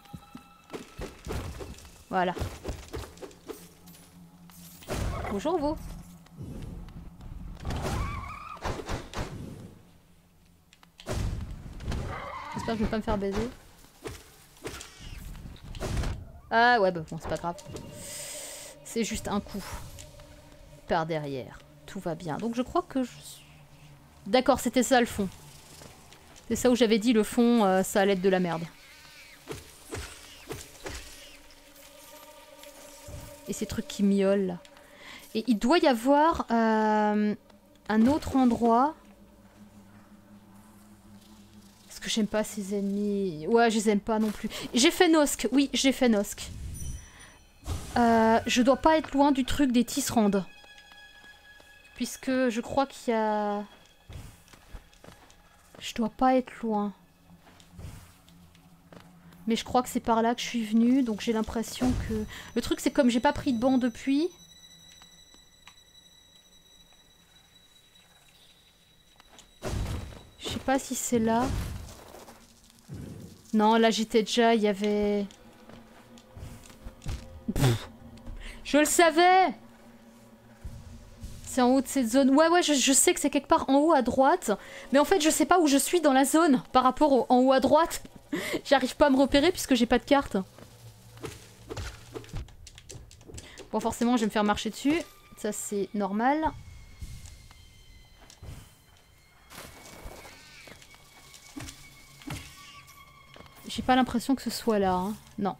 Voilà. Bonjour vous. J'espère que je vais pas me faire baiser. Ah ouais, bah bon, c'est pas grave. C'est juste un coup. Par derrière. Tout va bien. Donc je crois que je suis... D'accord, c'était ça le fond. C'est ça où j'avais dit le fond, ça allait être de la merde. Et ces trucs qui miaulent là. Et il doit y avoir un autre endroit... Parce que j'aime pas ces ennemis. Ouais, je les aime pas non plus. J'ai fait Nosk. Oui, j'ai fait Nosk. Je dois pas être loin du truc des tisserandes. Puisque je crois qu'il y a... Je dois pas être loin. Mais je crois que c'est par là que je suis venue. Donc j'ai l'impression que... Le truc, c'est comme j'ai pas pris de banc depuis... Je sais pas si c'est là... Non, là j'étais déjà, il y avait... Pff, je le savais! C'est en haut de cette zone. Ouais, je sais que c'est quelque part en haut à droite. Mais en fait, je sais pas où je suis dans la zone par rapport en haut à droite. J'arrive pas à me repérer puisque j'ai pas de carte. Bon, forcément, je vais me faire marcher dessus. Ça, c'est normal. J'ai pas l'impression que ce soit là. Hein. Non.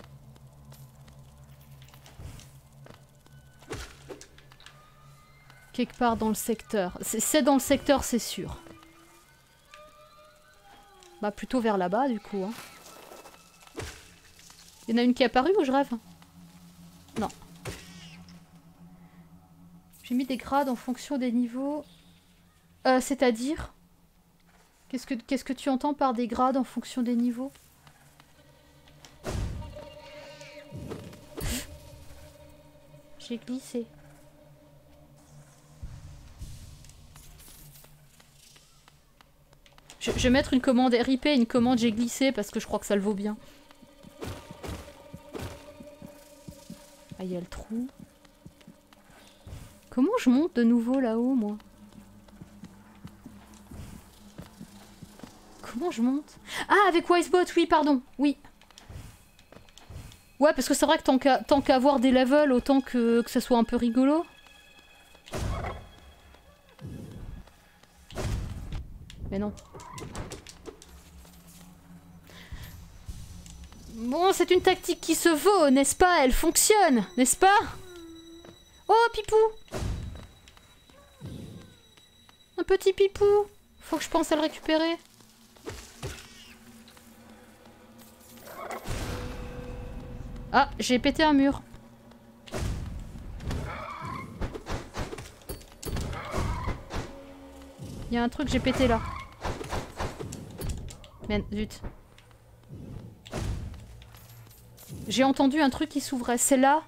Quelque part dans le secteur. C'est dans le secteur, c'est sûr. Bah plutôt vers là-bas, du coup. Hein. Il y en a une qui est apparue ou je rêve? Non. J'ai mis des grades en fonction des niveaux. C'est-à-dire? Qu'est-ce que tu entends par des grades en fonction des niveaux? J'ai glissé. Je vais mettre une commande RIP et une commande j'ai glissé parce que je crois que ça le vaut bien. Ah, il y a le trou. Comment je monte de nouveau là-haut, moi? Comment je monte? Ah, avec Wisebot, oui, pardon, oui. Ouais, parce que c'est vrai que tant qu'à avoir des levels, autant que ça soit un peu rigolo. Mais non. Bon, c'est une tactique qui se vaut, n'est-ce pas? Elle fonctionne, n'est-ce pas? Oh, Pipou! Un petit Pipou! Faut que je pense à le récupérer. Ah, j'ai pété un mur. Il y a un truc, j'ai pété là. Merde, zut. J'ai entendu un truc qui s'ouvrait. C'est là.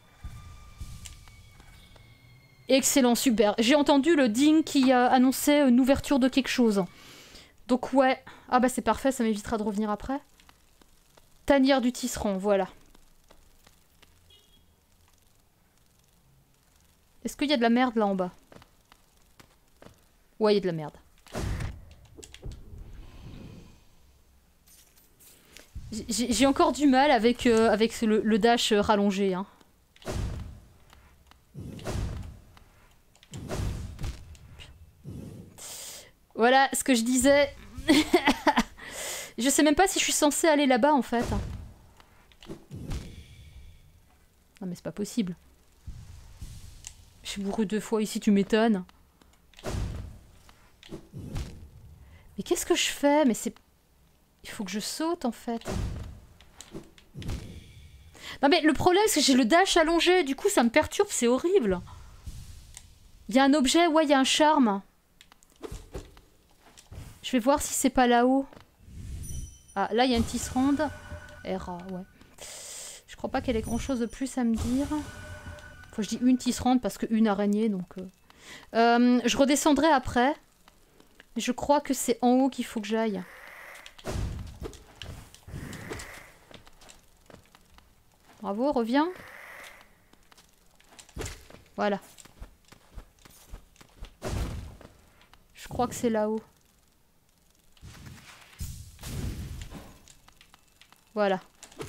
Excellent, super. J'ai entendu le ding qui annonçait une ouverture de quelque chose. Donc ouais. Ah bah c'est parfait, ça m'évitera de revenir après. Tanière du tisserand, voilà. Est-ce qu'il y a de la merde là en bas? Ouais, il y a de la merde. J'ai encore du mal avec, le dash rallongé. Hein. Voilà ce que je disais. Je sais même pas si je suis censée aller là-bas en fait. Non mais c'est pas possible. Je suis bourrue 2 fois ici, tu m'étonnes. Mais qu'est-ce que je fais? Mais c'est... Il faut que je saute en fait. Non mais le problème c'est que j'ai le dash allongé, du coup ça me perturbe, c'est horrible. Il y a un objet, ouais il y a un charme. Je vais voir si c'est pas là-haut. Ah là il y a une tisserande. R, ouais. Je crois pas qu'elle ait grand chose de plus à me dire. Faut que je dis une tisserande parce qu'une araignée donc... je redescendrai après. Je crois que c'est en haut qu'il faut que j'aille. Bravo, reviens. Voilà. Je crois que c'est là-haut. Voilà.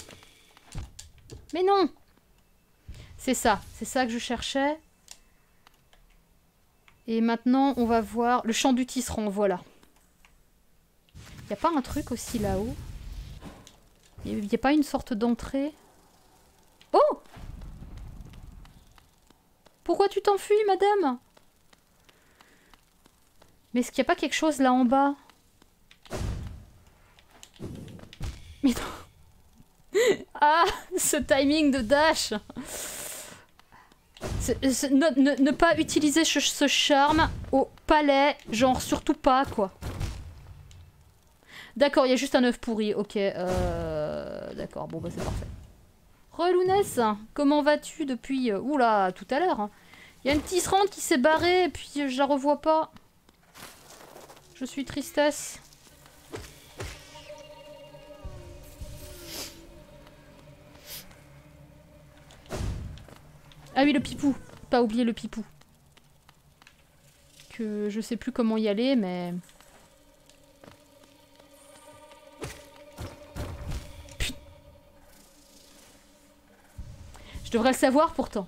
Mais non! C'est ça que je cherchais. Et maintenant, on va voir le champ du tisserand, voilà. Y a pas un truc aussi là-haut? Y a pas une sorte d'entrée? Oh! Pourquoi tu t'enfuis, madame? Mais est-ce qu'il n'y a pas quelque chose là en bas? Mais non! Ah! Ce timing de dash! Ne pas utiliser ce charme au palais, genre surtout pas, quoi. D'accord, il y a juste un œuf pourri, ok. D'accord, bon bah c'est parfait. Relounès, comment vas-tu depuis... Oula, tout à l'heure. Il y a une tisserande qui s'est barrée et puis je la revois pas. Je suis tristesse. Ah oui, le pipou. Pas oublier le pipou. Que je sais plus comment y aller, mais... Je devrais le savoir pourtant.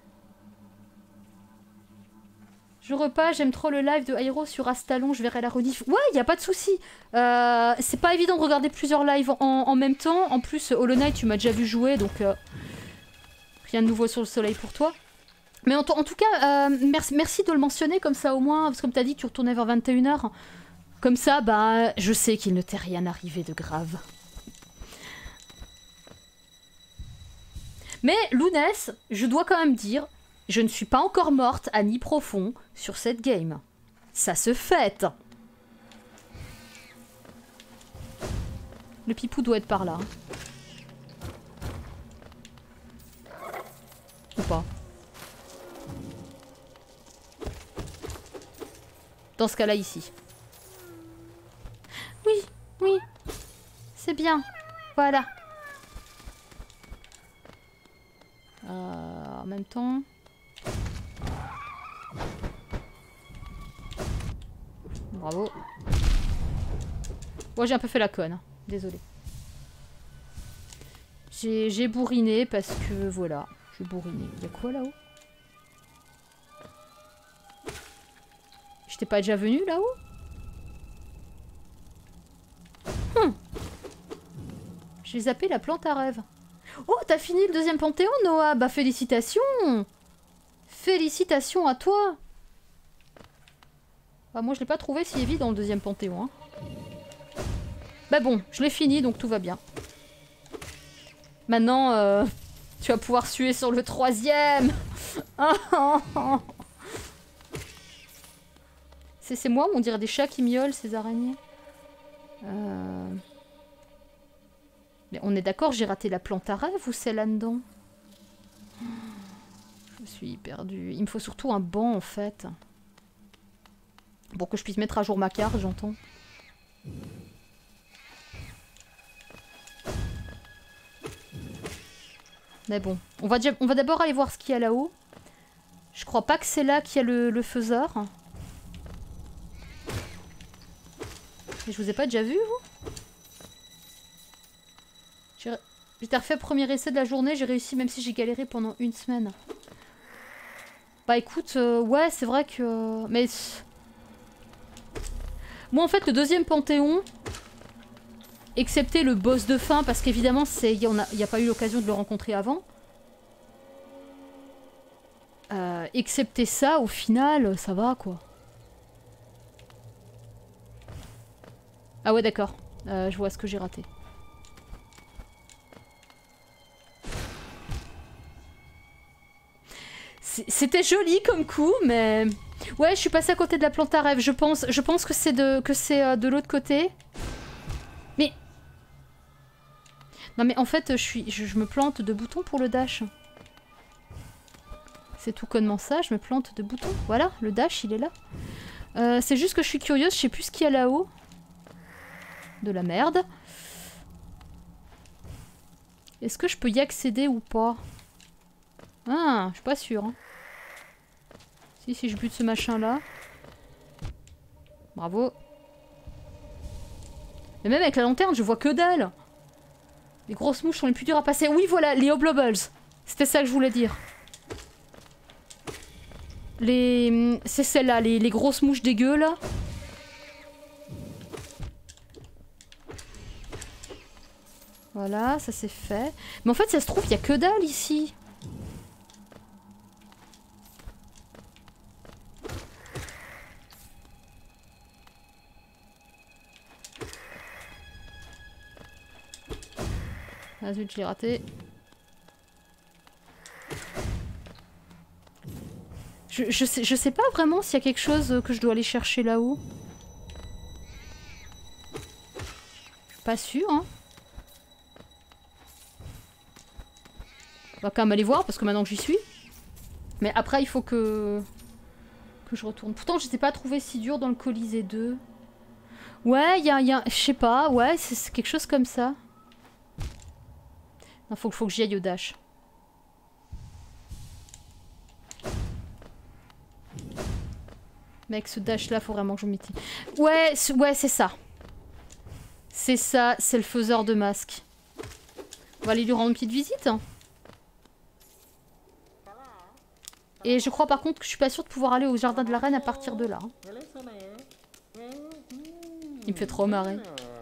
Je repas, j'aime trop le live de Airo sur Astalon, je verrai la rediff. Ouais, y a pas de souci. C'est pas évident de regarder plusieurs lives en même temps. En plus, Hollow Knight, tu m'as déjà vu jouer, donc rien de nouveau sur le soleil pour toi. Mais en tout cas, merci de le mentionner comme ça au moins, parce que comme t'as dit, tu retournais vers 21 h. Comme ça, bah, je sais qu'il ne t'est rien arrivé de grave. Mais Lounès, je dois quand même dire, je ne suis pas encore morte à nid profond sur cette game. Ça se fête. Le pipou doit être par là. Ou pas. Dans ce cas-là, ici. Oui, oui. C'est bien. Voilà. En même temps... Bravo. Moi, j'ai un peu fait la conne. Désolée. J'ai bourriné parce que... Voilà. J'ai bourriné. Il y a quoi là-haut? Je t'ai pas déjà venu là-haut? J'ai zappé la plante à rêve. Oh, t'as fini le 2e Panthéon, Noah? Bah, félicitations! Félicitations à toi. Bah, moi je l'ai pas trouvé si évident dans le deuxième panthéon. Hein. Bah bon, je l'ai fini donc tout va bien. Maintenant, tu vas pouvoir suer sur le troisième. C'est moi ou on dirait des chats qui miaulent ces araignées? Mais on est d'accord, j'ai raté la plante à rêve ou c'est là-dedans? Je suis perdue. Il me faut surtout un banc en fait. Pour que je puisse mettre à jour ma carte, j'entends. Mais bon, on va d'abord aller voir ce qu'il y a là-haut. Je crois pas que c'est là qu'il y a le faiseur. Mais je vous ai pas déjà vu, vous? J'ai refait le premier essai de la journée, j'ai réussi même si j'ai galéré pendant une semaine. Bah écoute, ouais, c'est vrai que... Mais... Moi en fait, le deuxième panthéon, excepté le boss de fin, parce qu'évidemment, il n'y a pas eu l'occasion de le rencontrer avant. Excepté ça, au final, ça va quoi. Ah ouais, d'accord. Je vois ce que j'ai raté. C'était joli comme coup, mais... Ouais, je suis passée à côté de la plante à rêve, je pense que c'est de l'autre côté. Mais... Non mais en fait, je me plante de boutons pour le dash. C'est tout connement ça, je me plante de boutons. Voilà, le dash, il est là. C'est juste que je suis curieuse, je sais plus ce qu'il y a là-haut. De la merde. Est-ce que je peux y accéder ou pas? Ah, je suis pas sûre. Hein. Si je bute ce machin-là. Bravo. Mais même avec la lanterne, je vois que dalle. Les grosses mouches sont les plus dures à passer. Oui, voilà, les Hobblobbles. C'était ça que je voulais dire. C'est celle-là, les grosses mouches dégueu, là. Voilà, ça c'est fait. Mais en fait, ça se trouve, il y a que dalle ici. Ah zut, je l'ai raté. Je sais pas vraiment s'il y a quelque chose que je dois aller chercher là-haut. Je suis pas sûre, hein. On va quand même aller voir parce que maintenant que j'y suis. Mais après, il faut que je retourne. Pourtant, je n'étais pas trouvé si dur dans le Colisée 2. Ouais, il y a... Je sais pas, ouais, c'est quelque chose comme ça. Il faut que j'y aille au dash. Mec, ce dash là, faut vraiment que je m'y tienne. Ouais, c'est ça. C'est ça, c'est le faiseur de masques. On va aller lui rendre une petite visite. Et je crois par contre que je suis pas sûre de pouvoir aller au jardin de la reine à partir de là. Il me fait trop marrer.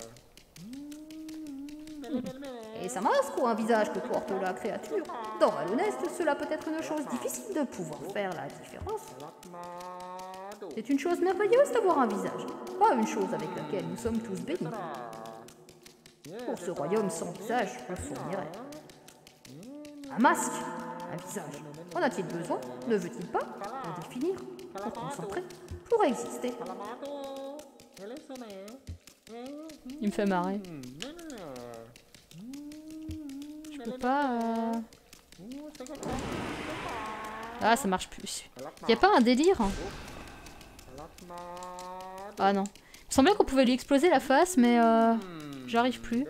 Et ça masque ou un visage que porte la créature? Dans Valonest, cela peut être une chose difficile de pouvoir faire la différence. C'est une chose merveilleuse d'avoir un visage, pas une chose avec laquelle nous sommes tous bénis. Pour ce royaume sans visage, je fournirais un masque, un visage. En a-t-il besoin? Ne veut-il pas? Pour définir, pour concentrer, pour exister. Il me fait marrer. Je peux pas... Ah, ça marche plus. Y a pas un délire? Ah non. Il me semblait qu'on pouvait lui exploser la face, mais j'arrive plus.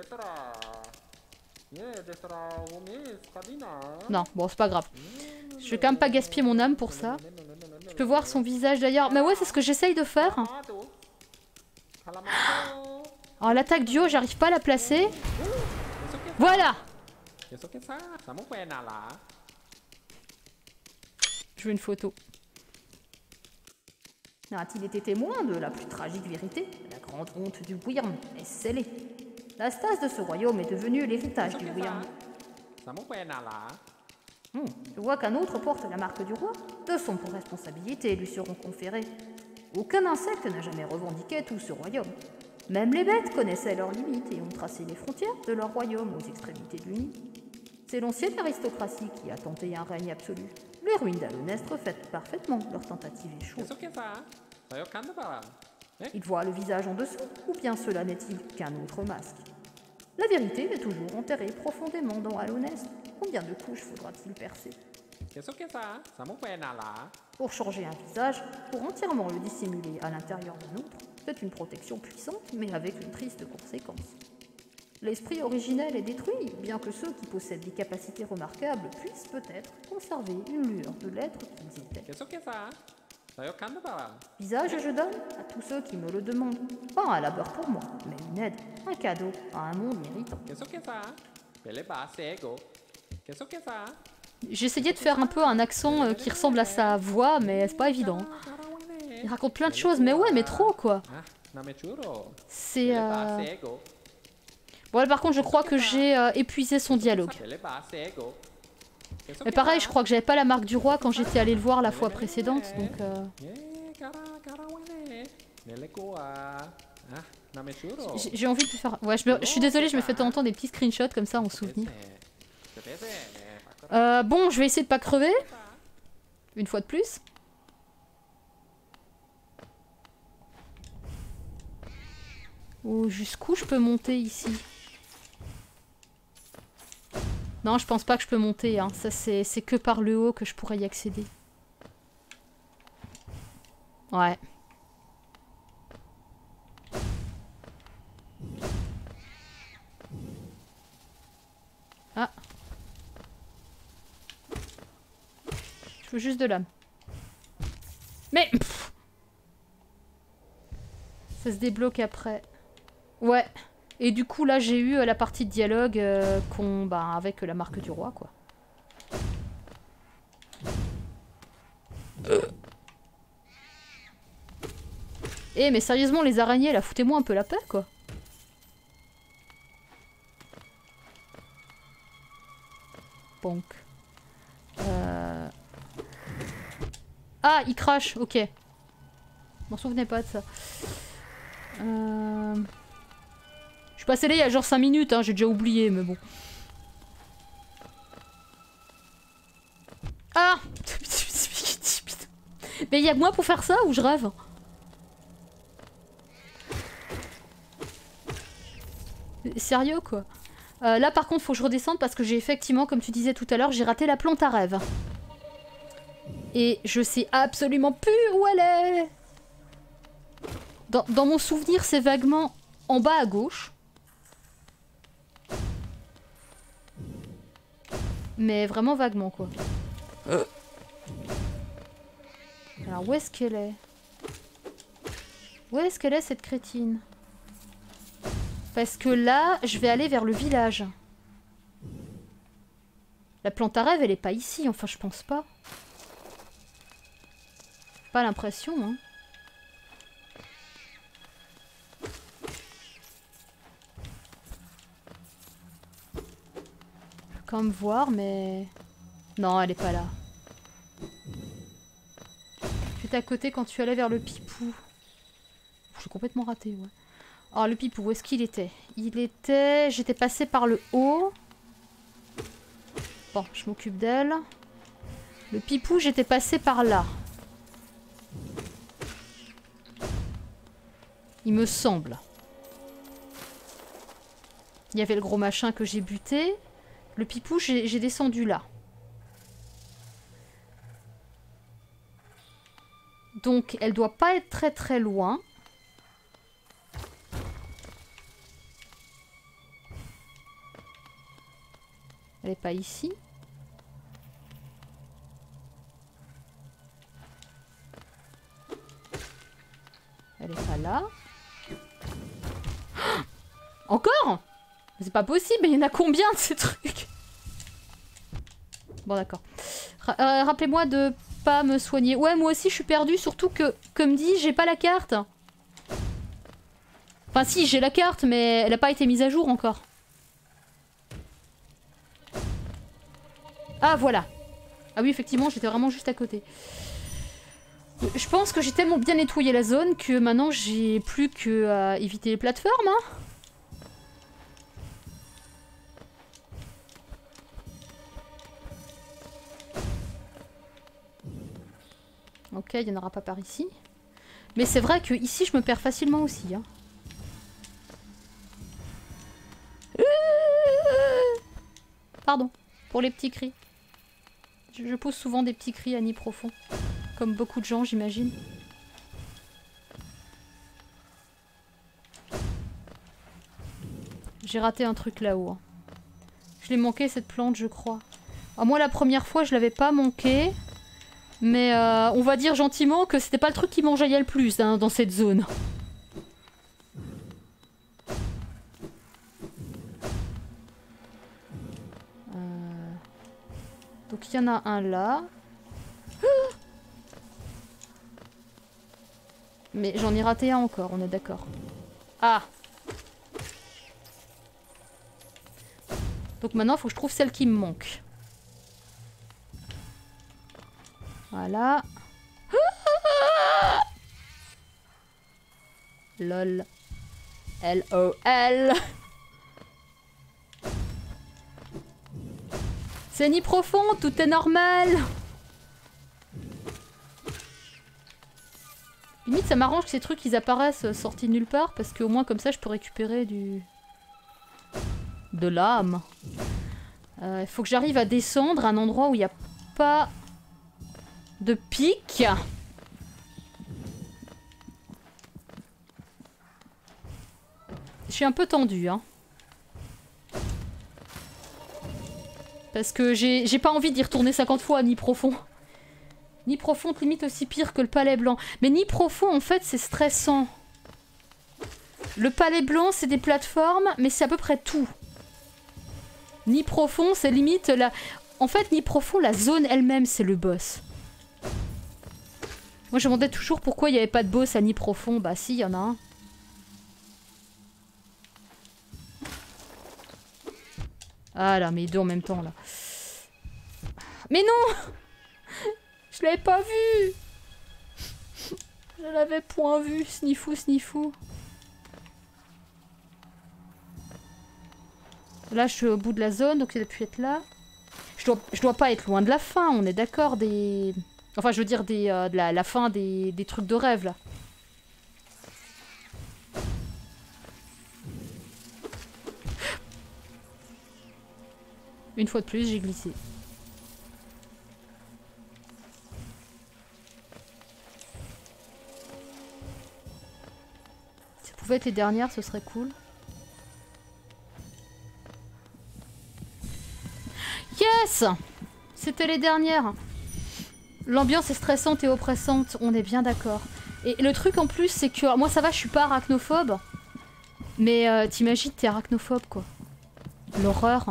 Non, bon, c'est pas grave. Je vais quand même pas gaspiller mon âme pour ça. Je peux voir son visage d'ailleurs. Mais ouais, c'est ce que j'essaye de faire. Alors l'attaque du haut, j'arrive pas à la placer. Voilà! Je veux une photo. A-t-il été témoin de la plus tragique vérité? La grande honte du Wyrm est scellée. La stase de ce royaume est devenue l'héritage du Wyrm. Je vois qu'un autre porte la marque du roi. De son responsabilité lui seront conférées. Aucun insecte n'a jamais revendiqué tout ce royaume. Même les bêtes connaissaient leurs limites et ont tracé les frontières de leur royaume aux extrémités du nid. C'est l'ancienne aristocratie qui a tenté un règne absolu. Les ruines d'Allonestre reflètent parfaitement leur tentative échouée. Ils voient le visage en dessous, ou bien cela n'est-il qu'un autre masque? La vérité est toujours enterrée profondément dans Allonestre. Combien de couches faudra-t-il percer? Pour changer un visage, pour entièrement le dissimuler à l'intérieur d'un autre, c'est une protection puissante, mais avec une triste conséquence. L'esprit originel est détruit, bien que ceux qui possèdent des capacités remarquables puissent peut-être conserver une lueur de l'être qu'ils étaient. Visage je donne à tous ceux qui me le demandent. Pas un labeur pour moi, mais une aide, un cadeau à un monde méritant. J'essayais de faire un peu un accent qui ressemble à sa voix, mais c'est pas évident. Il raconte plein de choses, mais ouais, mais trop quoi. C'est... Bon, là, par contre, je crois que j'ai épuisé son dialogue. Mais pareil, je crois que j'avais pas la marque du roi quand j'étais allé le voir la fois précédente, donc... J'ai envie de faire... Ouais, je suis désolée, je me fais de temps en temps des petits screenshots comme ça en souvenir. Bon, je vais essayer de pas crever. Une fois de plus. Oh, jusqu'où je peux monter ici? Non, je pense pas que je peux monter. Hein. Ça, c'est que par le haut que je pourrais y accéder. Ouais. Ah. Je veux juste de l'âme. Mais... Pff. Ça se débloque après. Ouais. Et du coup, là, j'ai eu la partie de dialogue avec la marque du roi, quoi. Eh, mais sérieusement, les araignées, là, foutez-moi un peu la paix, quoi. Bonk. Ah, il crache, ok. Je m'en souvenais pas de ça. Je suis passé là il y a genre 5 minutes, hein, j'ai déjà oublié, mais bon. Ah. Mais il y a que moi pour faire ça ou je rêve? Sérieux quoi. Là par contre faut que je redescende parce que j'ai effectivement, comme tu disais tout à l'heure, j'ai raté la plante à rêve. Et je sais absolument plus où elle est. Dans mon souvenir c'est vaguement en bas à gauche. Mais vraiment vaguement quoi. Alors où est-ce qu'elle est? Où est-ce qu'elle est cette crétine? Parce que là, je vais aller vers le village. La plante à rêve, elle est pas ici. Enfin, je pense pas. Pas l'impression, hein. Je peux quand même voir, mais... Non, elle est pas là. J'étais à côté quand tu allais vers le pipou. J'ai complètement raté, ouais. Alors le pipou, où est-ce qu'il était? Il était... J'étais passé par le haut. Bon, je m'occupe d'elle. Le pipou, j'étais passé par là. Il me semble. Il y avait le gros machin que j'ai buté. Le pipou, j'ai descendu là. Donc, elle doit pas être très très loin. Elle est pas ici. Elle est pas là. Encore? C'est pas possible, il y en a combien de ces trucs? Bon d'accord. Rappelez-moi de pas me soigner. Ouais, moi aussi je suis perdue, surtout que, comme dit, j'ai pas la carte. Enfin si, j'ai la carte, mais elle a pas été mise à jour encore. Ah voilà. Ah oui, effectivement, j'étais vraiment juste à côté. Je pense que j'ai tellement bien nettoyé la zone que maintenant j'ai plus qu'à éviter les plateformes. Hein. Ok, il n'y en aura pas par ici. Mais c'est vrai que ici je me perds facilement aussi. Hein. Pardon, pour les petits cris. Je pose souvent des petits cris à nid profond. Comme beaucoup de gens, j'imagine. J'ai raté un truc là-haut. Hein. Je l'ai manqué cette plante, je crois. Alors moi, la première fois, je l'avais pas manqué. Mais on va dire gentiment que c'était pas le truc qui m'enjaillait le plus hein, dans cette zone. Donc il y en a un là. Mais j'en ai raté un encore, on est d'accord. Ah! Donc maintenant, il faut que je trouve celle qui me manque. Voilà. LOL. LOL. C'est ni profond, tout est normal. Limite, ça m'arrange que ces trucs ils apparaissent sortis de nulle part parce qu'au moins comme ça je peux récupérer de l'âme. Il faut que j'arrive à descendre à un endroit où il n'y a pas de pic. Je suis un peu tendue, hein. Parce que j'ai pas envie d'y retourner 50 fois à Nid Profond. Nid Profond, limite aussi pire que le Palais Blanc. Mais Nid Profond, en fait, c'est stressant. Le Palais Blanc, c'est des plateformes, mais c'est à peu près tout. Nid Profond, c'est limite la... En fait, Nid Profond, la zone elle-même, c'est le boss. Moi, je me demandais toujours pourquoi il n'y avait pas de boss à Nid Profond. Bah si, il y en a un. Ah là, mais les deux en même temps, là. Mais non! Je l'avais pas vu! Je l'avais point vu, snifou, snifou. Là, je suis au bout de la zone, donc il a pu être là. Je dois pas être loin de la fin, on est d'accord, des... Enfin, je veux dire, de la fin des trucs de rêve, là. Une fois de plus, j'ai glissé. Si ça pouvait être les dernières, ce serait cool. Yes! C'était les dernières. L'ambiance est stressante et oppressante, on est bien d'accord. Et le truc en plus, c'est que... Moi ça va, je suis pas arachnophobe. Mais t'imagines, t'es arachnophobe, quoi. L'horreur.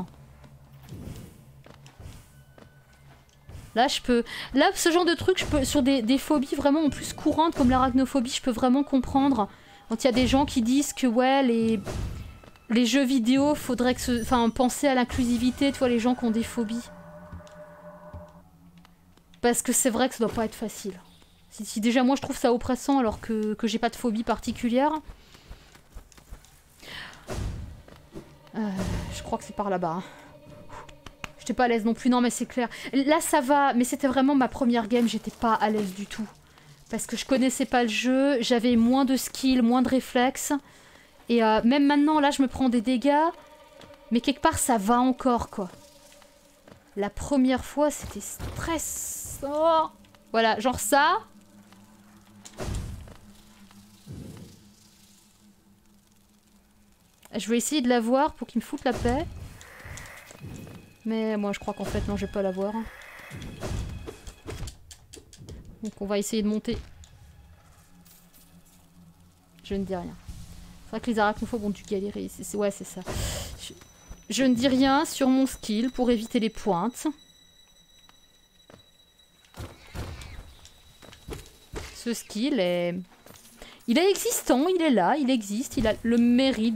Là, je peux... Là, ce genre de truc, je peux... Sur des phobies vraiment en plus courantes, comme l'arachnophobie, je peux vraiment comprendre. Quand il y a des gens qui disent que, ouais, les jeux vidéo, faudrait que... Enfin, penser à l'inclusivité, tu vois, les gens qui ont des phobies. Parce que c'est vrai que ça doit pas être facile. Si déjà, moi, je trouve ça oppressant, alors que j'ai pas de phobie particulière. Je crois que c'est par là-bas, hein. J'étais pas à l'aise non plus, non mais c'est clair. Là ça va, mais c'était vraiment ma première game, j'étais pas à l'aise du tout. Parce que je connaissais pas le jeu, j'avais moins de skills, moins de réflexes. Et même maintenant, là je me prends des dégâts. Mais quelque part ça va encore, quoi. La première fois c'était stressant. Voilà, genre ça. Je vais essayer de la voir pour qu'il me foute la paix. Mais moi je crois qu'en fait non, je vais pas l'avoir. Donc on va essayer de monter. Je ne dis rien. C'est vrai que les arachnophobes ont dû galérer. Ouais, c'est ça. Je ne dis rien sur mon skill pour éviter les pointes. Ce skill est... Il est existant, il est là, il existe, il a le mérite.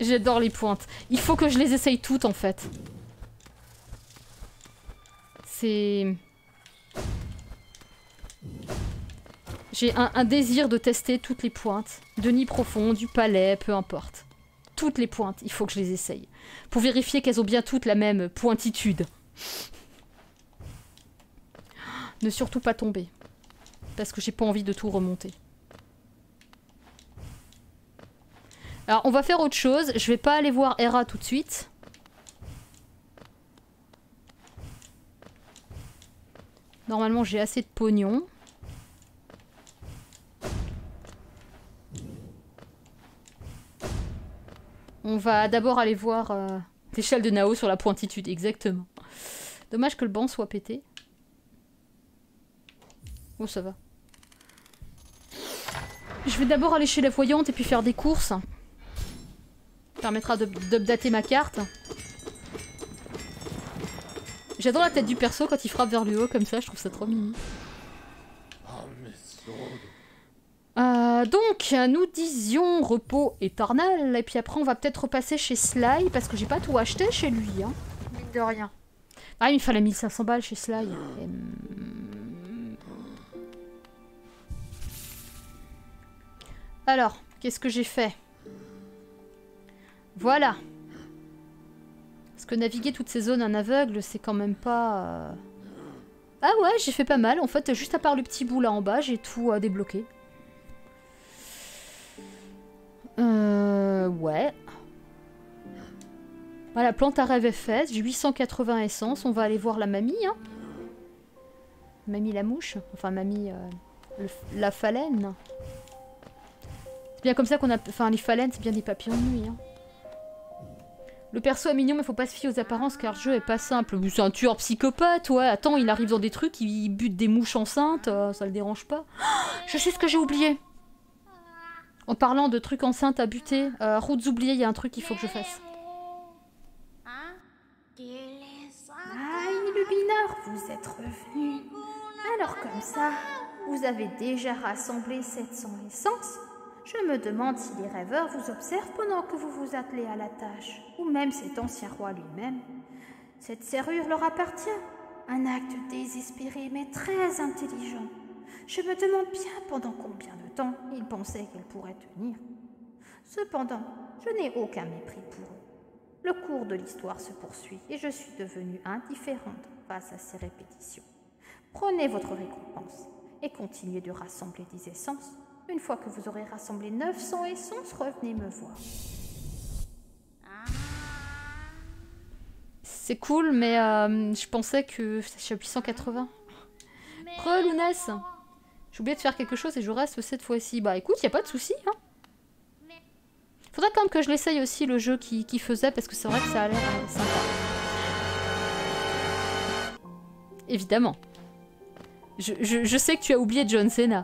J'adore les pointes. Il faut que je les essaye toutes en fait. C'est... J'ai un désir de tester toutes les pointes. De nid profond, du palais, peu importe. Toutes les pointes, il faut que je les essaye. Pour vérifier qu'elles ont bien toutes la même pointitude. Ne surtout pas tomber. Parce que j'ai pas envie de tout remonter. Alors, on va faire autre chose. Je vais pas aller voir Hera tout de suite. Normalement, j'ai assez de pognon. On va d'abord aller voir l'échelle de Nao sur la pointitude, exactement. Dommage que le banc soit pété. Oh, ça va. Je vais d'abord aller chez la voyante et puis faire des courses. Ça permettra d'updater ma carte. J'adore la tête du perso quand il frappe vers le haut comme ça, je trouve ça trop mignon. Donc, nous disions repos éternel, et puis après on va peut-être repasser chez Sly, parce que j'ai pas tout acheté chez lui, hein. Mine de rien. Ah, il me fallait 1500 balles chez Sly. Alors, qu'est-ce que j'ai fait? Voilà. Parce que naviguer toutes ces zones en aveugle, c'est quand même pas... Ah ouais, j'ai fait pas mal, en fait, juste à part le petit bout là en bas, j'ai tout débloqué. Ouais. Voilà, plante à rêve FS, j'ai 880 essences, on va aller voir la mamie, hein. Mamie la mouche, enfin mamie la phalène. C'est bien comme ça qu'on a... Enfin, les phalènes, c'est bien des papillons de nuit, hein. Le perso est mignon, mais faut pas se fier aux apparences car le jeu est pas simple. C'est un tueur psychopathe, ouais. Attends, il arrive dans des trucs, il bute des mouches enceintes, ça le dérange pas. Oh, je sais ce que j'ai oublié. En parlant de trucs enceintes à buter, routes oubliées, il y a un truc qu'il faut que je fasse. Ah, Illubineur, vous êtes revenu. Alors comme ça, vous avez déjà rassemblé 700 essences. Je me demande si les rêveurs vous observent pendant que vous vous attelez à la tâche, ou même cet ancien roi lui-même. Cette serrure leur appartient. Un acte désespéré mais très intelligent. Je me demande bien pendant combien de temps ils pensaient qu'elle pourrait tenir. Cependant, je n'ai aucun mépris pour eux. Le cours de l'histoire se poursuit et je suis devenue indifférente face à ces répétitions. Prenez votre récompense et continuez de rassembler des essences. Une fois que vous aurez rassemblé 900 essences, revenez me voir. C'est cool, mais je pensais que... Je suis à 880. Lounès, j'ai oublié de faire quelque chose et je reste cette fois-ci. Bah écoute, y a pas de souci, hein. Faudrait quand même que je l'essaye aussi, le jeu qui faisait, parce que c'est vrai que ça a l'air sympa. Évidemment. Je sais que tu as oublié John Cena.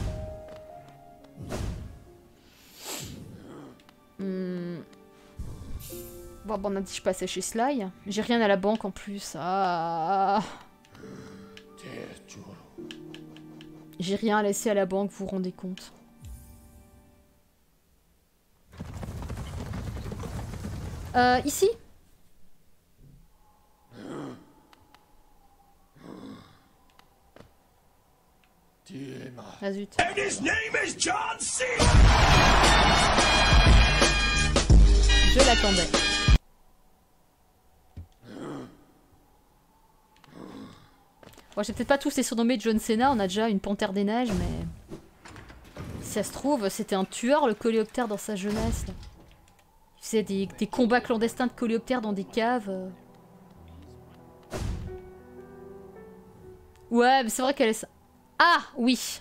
Bon, on a dit que je passais chez Sly. J'ai rien à la banque en plus. Ah. J'ai rien à laisser à la banque, vous vous rendez compte. Ici. Ah zut. Je l'attendais. Bon, j'ai peut-être pas tous les surnommés de John Cena, on a déjà une panthère des neiges, mais... Si ça se trouve, c'était un tueur, le coléoptère, dans sa jeunesse. Là. Il faisait des combats clandestins de coléoptères dans des caves. Ouais, mais c'est vrai qu'elle est... Ah, oui.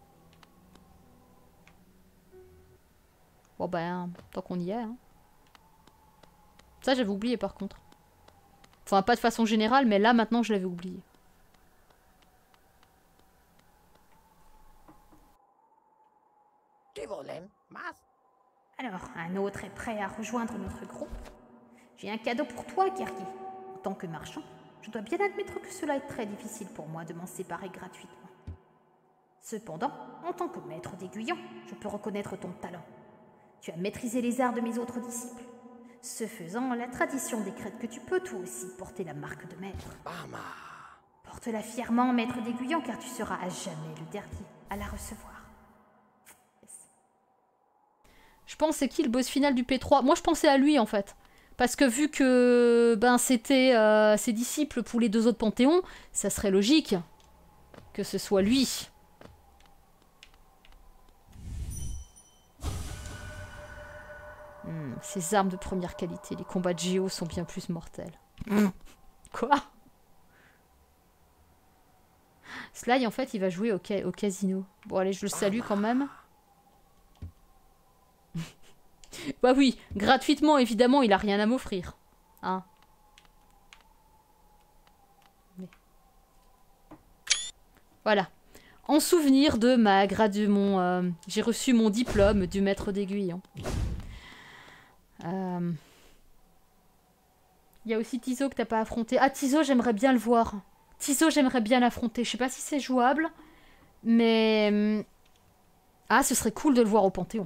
Bon ben, tant qu'on y est. Hein. Ça, j'avais oublié par contre. Enfin, pas de façon générale, mais là, maintenant, je l'avais oublié. Alors, un autre est prêt à rejoindre notre groupe. J'ai un cadeau pour toi, guerrier. En tant que marchand, je dois bien admettre que cela est très difficile pour moi de m'en séparer gratuitement. Cependant, en tant que maître d'aiguillon, je peux reconnaître ton talent. Tu as maîtrisé les arts de mes autres disciples. Ce faisant, la tradition décrète que tu peux toi aussi porter la marque de maître. Porte-la fièrement, maître d'Aiguillon, car tu seras à jamais le dernier à la recevoir. Yes. Je pense c'est qui le boss final du P3? Moi je pensais à lui en fait. Parce que vu que ben, c'était ses disciples pour les 2 autres panthéons, ça serait logique que ce soit lui. Ces armes de première qualité, les combats de Géo sont bien plus mortels. Quoi? Sly, en fait, il va jouer au casino. Bon, allez, je le salue quand même. Bah oui, gratuitement, évidemment, il a rien à m'offrir. Hein? Mais... Voilà. En souvenir de ma j'ai reçu mon diplôme du maître d'aiguillon. Il y a aussi Tizo que t'as pas affronté. Ah, Tizo, j'aimerais bien le voir. Tizo, j'aimerais bien l'affronter. Je sais pas si c'est jouable, mais... Ah, ce serait cool de le voir au Panthéon.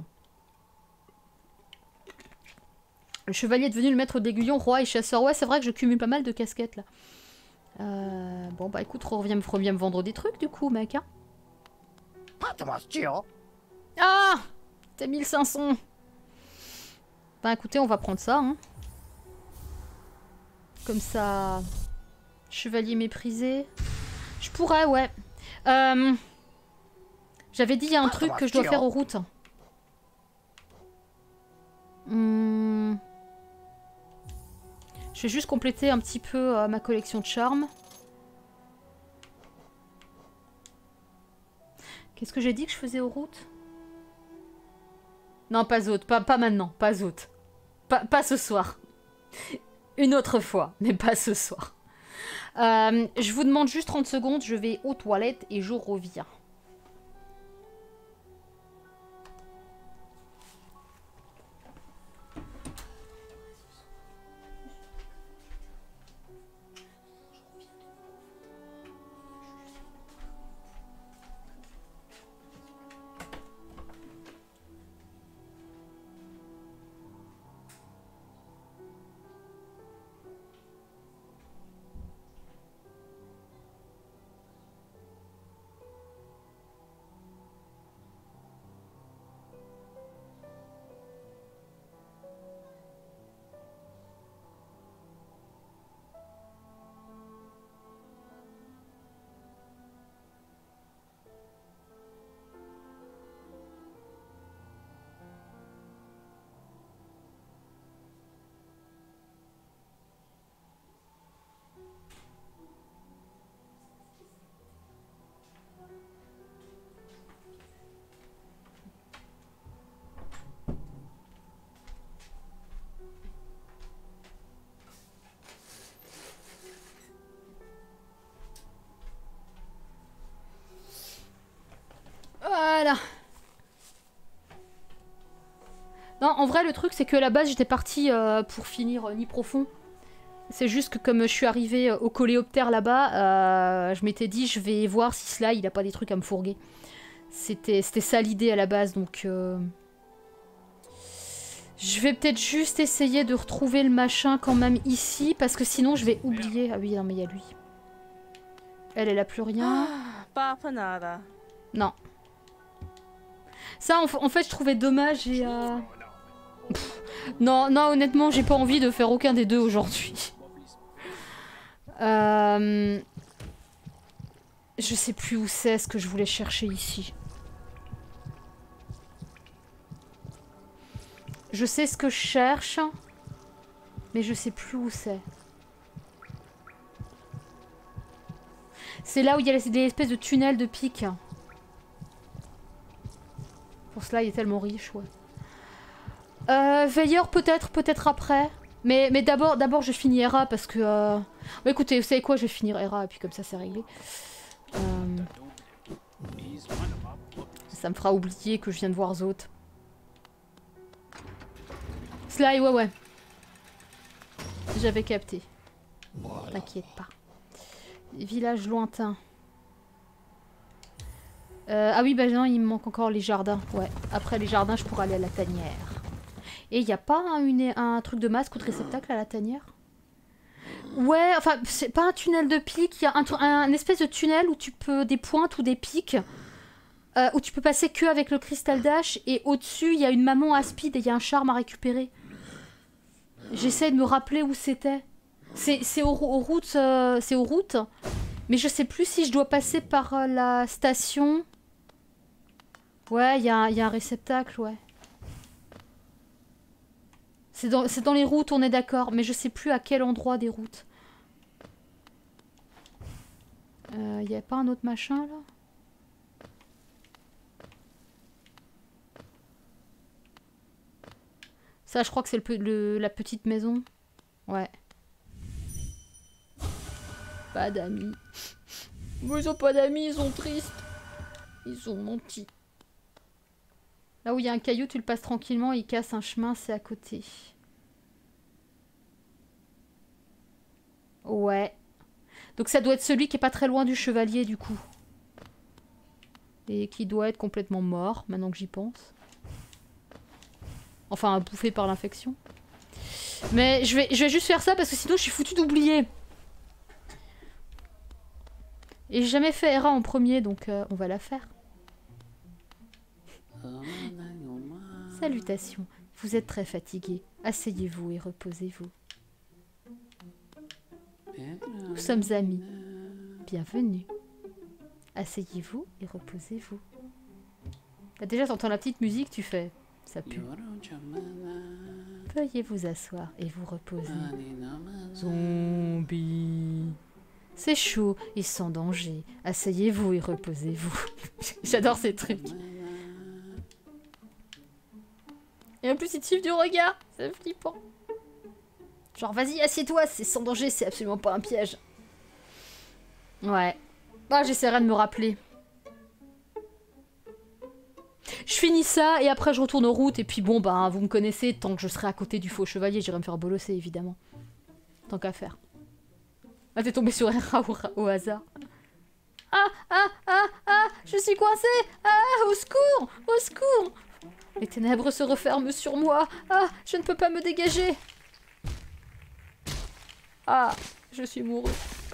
Le chevalier est devenu le maître d'aiguillon, roi et chasseur. Ouais, c'est vrai que je cumule pas mal de casquettes, là. Bon, bah écoute, reviens me vendre des trucs, du coup, mec. Hein. Ah, t'es 1500. Bah écoutez, on va prendre ça. Hein. Comme ça... Chevalier méprisé. Je pourrais, ouais. J'avais dit, il y a un truc que je dois faire aux routes. Je vais juste compléter un petit peu ma collection de charmes. Qu'est-ce que j'ai dit que je faisais aux routes? Non, pas autre. Pas maintenant. Pas autre. Pas ce soir. Une autre fois, mais pas ce soir. Je vous demande juste 30 secondes. Je vais aux toilettes et je reviens. Voilà. Non, en vrai, le truc, c'est que à la base, j'étais partie pour finir Nid Profond. C'est juste que comme je suis arrivée au coléoptère là-bas, je m'étais dit, je vais voir si Sly, il a pas des trucs à me fourguer. C'était ça l'idée à la base, donc... Je vais peut-être juste essayer de retrouver le machin quand même ici, parce que sinon, je vais oublier... Ah oui, non, mais il y a lui. Elle a plus rien. Non. Ça, en fait, je trouvais dommage et... Non, non, honnêtement, j'ai pas envie de faire aucun des deux aujourd'hui. Je sais plus où c'est ce que je voulais chercher ici. Je sais ce que je cherche, mais je sais plus où c'est. C'est là où il y a des espèces de tunnels de pics. Pour cela, il est tellement riche, ouais. Veilleur, peut-être après. Mais d'abord, je finis Hera parce que... Bah, écoutez, vous savez quoi, je vais finir Hera et puis comme ça, c'est réglé. Ça me fera oublier que je viens de voir Zoth. Sly, ouais. J'avais capté. T'inquiète pas. Village lointain. Ah oui, bah non, il me manque encore les jardins. Ouais, après les jardins, je pourrais aller à la tanière. Et il n'y a pas un truc de masque ou de réceptacle à la tanière? Ouais, enfin, c'est pas un tunnel de pique, il y a un espèce de tunnel où tu peux, des pointes ou des pics, où tu peux passer que avec le cristal dash, et au-dessus, il y a une maman à speed et il y a un charme à récupérer. J'essaie de me rappeler où c'était. C'est aux routes, mais je sais plus si je dois passer par la station. Ouais, il y a un réceptacle, ouais. C'est dans les routes, on est d'accord, mais je sais plus à quel endroit des routes. Il y a pas un autre machin, là? Ça, je crois que c'est la petite maison. Ouais. Pas d'amis. Ils ont pas d'amis, ils sont tristes. Ils ont menti. Là où il y a un caillou, tu le passes tranquillement, il casse un chemin, c'est à côté. Ouais. Donc ça doit être celui qui est pas très loin du chevalier, du coup. Et qui doit être complètement mort, maintenant que j'y pense. Enfin, bouffé par l'infection. Mais je vais juste faire ça parce que sinon je suis foutu d'oublier. Et j'ai jamais fait Hera en premier, donc on va la faire. Salutations, vous êtes très fatigué. Asseyez-vous et reposez-vous. Nous sommes amis. Bienvenue. Asseyez-vous et reposez-vous. Là, déjà, t'entends la petite musique, tu fais... Ça pue. Veuillez vous asseoir et vous reposer. Zombie. C'est chaud et sans danger. Asseyez-vous et reposez-vous. J'adore ces trucs. Et en plus, ils te suivent du regard. C'est flippant. Genre, vas-y, assieds-toi, c'est sans danger, c'est absolument pas un piège. Ouais. Bah, j'essaierai de me rappeler. Je finis ça et après je retourne aux routes et puis bon, bah, vous me connaissez, tant que je serai à côté du faux chevalier, j'irai me faire bolosser, évidemment. Tant qu'à faire. Ah, t'es tombé sur Hera au hasard. Ah, je suis coincée. Ah, au secours, au secours. Les ténèbres se referment sur moi. Ah, je ne peux pas me dégager. Ah, je suis mourue.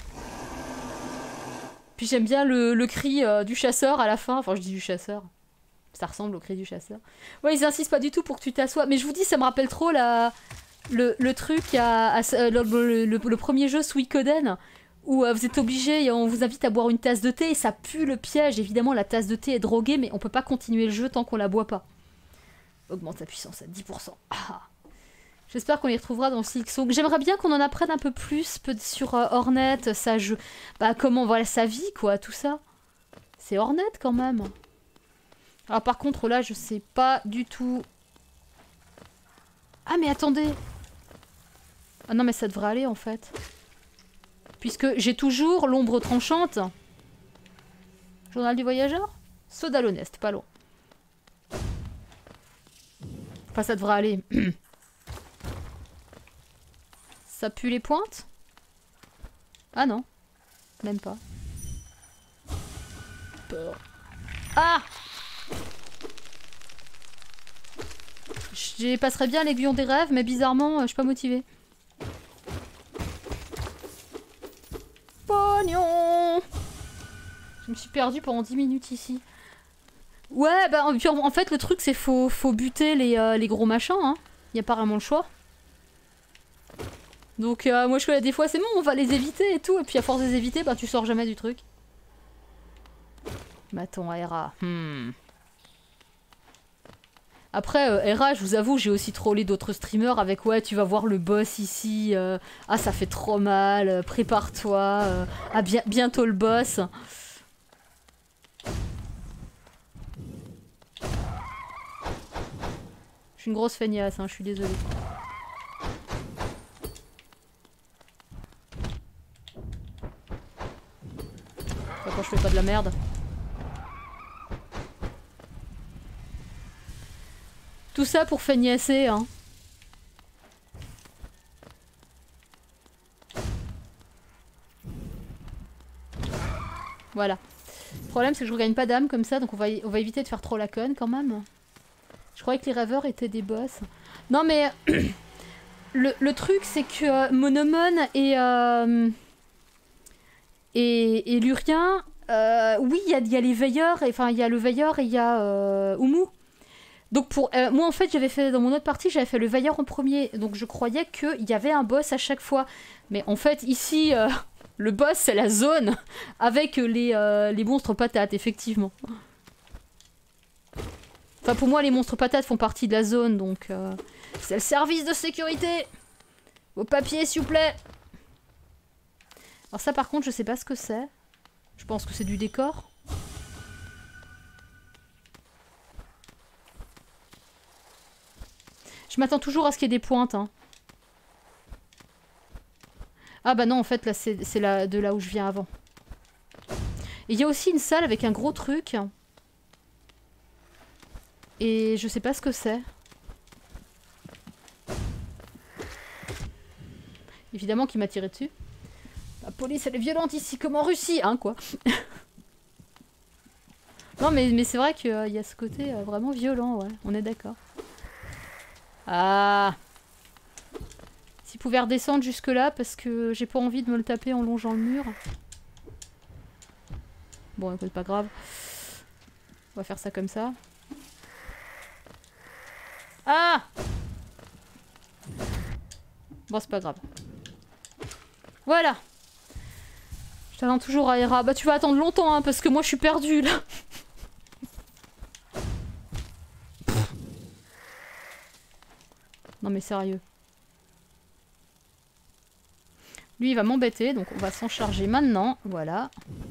Puis j'aime bien le cri du chasseur à la fin. Enfin, je dis du chasseur. Ça ressemble au cri du chasseur. Ouais, ils insistent pas du tout pour que tu t'assoies. Mais je vous dis, ça me rappelle trop le truc, le premier jeu Suikoden, où vous êtes obligé, on vous invite à boire une tasse de thé et ça pue le piège. Évidemment, la tasse de thé est droguée, mais on peut pas continuer le jeu tant qu'on la boit pas. Augmente sa puissance à 10%. Ah. J'espère qu'on les retrouvera dans Silksong. J'aimerais bien qu'on en apprenne un peu plus sur Hornet, comment, voilà, sa vie, quoi, tout ça. C'est Hornet, quand même. Alors par contre, là, je sais pas du tout... Ah, mais attendez. Ah non, mais ça devrait aller, en fait. Puisque j'ai toujours l'ombre tranchante. Journal du voyageur? Sodalonest, pas loin. Enfin, ça devrait aller. Ça pue les pointes? Ah non. Même pas. Peur. Ah! Je passerais bien l'aiguillon des rêves, mais bizarrement, je suis pas motivée. Pognon! Je me suis perdue pendant 10 minutes ici. Ouais, bah en fait, le truc, c'est faut buter les gros machins, hein. Y a pas vraiment le choix. Donc, moi, je connais des fois, c'est bon, on va les éviter et tout. Et puis, à force de les éviter, bah, tu sors jamais du truc. Mais attends, Hera. Après, Hera, je vous avoue, j'ai aussi trollé d'autres streamers avec « Ouais, tu vas voir le boss ici. Ah, ça fait trop mal. Prépare-toi. Ah, bientôt le boss. » Je suis une grosse feignasse, hein, je suis désolée. Enfin, quand je fais pas de la merde. Tout ça pour feignasser, hein. Voilà. Le problème, c'est que je regagne pas d'âme comme ça, donc on va éviter de faire trop la conne quand même. Je Je croyais que les rêveurs étaient des boss. Non mais... le truc c'est que Monomon et Lurien... oui, il y a les veilleurs, enfin il y a le veilleur et il y a Oumu. Donc moi en fait j'avais fait dans mon autre partie, j'avais fait le veilleur en premier, donc je croyais qu'il y avait un boss à chaque fois. Mais en fait ici, le boss c'est la zone avec les monstres patates, effectivement. Enfin pour moi les monstres patates font partie de la zone, donc c'est le service de sécurité. Vos papiers s'il vous plaît. Alors ça par contre je sais pas ce que c'est. Je pense que c'est du décor. Je m'attends toujours à ce qu'il y ait des pointes. Hein. Ah bah non, en fait, là, c'est de là où je viens avant. Et il y a aussi une salle avec un gros truc. Et je sais pas ce que c'est. Évidemment qu'il m'a tiré dessus. La police, elle est violente ici, comme en Russie, hein, quoi. Non, mais c'est vrai qu'il y a ce côté vraiment violent, ouais. On est d'accord. Ah. S'il pouvait redescendre jusque là, parce que j'ai pas envie de me le taper en longeant le mur. Bon, écoute, pas grave. On va faire ça comme ça. Ah. Bon, c'est pas grave. Voilà. Je t'attends toujours à Hera. Bah tu vas attendre longtemps, hein, parce que moi je suis perdue, là. Non mais sérieux. Lui il va m'embêter, donc on va s'en charger maintenant. Voilà.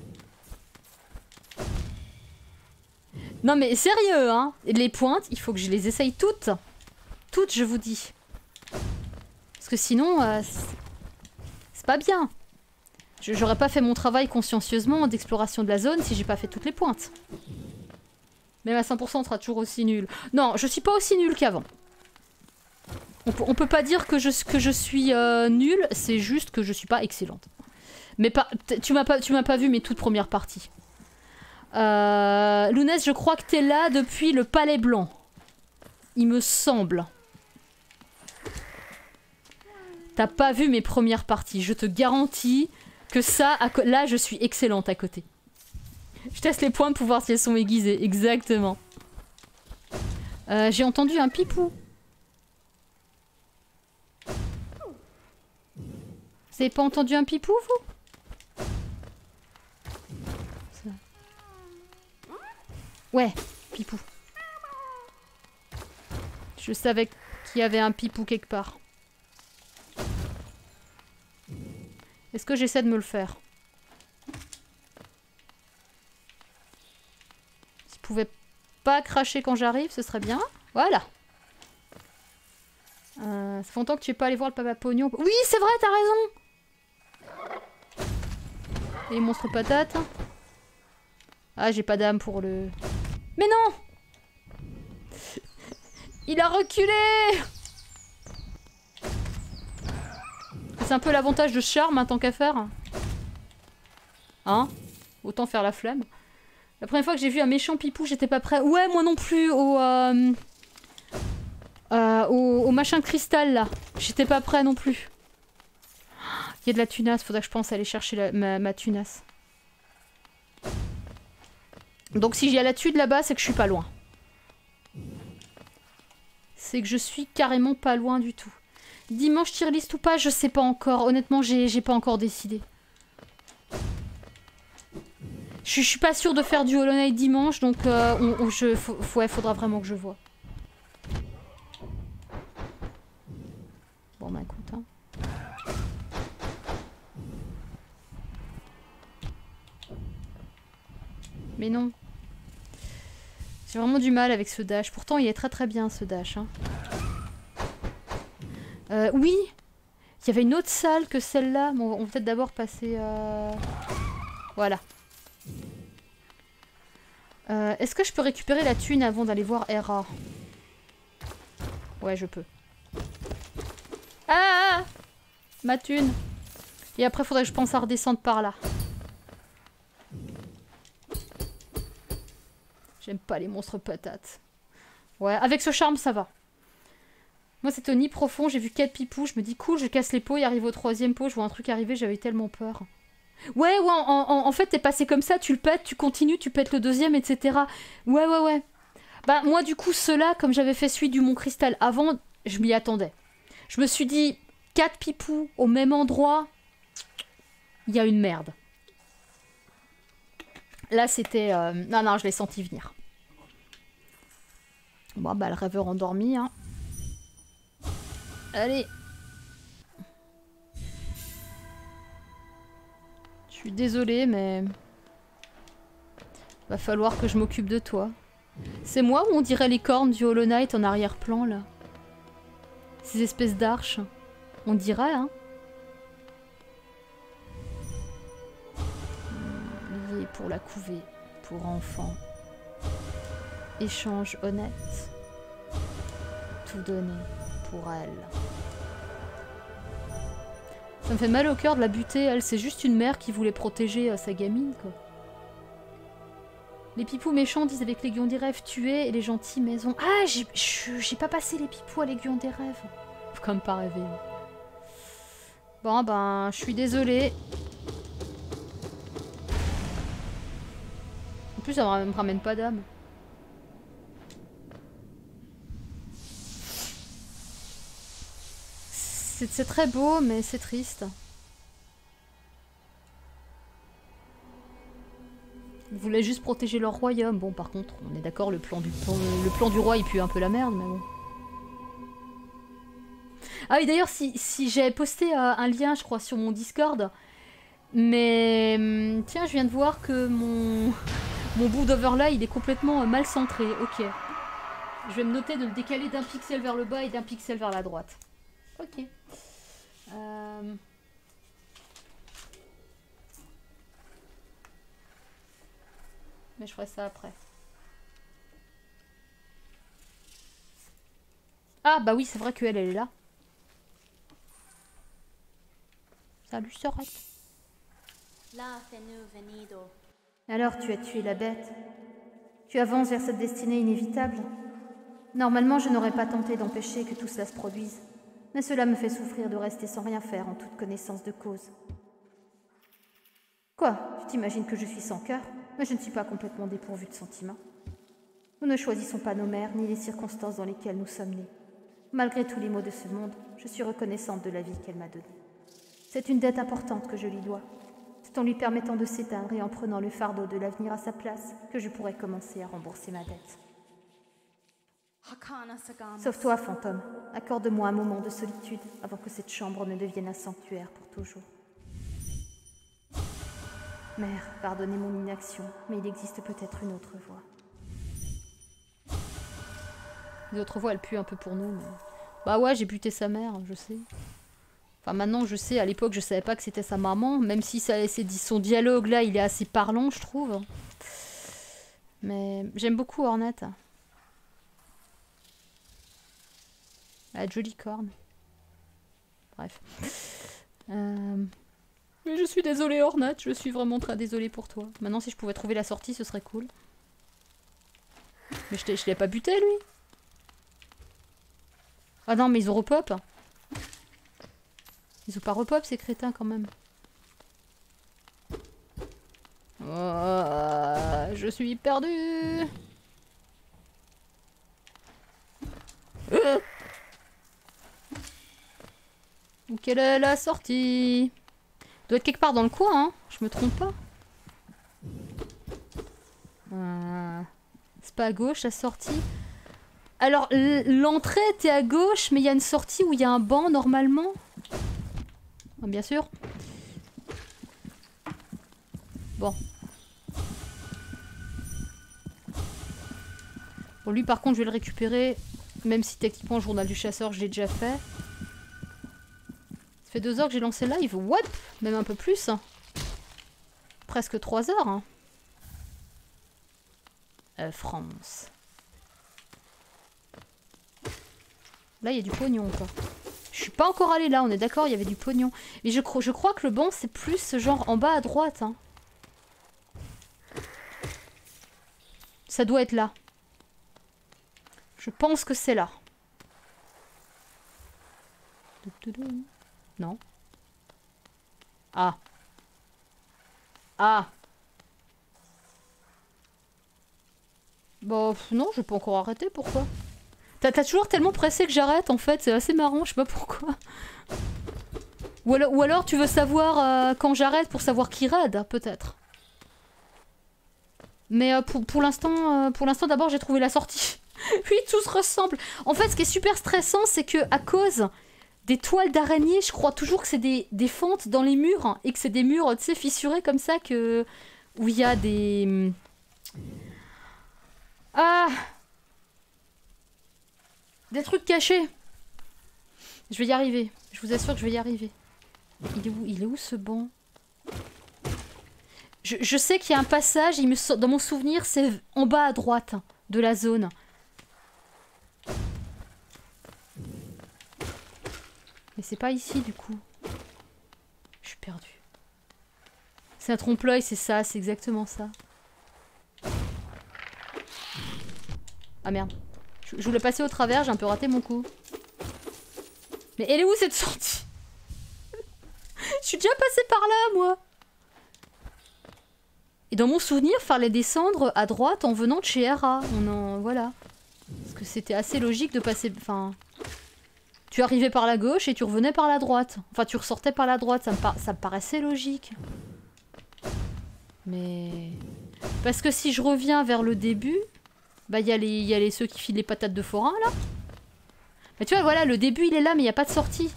Non mais sérieux, hein. Les pointes, il faut que je les essaye toutes. Toutes, je vous dis. Parce que sinon, c'est pas bien. J'aurais pas fait mon travail consciencieusement d'exploration de la zone si j'ai pas fait toutes les pointes. Même à 100% on sera toujours aussi nul. Non, je suis pas aussi nul qu'avant. On peut pas dire que je suis nulle, c'est juste que je suis pas excellente. Mais tu m'as pas vu mes toutes premières parties. Lounès, je crois que t'es là depuis le Palais Blanc. Il me semble. T'as pas vu mes premières parties. Je te garantis que ça, là, je suis excellente à côté. Je teste les points pour voir si elles sont aiguisées. Exactement. J'ai entendu un pipou. Vous avez pas entendu un pipou, vous? Ça. Ouais, pipou. Je savais qu'il y avait un pipou quelque part. Est-ce que j'essaie de me le faire? S'il pouvait pas cracher quand j'arrive, ce serait bien. Voilà. Ça fait longtemps que tu es pas allé voir le papa Pognon. Oui, c'est vrai, t'as raison. Et les monstres patates. Ah, j'ai pas d'âme pour le... Mais non! Il a reculé! C'est un peu l'avantage de charme, hein, tant qu'à faire. Hein? Autant faire la flemme. La première fois que j'ai vu un méchant pipou, j'étais pas prêt. Ouais, moi non plus, au machin cristal, là. J'étais pas prêt non plus. Il y a de la tunasse, faudrait que je pense aller chercher ma tunasse. Donc si j'y ai la tude là-bas, c'est que je suis pas loin. C'est que je suis carrément pas loin du tout. Dimanche tier list ou pas, je sais pas encore. Honnêtement, j'ai pas encore décidé. Je suis pas sûre de faire du Hollow Knight dimanche, donc ouais, faudra vraiment que je vois. Bon bah écoute, hein. Mais non. J'ai vraiment du mal avec ce dash. Pourtant, il est très très bien ce dash. Hein. Oui. Il y avait une autre salle que celle-là. Bon, on va peut-être d'abord passer... Voilà. Est-ce que je peux récupérer la thune avant d'aller voir Hera? Ouais, je peux. Ah! Ma thune. Et après, faudrait que je pense à redescendre par là. J'aime pas les monstres patates. Ouais, avec ce charme, ça va. Moi, c'est au nid profond, j'ai vu 4 pipous, je me dis cool, je casse les pots, il arrive au 3e pot, je vois un truc arriver, j'avais tellement peur. Ouais, en fait, t'es passé comme ça, tu le pètes, tu continues, tu pètes le 2e, etc. Ouais. Bah, moi, du coup, ceux-là, comme j'avais fait celui du Mont Cristal avant, je m'y attendais. Je me suis dit, 4 pipous au même endroit, il y a une merde. Là, c'était... Non, je l'ai senti venir. Bon, bah, le rêveur endormi, hein. Allez. Je suis désolée, mais... va falloir que je m'occupe de toi. C'est moi ou on dirait les cornes du Hollow Knight en arrière-plan, là? Ces espèces d'arches. On dirait, hein? Lié pour la couvée, pour enfants. Échange honnête. Tout donner pour elle. Ça me fait mal au cœur de la buter, elle. C'est juste une mère qui voulait protéger sa gamine, quoi. Les pipous méchants disent avec l'aiguillon des rêves tuer et les gentils maison. Ah, j'ai pas passé les pipous à l'aiguillon des rêves. Faut quand même pas rêver. Bon, ben, je suis désolée. En plus, ça me ramène pas d'âme. C'est très beau, mais c'est triste. Ils voulaient juste protéger leur royaume. Bon, par contre, on est d'accord, le plan du roi, il pue un peu la merde, mais bon. Ah oui, d'ailleurs, si j'ai posté un lien, je crois, sur mon Discord. Mais tiens, je viens de voir que mon bout d'overlay, il est complètement mal centré. Ok. Je vais me noter de le décaler d'un pixel vers le bas et d'un pixel vers la droite. Ok. Mais je ferai ça après. Ah bah oui, c'est vrai qu'elle est là. Salut, Sorette. Alors tu as tué la bête. Tu avances vers cette destinée inévitable. Normalement, je n'aurais pas tenté d'empêcher que tout cela se produise. Mais cela me fait souffrir de rester sans rien faire en toute connaissance de cause. Quoi? Tu t'imagines que je suis sans cœur? Mais je ne suis pas complètement dépourvue de sentiments. Nous ne choisissons pas nos mères ni les circonstances dans lesquelles nous sommes nés. Malgré tous les maux de ce monde, je suis reconnaissante de la vie qu'elle m'a donnée. C'est une dette importante que je lui dois. C'est en lui permettant de s'éteindre et en prenant le fardeau de l'avenir à sa place que je pourrai commencer à rembourser ma dette. Sauf toi, fantôme. Accorde-moi un moment de solitude avant que cette chambre ne devienne un sanctuaire pour toujours. Mère, pardonnez mon inaction, mais il existe peut-être une autre voie. Les autres voix, elles puent un peu pour nous, mais... Bah ouais, j'ai buté sa mère, je sais. Enfin, maintenant, je sais, à l'époque, je savais pas que c'était sa maman, même si son dialogue, là, il est assez parlant, je trouve. Mais j'aime beaucoup Ornette. Elle a de jolies cornes. Bref. Mais je suis désolée, Ornette, je suis vraiment très désolée pour toi. Maintenant, si je pouvais trouver la sortie, ce serait cool. Mais je l'ai pas buté, lui. Ah non, mais ils ont repop. Ils ont pas repop, ces crétins, quand même. Oh, je suis perdue. Quelle est la sortie? Doit être quelque part dans le coin, hein. Je me trompe pas. C'est pas à gauche, la sortie. Alors, l'entrée était à gauche, mais il y a une sortie où il y a un banc, normalement. Ah, bien sûr. Bon. Bon, lui, par contre, je vais le récupérer. Même si, techniquement, le journal du chasseur, je l'ai déjà fait. Ça fait 2 heures que j'ai lancé le live. What? Même un peu plus. Presque 3 heures. Hein. France. Là, il y a du pognon encore. Je suis pas encore allée là, on est d'accord, il y avait du pognon. Mais je crois que le banc, c'est plus genre en bas à droite. Hein. Ça doit être là. Je pense que c'est là. Non. Ah. Ah. Bah non, je vais pas encore arrêter, pourquoi? T'as toujours tellement pressé que j'arrête en fait, c'est assez marrant, je sais pas pourquoi. Ou alors tu veux savoir quand j'arrête pour savoir qui raid, peut-être. Mais pour l'instant d'abord j'ai trouvé la sortie. Oui, tout se ressemble. En fait, ce qui est super stressant, c'est que à cause des toiles d'araignée, je crois toujours que c'est des fentes dans les murs, hein, et que c'est des murs, tu sais, fissurés comme ça, où il y a des... Ah! Des trucs cachés. Je vais y arriver. Je vous assure que je vais y arriver. Il est où ce banc? Je sais qu'il y a un passage, dans mon souvenir, c'est en bas à droite de la zone. Mais c'est pas ici du coup. Je suis perdue. C'est un trompe-l'œil, c'est ça, c'est exactement ça. Ah merde. Je voulais passer au travers, j'ai un peu raté mon coup. Mais elle est où cette sortie? Je suis déjà passée par là, moi. Et dans mon souvenir, fallait descendre à droite en venant de chez Hera. Voilà. Parce que c'était assez logique de passer... Enfin... Tu arrivais par la gauche et tu revenais par la droite. Enfin, tu ressortais par la droite. Ça me paraissait logique. Mais... Parce que si je reviens vers le début... Bah, il y a ceux qui filent les patates de forain, là. Mais tu vois, voilà, le début, il est là, mais il n'y a pas de sortie.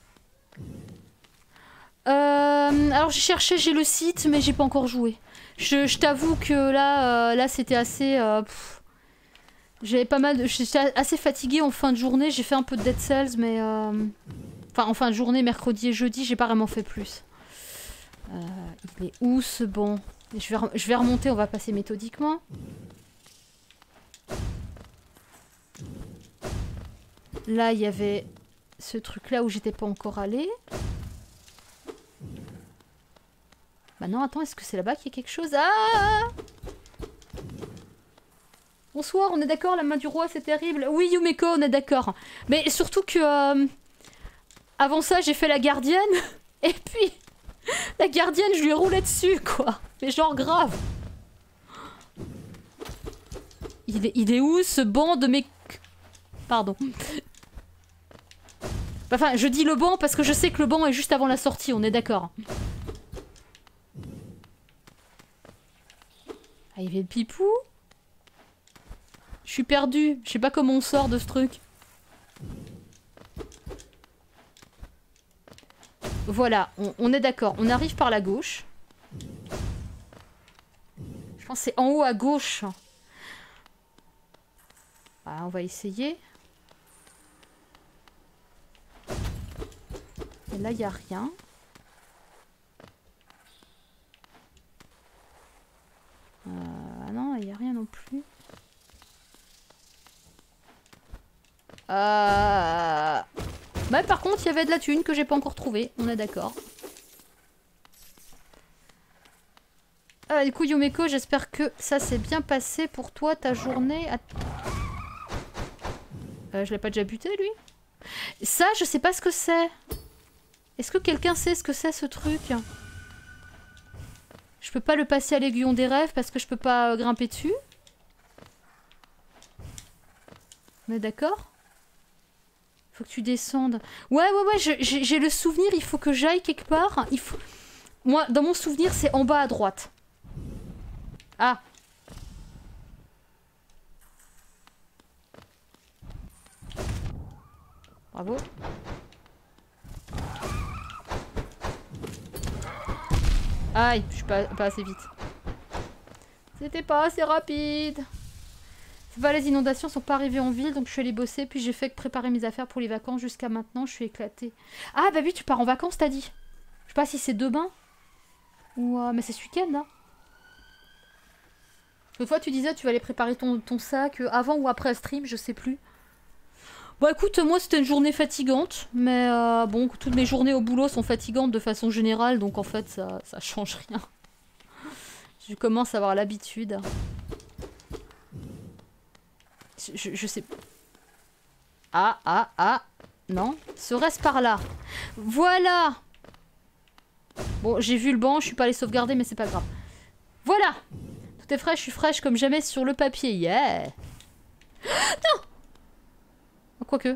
Alors, j'ai cherché, j'ai le site, mais j'ai pas encore joué. Je t'avoue que là c'était assez... J'avais pas mal... J'étais assez fatiguée en fin de journée. J'ai fait un peu de Dead Cells, mais... Enfin, en fin de journée, mercredi et jeudi, j'ai pas vraiment fait plus. Il est où, ce banc? Je vais remonter, on va passer méthodiquement. Là, il y avait ce truc-là où j'étais pas encore allée. Bah non, attends, est-ce que c'est là-bas qu'il y a quelque chose? Ah! Bonsoir, on est d'accord, la main du roi, c'est terrible. Oui, Yumeko, on est d'accord. Mais surtout que... avant ça, j'ai fait la gardienne. Et puis... la gardienne, je lui ai roulé dessus, quoi. Mais genre grave. Il est où, ce banc de mes... Pardon. Enfin, je dis le banc parce que je sais que le banc est juste avant la sortie, on est d'accord. Ah, il y avait le pipou. Je suis perdue. Je sais pas comment on sort de ce truc. Voilà, on est d'accord. On arrive par la gauche. Je pense que c'est en haut à gauche. Ah, on va essayer. Et là, il n'y a rien. Ah non, il n'y a rien non plus. Bah, par contre, il y avait de la thune que j'ai pas encore trouvée. On est d'accord. Du coup, Yumeko, j'espère que ça s'est bien passé pour toi, ta journée. Je l'ai pas déjà buté, lui? Ça, je sais pas ce que c'est. Est-ce que quelqu'un sait ce que c'est, ce truc? Je peux pas le passer à l'aiguillon des rêves parce que je peux pas grimper dessus. On est d'accord? Faut que tu descendes. Ouais, j'ai le souvenir, il faut que j'aille quelque part. Moi, dans mon souvenir, c'est en bas à droite. Ah. Bravo. Aïe, je suis pas assez vite. C'était pas assez rapide. Les inondations sont pas arrivées en ville, donc je suis allée bosser, puis j'ai fait que préparer mes affaires pour les vacances. Jusqu'à maintenant, je suis éclatée. Ah bah oui, tu pars en vacances, t'as dit. Je sais pas si c'est demain. Ou... mais c'est ce week-end, hein. L'autre fois, tu disais tu vas aller préparer ton sac avant ou après le stream, je sais plus. Bon écoute, moi c'était une journée fatigante, mais bon, toutes mes journées au boulot sont fatigantes de façon générale, donc en fait ça change rien. Je commence à avoir l'habitude. Je sais... Ah, ah, ah. Non. Serait-ce par là? Voilà. Bon, j'ai vu le banc, je suis pas allée sauvegarder, mais c'est pas grave. Voilà. Tout est frais, je suis fraîche comme jamais sur le papier. Yeah. Non. Quoique.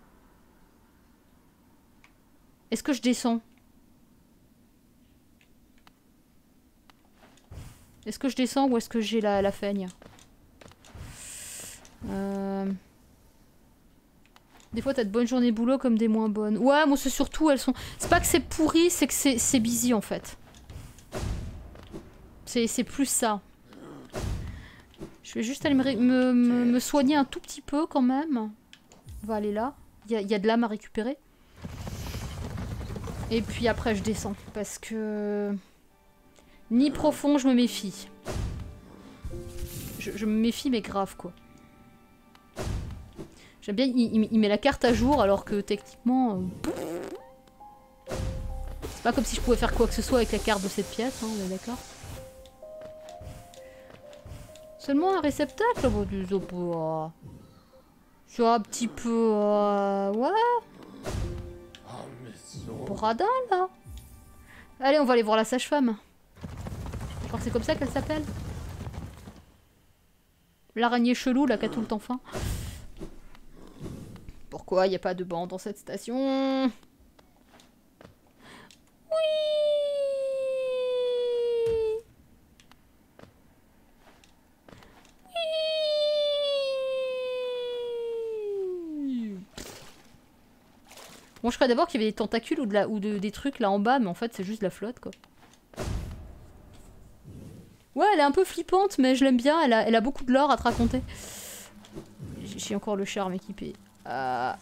Est-ce que je descends? Est-ce que je descends ou est-ce que j'ai la feigne? Des fois t'as de bonnes journées boulot comme des moins bonnes. Ouais, moi c'est surtout elles sont... C'est pas que c'est pourri, c'est que c'est busy en fait. C'est plus ça. Je vais juste aller me soigner un tout petit peu quand même. On va aller là. Il y a de l'âme à récupérer. Et puis après je descends. Parce que... Ni profond, je me méfie. Je me méfie mais grave quoi. J'aime bien, il met la carte à jour alors que techniquement... c'est pas comme si je pouvais faire quoi que ce soit avec la carte de cette pièce, hein, on est d'accord. Seulement un réceptacle, bon, c'est un petit peu... ouais. Bradin, là. Allez, on va aller voir la sage-femme. Je crois que c'est comme ça qu'elle s'appelle. L'araignée chelou, là, qui a tout le temps faim. Pourquoi il n'y a pas de banc dans cette station? Oui. Bon, je crois d'abord qu'il y avait des tentacules ou des trucs là en bas, mais en fait c'est juste de la flotte quoi. Ouais, elle est un peu flippante, mais je l'aime bien, elle a beaucoup de lore à te raconter. J'ai encore le charme équipé. Je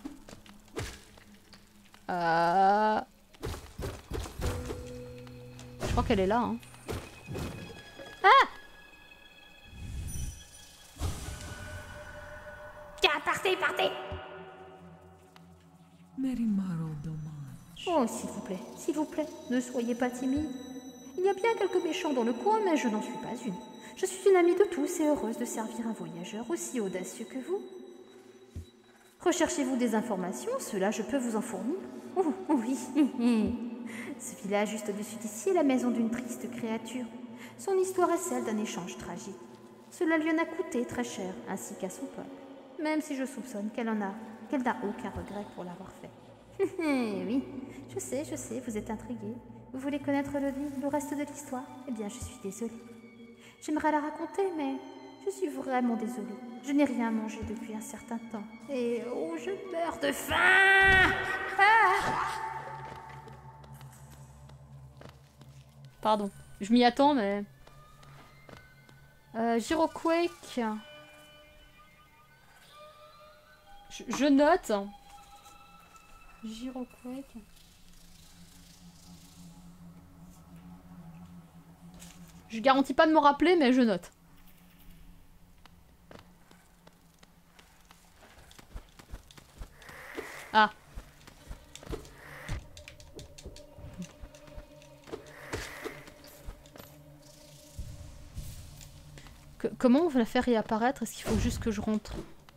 crois qu'elle est là. Hein. Ah! Tiens, partez! Oh, s'il vous plaît, ne soyez pas timide. Il y a bien quelques méchants dans le coin, mais je n'en suis pas une. Je suis une amie de tous et heureuse de servir un voyageur aussi audacieux que vous. Recherchez-vous des informations? Cela, je peux vous en fournir. Oh, oui. Ce village juste au-dessus d'ici est la maison d'une triste créature. Son histoire est celle d'un échange tragique. Cela lui en a coûté très cher, ainsi qu'à son peuple. Même si je soupçonne qu'elle n'a aucun regret pour l'avoir fait. Oui, je sais, vous êtes intrigué. Vous voulez connaître le reste de l'histoire? Eh bien, je suis désolée. J'aimerais la raconter, mais je suis vraiment désolée. Je n'ai rien mangé depuis un certain temps. Et oh, je meurs de faim! Pardon, je m'y attends, mais... Gyroquake. Je note. Gyroquake. Je garantis pas de me rappeler, mais je note. Ah. Comment on va la faire réapparaître? Est-ce qu'il faut juste que je rentre?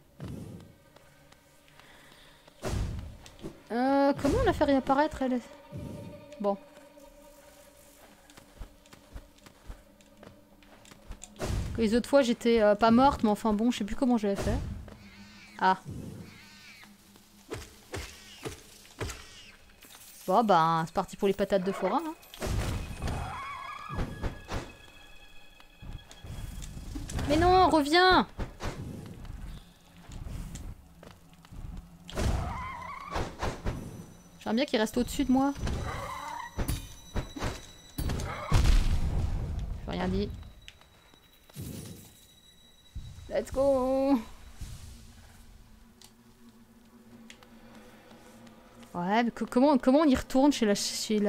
Comment on la fait réapparaître elle? Bon. Les autres fois j'étais pas morte, mais enfin bon, je sais plus comment je vais faire. Ah. Bon ben, c'est parti pour les patates de forain. Hein. Mais non, reviens! J'aimerais bien qu'il reste au-dessus de moi. J'ai rien dit. Let's go! Ouais, mais comment on y retourne chez la... C'est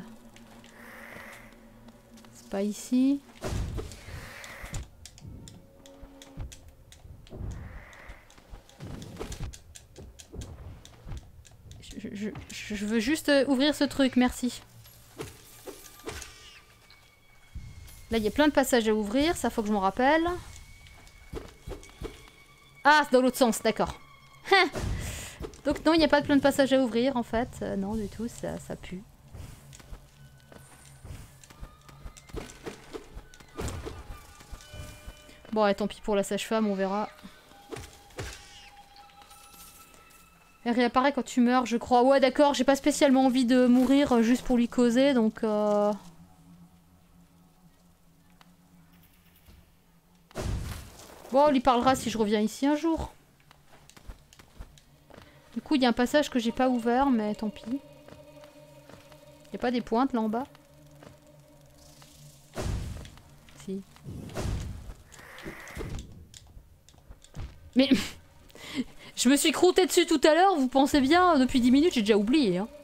pas ici. Je veux juste ouvrir ce truc, merci. Là, il y a plein de passages à ouvrir, ça faut que je m'en rappelle. Ah, c'est dans l'autre sens, d'accord. Donc non, il n'y a pas plein de passages à ouvrir en fait. Non du tout, ça pue. Bon, allez, tant pis pour la sage-femme, on verra. Elle réapparaît quand tu meurs, je crois. Ouais, d'accord, j'ai pas spécialement envie de mourir juste pour lui causer, donc... Bon, on lui parlera si je reviens ici un jour. Du coup, il y a un passage que j'ai pas ouvert, mais tant pis. Y a pas des pointes là en bas? Si. Mais... Je me suis croûté dessus tout à l'heure, vous pensez bien, depuis 10 minutes, j'ai déjà oublié. Hein.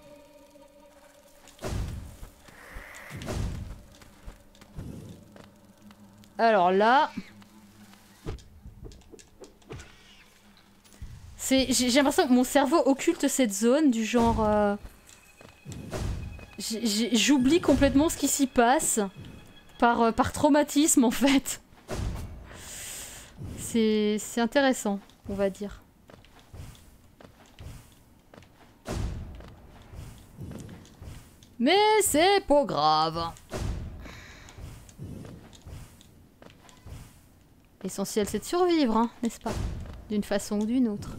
Alors là... J'ai l'impression que mon cerveau occulte cette zone, du genre... J'oublie complètement ce qui s'y passe, par traumatisme en fait. C'est intéressant, on va dire. Mais c'est pas grave. L'essentiel c'est de survivre, hein, n'est-ce pas? D'une façon ou d'une autre.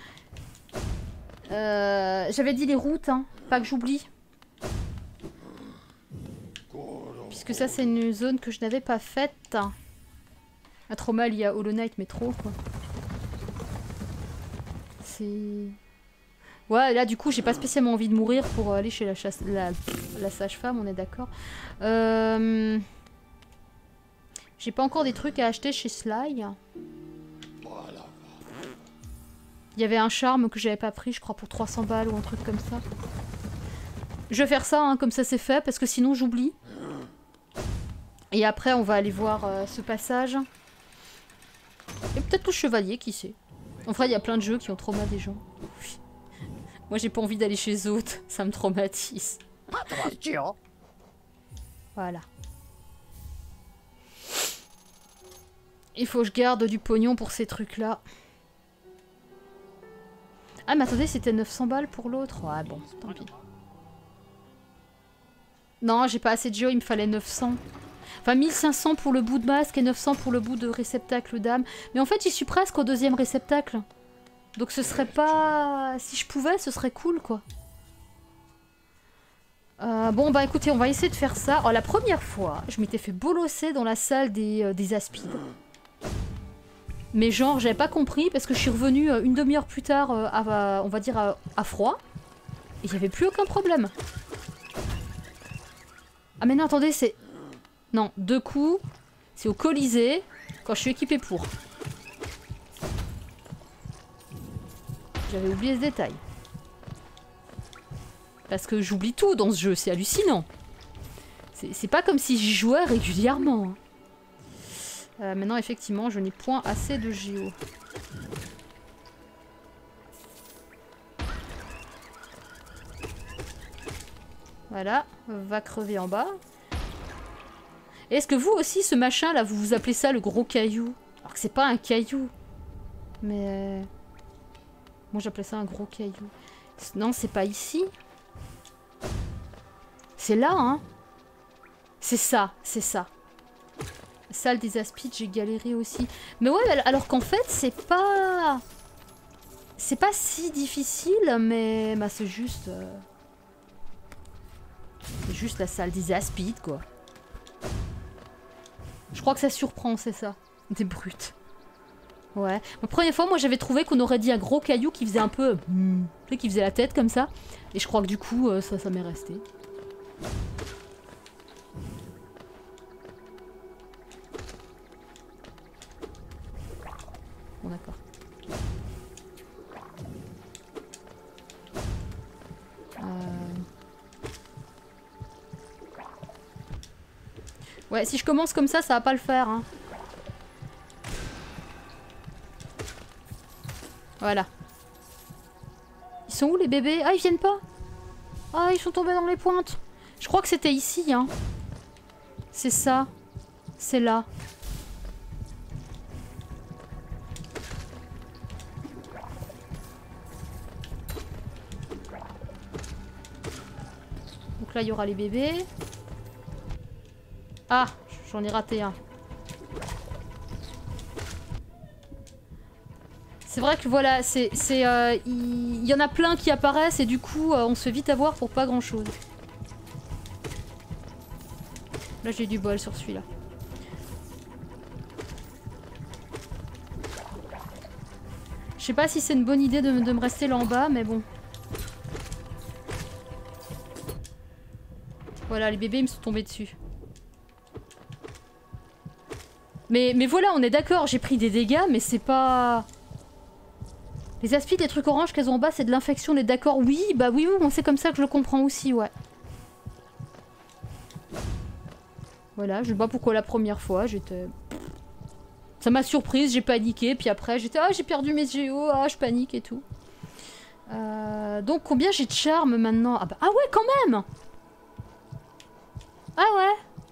J'avais dit les routes, hein, pas que j'oublie. Puisque ça c'est une zone que je n'avais pas faite. Un trauma lié à Hollow Knight, mais trop quoi. C'est... Ouais, là du coup j'ai pas spécialement envie de mourir pour aller chez la sage-femme, on est d'accord. J'ai pas encore des trucs à acheter chez Sly. Il y avait un charme que j'avais pas pris, je crois pour 300 balles ou un truc comme ça. Je vais faire ça, hein, comme ça c'est fait, parce que sinon j'oublie. Et après on va aller voir ce passage. Et peut-être le chevalier, qui sait. Enfin il y a plein de jeux qui ont trauma des gens. Oui. Moi j'ai pas envie d'aller chez les autres, ça me traumatise. Voilà. Il faut que je garde du pognon pour ces trucs-là. Ah mais attendez, c'était 900 balles pour l'autre. Ouais bon, tant pis. Non, j'ai pas assez de jeux, il me fallait 900. Enfin 1500 pour le bout de masque et 900 pour le bout de réceptacle d'âme. Mais en fait j'y suis presque au deuxième réceptacle. Donc ce serait pas... Si je pouvais, ce serait cool, quoi. Bon, bah écoutez, on va essayer de faire ça. Alors, la première fois, je m'étais fait bolosser dans la salle des aspides. Mais genre, j'avais pas compris parce que je suis revenue une demi-heure plus tard, on va dire à froid. Et il n'y avait plus aucun problème. Ah mais non, attendez, c'est... Non, 2 coups. C'est au Colisée, quand je suis équipée pour. J'avais oublié ce détail. Parce que j'oublie tout dans ce jeu, c'est hallucinant. C'est pas comme si j'y jouais régulièrement. Maintenant, effectivement, je n'ai point assez de géo. Voilà, va crever en bas. Est-ce que vous aussi, ce machin là, vous appelez ça le gros caillou? Alors que c'est pas un caillou. Mais... Moi j'appelais ça un gros caillou. Non, c'est pas ici. C'est là, hein. C'est ça, c'est ça. Salle des aspides, j'ai galéré aussi. Mais ouais, alors qu'en fait, c'est pas... C'est pas si difficile, mais... Bah, c'est juste... C'est juste la salle des aspides, quoi. Je crois que ça surprend, c'est ça. Des brutes. Ouais. La première fois, moi, j'avais trouvé qu'on aurait dit un gros caillou qui faisait un peu... Tu sais, qui faisait la tête comme ça. Et je crois que du coup, ça m'est resté. Bon, d'accord. Ouais, si je commence comme ça va pas le faire, hein. Voilà. Ils sont où les bébés? Ah, ils viennent pas? Ah, ils sont tombés dans les pointes. Je crois que c'était ici, hein. C'est ça. C'est là. là, il y aura les bébés. Ah, j'en ai raté un. C'est vrai que voilà, il y en a plein qui apparaissent et du coup, on se fait vite avoir pour pas grand chose. Là, j'ai du bol sur celui-là. Je sais pas si c'est une bonne idée de me rester là en bas, mais bon. Voilà, les bébés ils me sont tombés dessus. Mais voilà, on est d'accord, j'ai pris des dégâts, mais c'est pas... Les aspis des trucs oranges qu'elles ont en bas, c'est de l'infection, on est d'accord? Oui, bah oui, bon, c'est comme ça que je le comprends aussi, ouais. Voilà, je sais pas pourquoi la première fois, j'étais... Ça m'a surprise, j'ai paniqué, puis après j'étais ah j'ai perdu mes géos, ah je panique et tout. Donc combien j'ai de charme maintenant? Ah bah ah ouais quand même. Ah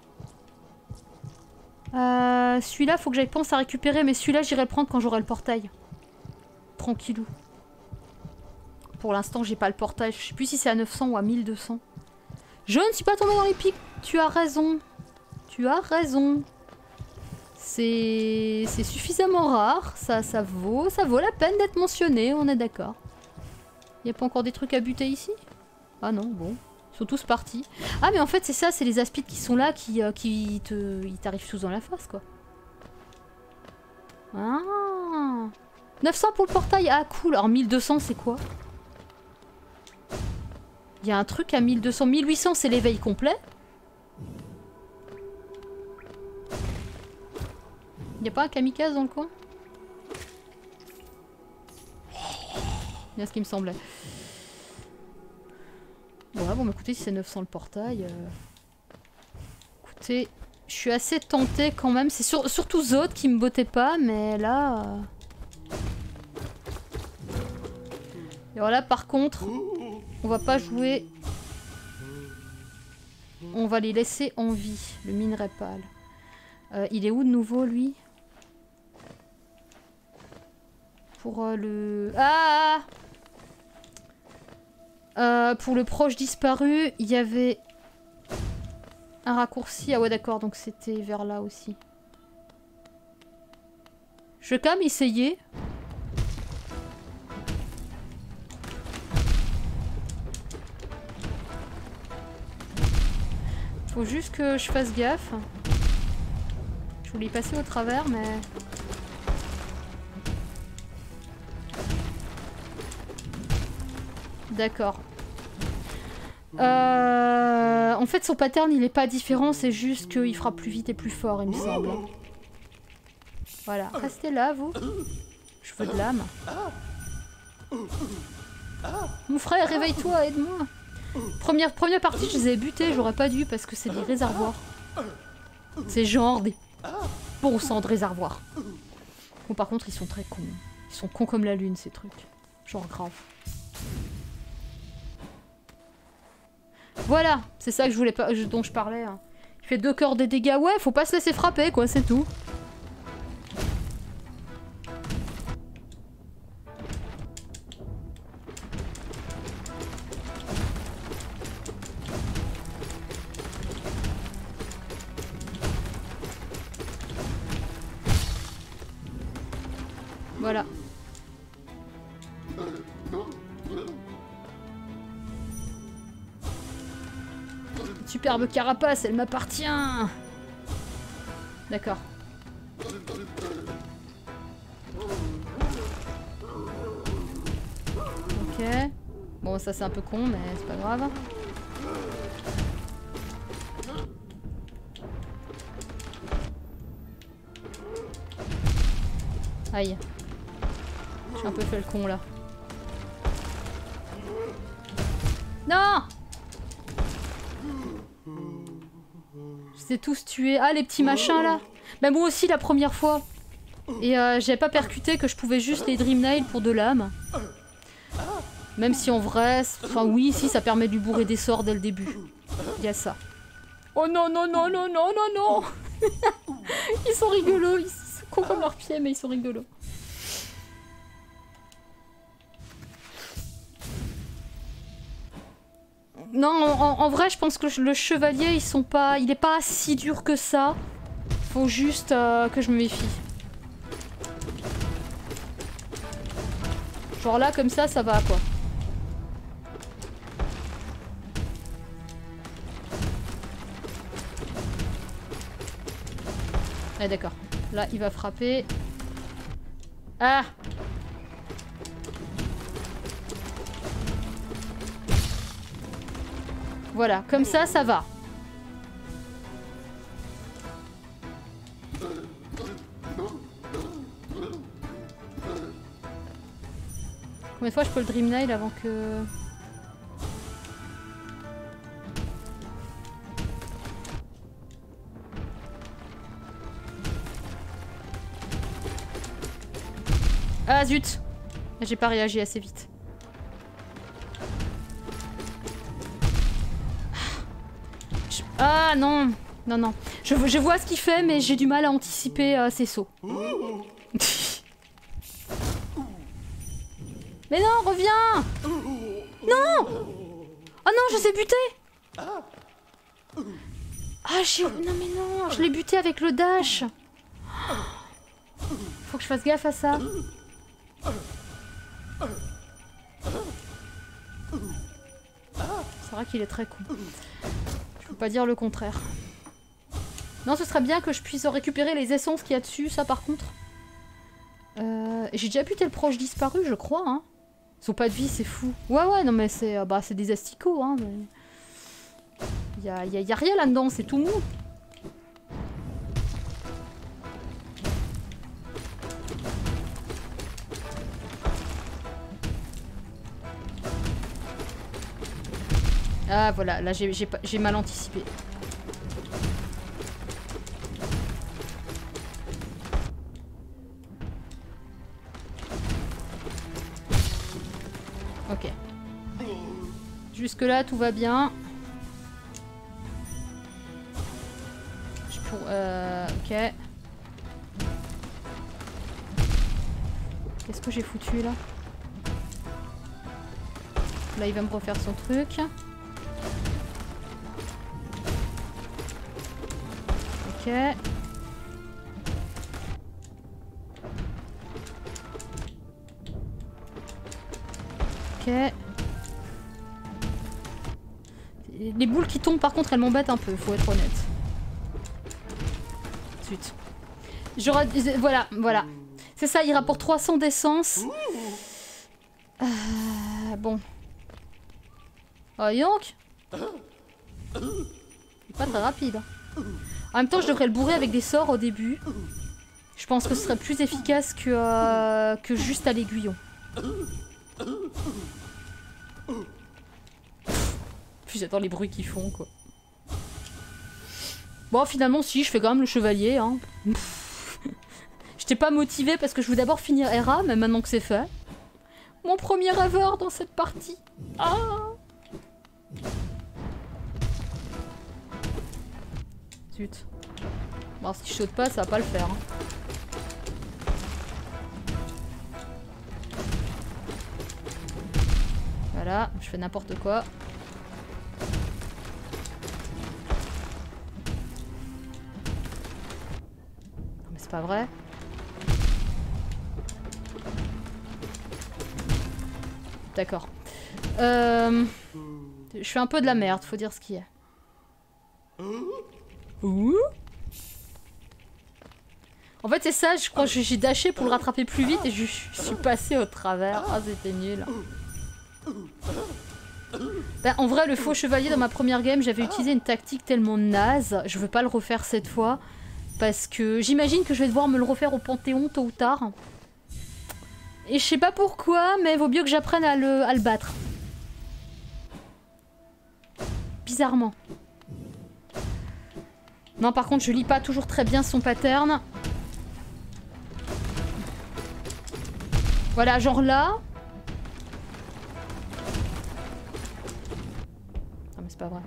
ouais. Celui-là faut que j'aille pense à récupérer, mais celui-là j'irai le prendre quand j'aurai le portail. Tranquillou. Pour l'instant j'ai pas le portail, je sais plus si c'est à 900 ou à 1200. Je ne suis pas tombée dans les pics, tu as raison. Tu as raison. C'est suffisamment rare, ça vaut la peine d'être mentionné, on est d'accord. Y a pas encore des trucs à buter ici? Ah non, bon, ils sont tous partis. Ah mais en fait c'est ça, c'est les aspides qui sont là qui t'arrivent tous dans la face quoi. Ah 900 pour le portail, ah cool, alors 1200 c'est quoi? Il y a un truc à 1200, 1800 c'est l'éveil complet. Y'a pas un kamikaze dans le coin? Bien ce qui me semblait. Ouais, bon, bah, écoutez, si c'est 900 le portail... Écoutez, je suis assez tentée quand même. C'est surtout Zod qui me bottait pas, mais là... Et alors là, par contre, on va pas jouer... On va les laisser en vie, le minerai pâle. Il est où de nouveau, lui? Pour le... Ah pour le proche disparu, il y avait un raccourci. Ah ouais d'accord, donc c'était vers là aussi. Je vais quand même essayer. Faut juste que je fasse gaffe. Je voulais y passer au travers, mais... D'accord. En fait, son pattern, il est pas différent, c'est juste qu'il fera plus vite et plus fort, il me semble. Voilà. Restez là, vous. Je veux de l'âme. Mon frère, réveille-toi, aide-moi. Première partie, je les ai butés, j'aurais pas dû, parce que c'est des réservoirs. C'est genre des bons sang de réservoirs. Bon, par contre, ils sont très cons. Ils sont cons comme la lune, ces trucs. Genre grave. Voilà, c'est ça que je voulais pas, dont je parlais. Hein. Il fait 2 cœurs de dégâts. Ouais, faut pas se laisser frapper, quoi, c'est tout. Voilà. Superbe carapace, elle m'appartient. D'accord. Ok. Bon, ça c'est un peu con, mais c'est pas grave. Aïe. J'ai un peu fait le con là. Non! Je les ai tous tués. Ah, les petits machins là. Bah moi aussi la première fois. Et j'avais pas percuté que je pouvais juste les Dream Nail pour de l'âme. Même si en vrai... Enfin oui, si, ça permet de lui bourrer des sorts dès le début. Il y a ça. Oh non, non, non, non, non, non, non. Ils sont rigolos. Ils sont cons comme leurs pieds, mais ils sont rigolos. Non, en vrai, je pense que le chevalier, il est pas si dur que ça. Faut juste que je me méfie. Genre là, comme ça va, quoi. Ah, d'accord. Là, il va frapper. Ah! Voilà, comme ça va. Combien de fois je peux le Dream Nail avant que... Ah zut! J'ai pas réagi assez vite. Ah non! Non, non. Je vois ce qu'il fait, mais j'ai du mal à anticiper ses sauts. Mais non, reviens! Non! Oh non, je sais buter! Ah, non mais non, je l'ai buté avec le dash! Faut que je fasse gaffe à ça. C'est vrai qu'il est très con. Je peux pas dire le contraire. Non, ce serait bien que je puisse récupérer les essences qu'il y a dessus, ça par contre. J'ai déjà buté le proche disparu, je crois, hein. Ils ont pas de vie, c'est fou. Ouais, non mais c'est des asticots, hein. Y a rien là-dedans, c'est tout mou. Ah voilà, là j'ai mal anticipé. Ok. Jusque là tout va bien. Ok. Qu'est-ce que j'ai foutu là? Là il va me refaire son truc. Ok. Ok. Les boules qui tombent par contre elles m'embêtent un peu, faut être honnête. Zut. Voilà. C'est ça, il rapporte 300 d'essence. Bon. Oh, yonk. C'est pas très rapide. En même temps, je devrais le bourrer avec des sorts au début. Je pense que ce serait plus efficace que juste à l'aiguillon. Puis j'attends les bruits qu'ils font, quoi. Bon, finalement, si, je fais quand même le chevalier, hein. J'étais pas motivée parce que je voulais d'abord finir Hera, mais maintenant que c'est fait. Mon premier rêveur dans cette partie. Ah! Zut. Bon, si je saute pas, ça va pas le faire. Hein. Voilà, je fais n'importe quoi. Non mais c'est pas vrai. D'accord. Je fais un peu de la merde, faut dire ce qu'il y a. Ouh. En fait c'est ça, je crois que j'ai dashé pour le rattraper plus vite et je suis passé au travers. Ah c'était nul. Ben, en vrai le faux chevalier dans ma première game j'avais utilisé une tactique tellement naze. Je veux pas le refaire cette fois. Parce que j'imagine que je vais devoir me le refaire au Panthéon tôt ou tard. Et je sais pas pourquoi mais vaut mieux que j'apprenne à le battre. Bizarrement. Non, par contre, je lis pas toujours très bien son pattern. Voilà, genre là. Non, mais c'est pas vrai.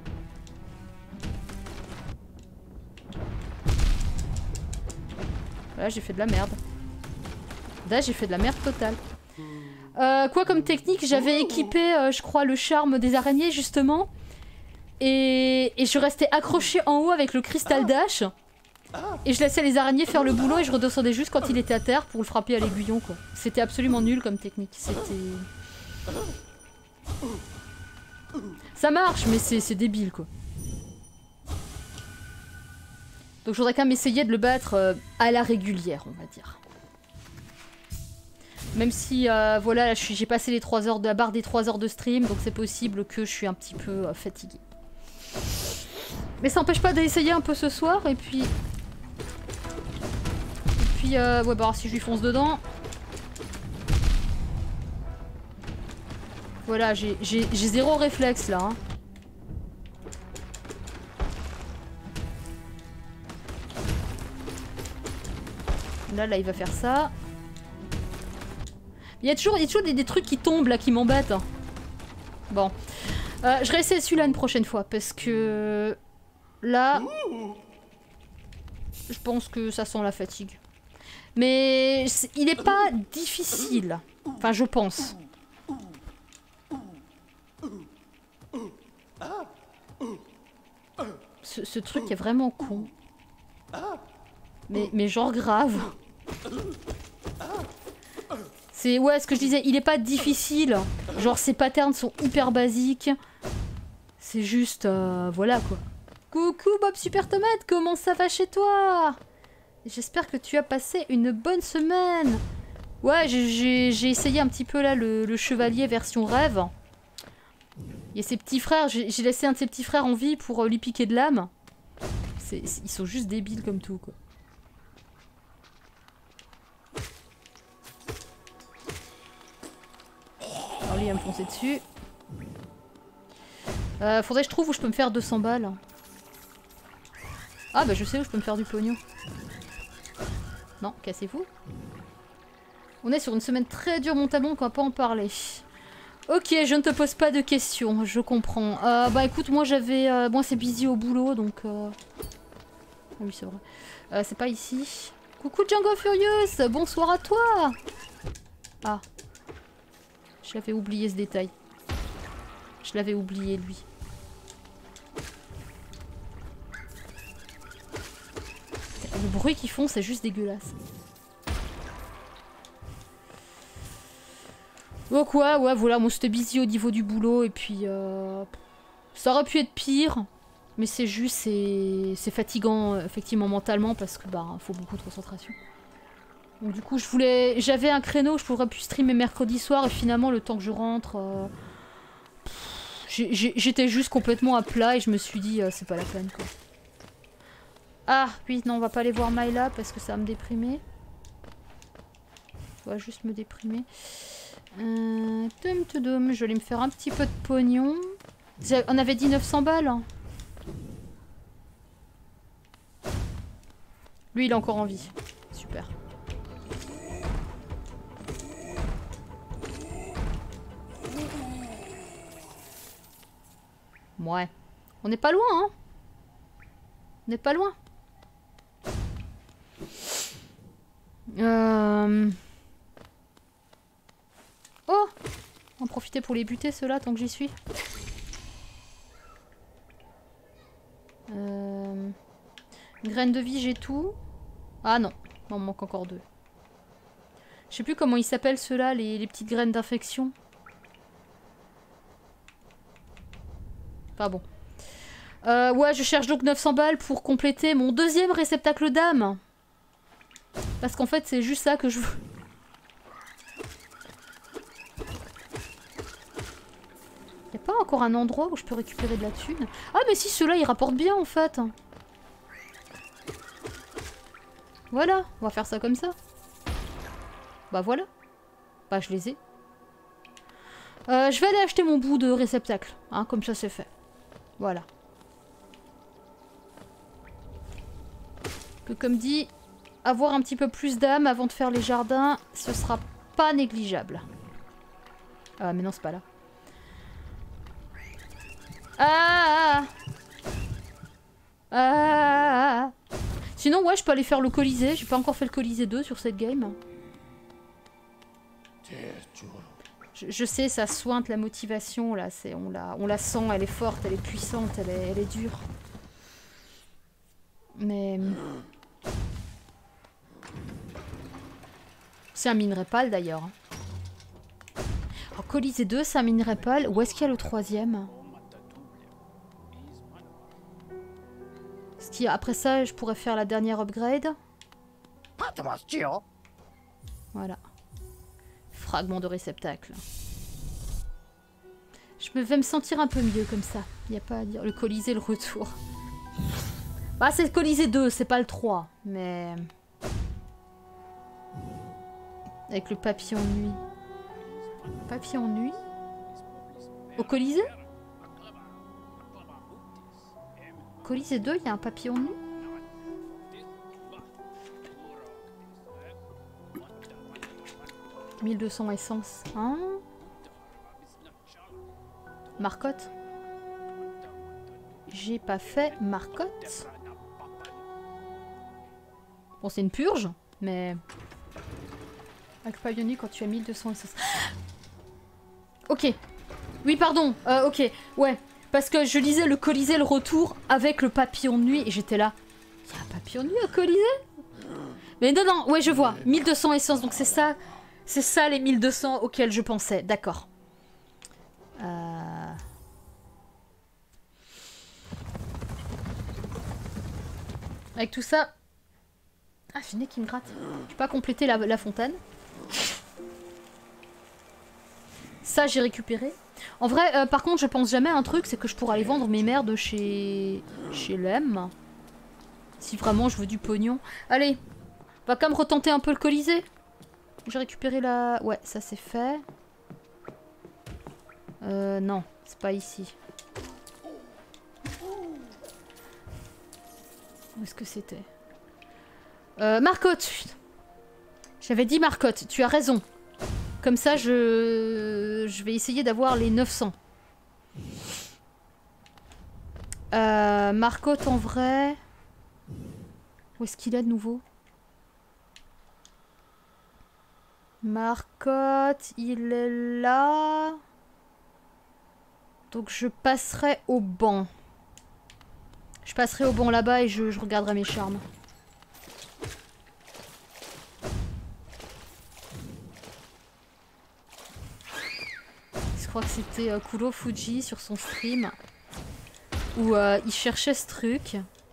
Voilà, j'ai fait de la merde. Là, j'ai fait de la merde totale. Quoi comme technique? J'avais équipé, je crois, le charme des araignées, justement. Et je restais accrochée en haut avec le cristal dash. Et je laissais les araignées faire le boulot et je redescendais juste quand il était à terre pour le frapper à l'aiguillon quoi. C'était absolument nul comme technique. C'était... Ça marche mais c'est débile quoi. Donc je voudrais quand même essayer de le battre à la régulière on va dire. Même si voilà j'ai passé les 3 heures de la barre des 3 heures de stream donc c'est possible que je suis un petit peu fatiguée. Mais ça n'empêche pas d'essayer un peu ce soir et puis... ouais bah alors si je lui fonce dedans... Voilà, j'ai 0 réflexe là. Hein. Là il va faire ça. Il y a toujours des trucs qui tombent là qui m'embêtent. Hein. Bon. Je réessaye celui-là une prochaine fois parce que... Là... Je pense que ça sent la fatigue. Mais il n'est pas difficile. Enfin, je pense. Ce truc est vraiment con. Mais genre grave. C'est ouais, ce que je disais, il est pas difficile. Genre ses patterns sont hyper basiques. C'est juste voilà quoi. Coucou Bob Super Tomate, comment ça va chez toi? J'espère que tu as passé une bonne semaine. Ouais, j'ai essayé un petit peu là le chevalier version rêve. Il y a ses petits frères, j'ai laissé un de ses petits frères en vie pour lui piquer de l'âme. Ils sont juste débiles comme tout quoi. Alors lui il va me foncer dessus. Faudrait que je trouve où je peux me faire 200 balles. Ah bah je sais où je peux me faire du pognon. Non, cassez-vous. On est sur une semaine très dure mon tableau, on va pas en parler. Ok, je ne te pose pas de questions, je comprends. Bah écoute, moi j'avais... moi c'est busy au boulot, donc... Ah oui, c'est vrai. C'est pas ici. Coucou Django Furious, bonsoir à toi. Ah. J'avais oublié ce détail. Je l'avais oublié, lui. Le bruit qu'ils font, c'est juste dégueulasse. Donc ouais, voilà, moi c'était busy au niveau du boulot, et puis... ça aurait pu être pire, mais c'est juste, c'est fatigant, effectivement, mentalement, parce que, bah, faut beaucoup de concentration. Donc du coup, j'avais un créneau, je pourrais pu streamer mercredi soir, et finalement, le temps que je rentre... j'étais juste complètement à plat, et je me suis dit, c'est pas la peine, quoi. Ah, oui, non, on va pas aller voir Myla, parce que ça va me déprimer. Ça va juste me déprimer. Je vais aller me faire un petit peu de pognon. On avait dit 900 balles. Hein. Lui, il est encore en vie. Super. Ouais. On n'est pas loin, hein. On n'est pas loin. Oh! On va en profiter pour les buter ceux-là tant que j'y suis. Graines de vie, j'ai tout. Ah non, il m'en manque encore 2. Je sais plus comment ils s'appellent ceux-là, les petites graines d'infection. Enfin bon. Ouais, je cherche donc 900 balles pour compléter mon deuxième réceptacle d'âme. Parce qu'en fait, c'est juste ça que je veux. Y'a pas encore un endroit où je peux récupérer de la thune? Ah mais si, ceux-là, ils rapportent bien en fait. Voilà, on va faire ça comme ça. Bah voilà. Bah je les ai. Je vais aller acheter mon bout de réceptacle. Hein, comme ça c'est fait. Voilà. Que comme dit, avoir un petit peu plus d'âme avant de faire les jardins, ce sera pas négligeable. Ah mais non, c'est pas là. Ah, ah. Sinon, ouais, je peux aller faire le Colisée. J'ai pas encore fait le Colisée 2 sur cette game. Je sais, ça sointe la motivation, là. On la sent, elle est forte, elle est puissante, elle est dure. Mais... C'est un minerai pâle, d'ailleurs. Oh, Colisée 2, c'est un minerai pâle. Où est-ce qu'il y a le troisième? Après ça, je pourrais faire la dernière upgrade. Voilà. Fragment de réceptacle. Je vais me sentir un peu mieux comme ça. Il n'y a pas à dire. Le Colisée, le retour. Bah, c'est le Colisée 2, c'est pas le 3. Mais... Avec le papillon de nuit. Papillon de nuit? Au Colisée? Colisée 2, il y a un papillon de nuit? « 1200 essence. Hein? Marcotte? J'ai pas fait Marcotte. Bon, c'est une purge, mais... Avec papillon de nuit quand tu as 1200 essence. Ok. Oui, pardon. Ok. Ouais. Parce que je lisais le Colisée, le retour avec le papillon de nuit et j'étais là. Il y a un papillon de nuit au Colisée? Mais non, non, ouais, je vois. 1200 essence, donc c'est ça. C'est ça les 1200 auxquels je pensais. D'accord. Avec tout ça... Ah, j'ai le nez qui me gratte. Je peux pas compléter la fontaine. Ça, j'ai récupéré. En vrai, par contre, je pense jamais à un truc, c'est que je pourrais aller vendre mes merdes chez Lem. Si vraiment je veux du pognon. Allez, on va quand même retenter un peu le Colisée. J'ai récupéré la... Ouais, ça c'est fait. Non, c'est pas ici. Où est-ce que c'était? Marcotte. J'avais dit Marcotte, tu as raison. Comme ça, je vais essayer d'avoir les 900. Marcotte en vrai... Où est-ce qu'il est de nouveau? Marcotte, il est là. Donc je passerai au banc. Je passerai au banc là-bas et je regarderai mes charmes. Je crois que c'était Kuro Fuji sur son stream où il cherchait ce truc.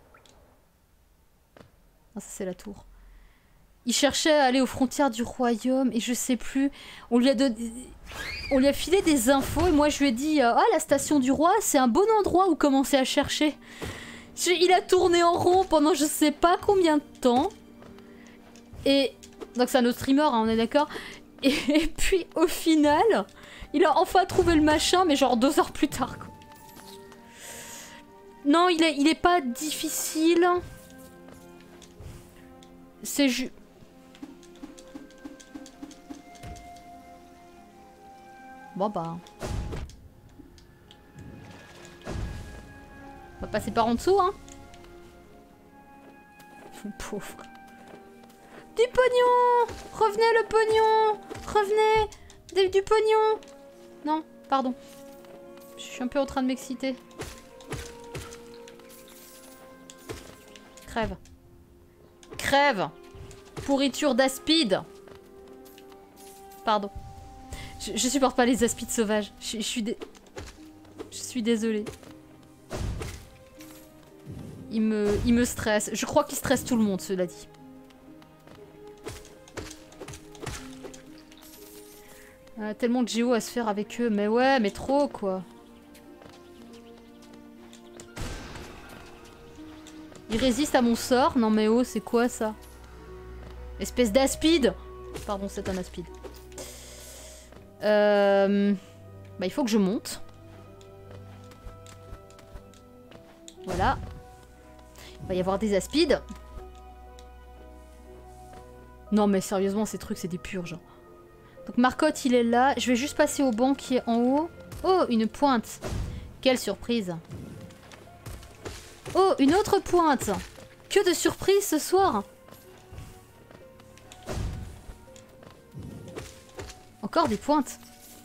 Ah, ça c'est la tour. Il cherchait à aller aux frontières du royaume et je sais plus. On lui a filé des infos et moi je lui ai dit ah, la station du roi c'est un bon endroit où commencer à chercher. Il a tourné en rond pendant je sais pas combien de temps. Et donc c'est un autre streamer, hein, on est d'accord. Et puis au final, il a enfin trouvé le machin, mais genre 2 heures plus tard. Quoi. Non, il est pas difficile. C'est juste... Bon bah... On va passer par en dessous, hein. Pauvre. Du pognon! Revenez le pognon! Revenez! Du pognon! Non, pardon. Je suis un peu en train de m'exciter. Crève. Crève! Pourriture d'aspide! Pardon. Je supporte pas les aspides sauvages. Je suis désolée. Il me stresse. Je crois qu'il stresse tout le monde, cela dit. Tellement de géo à se faire avec eux. Mais ouais, mais trop, quoi. Il résiste à mon sort? Non mais oh, c'est quoi ça? Espèce d'aspide! Pardon, c'est un aspide. Bah, il faut que je monte. Voilà. Il va y avoir des aspides. Non mais sérieusement, ces trucs, c'est des purges. Donc Marcotte, il est là. Je vais juste passer au banc qui est en haut. Oh, une pointe. Quelle surprise. Oh, une autre pointe. Que de surprises ce soir. Encore des pointes.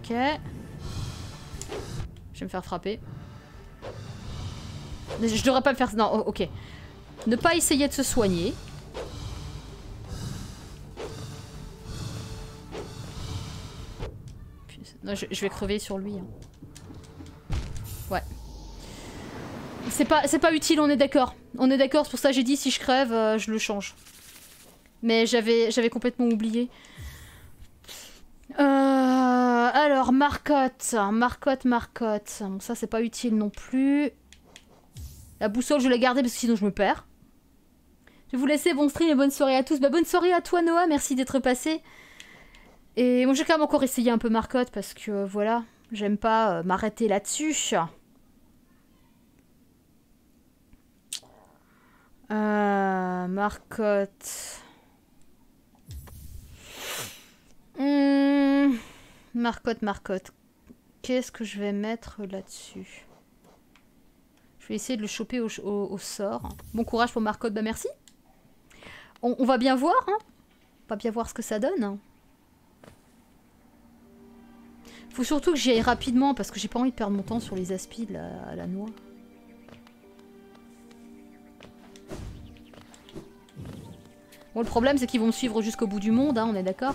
Ok. Je vais me faire frapper. Je devrais pas me faire... Non, ok. Ne pas essayer de se soigner. Non, je vais crever sur lui. Hein. Ouais. C'est pas utile, on est d'accord. On est d'accord, c'est pour ça que j'ai dit si je crève, je le change. Mais j'avais complètement oublié. Alors, marcotte. Bon, ça, c'est pas utile non plus. La boussole, je vais la garder parce que sinon je me perds. Je vais vous laisser, bon stream et bonne soirée à tous. Bah, bonne soirée à toi, Noah, merci d'être passé. Et moi, j'ai quand même encore essayé un peu marcotte parce que, voilà, j'aime pas m'arrêter là-dessus. Marcotte. Marcotte. Qu'est-ce que je vais mettre là-dessus? Je vais essayer de le choper au sort. Bon courage pour Marcotte, bah merci. On va bien voir, hein. On va bien voir ce que ça donne. Faut surtout que j'y aille rapidement parce que j'ai pas envie de perdre mon temps sur les aspides à la noix. Bon, le problème c'est qu'ils vont me suivre jusqu'au bout du monde, hein, on est d'accord?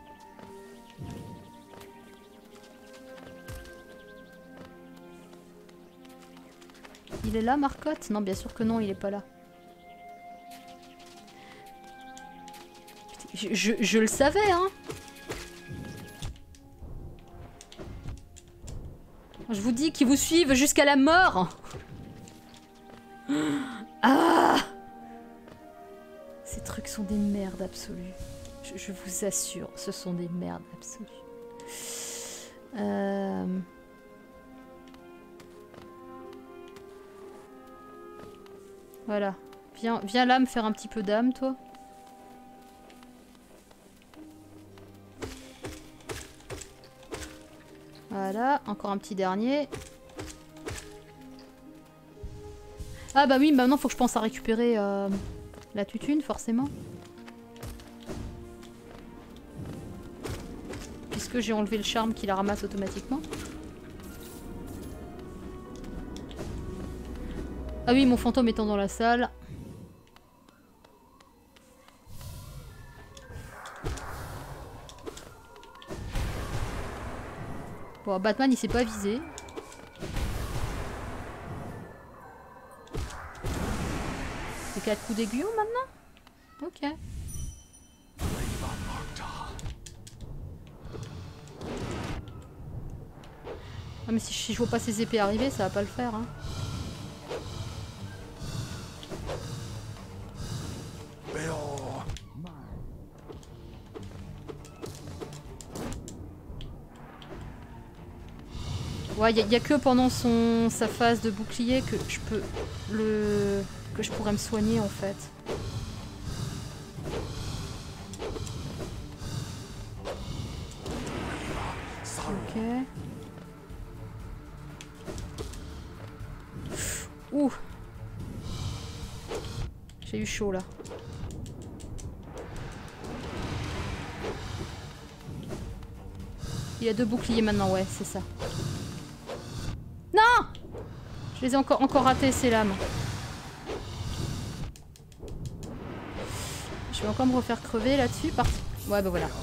Il est là, Marcotte? Non, bien sûr que non, il est pas là. Je le savais, hein. Je vous dis qu'ils vous suivent jusqu'à la mort. Ah! Ces trucs sont des merdes absolues. Je vous assure, ce sont des merdes absolues. Voilà. Viens là me faire un petit peu d'âme, toi. Voilà, encore un petit dernier. Ah bah oui, maintenant faut que je pense à récupérer la tutune, forcément. Puisque j'ai enlevé le charme qui la ramasse automatiquement. Ah oui, mon fantôme étant dans la salle. Bon, Batman il s'est pas visé. C'est 4 coups d'aiguillon maintenant? Ok. Ah mais si je vois pas ses épées arriver, ça va pas le faire, hein. Ouais, y a que pendant sa phase de bouclier que je peux que je pourrais me soigner en fait. Ok. Ouh. J'ai eu chaud là. Il a 2 boucliers maintenant, ouais, c'est ça. Non! Je les ai encore ratés, ces lames. Je vais encore me refaire crever là-dessus. Ouais, bah voilà.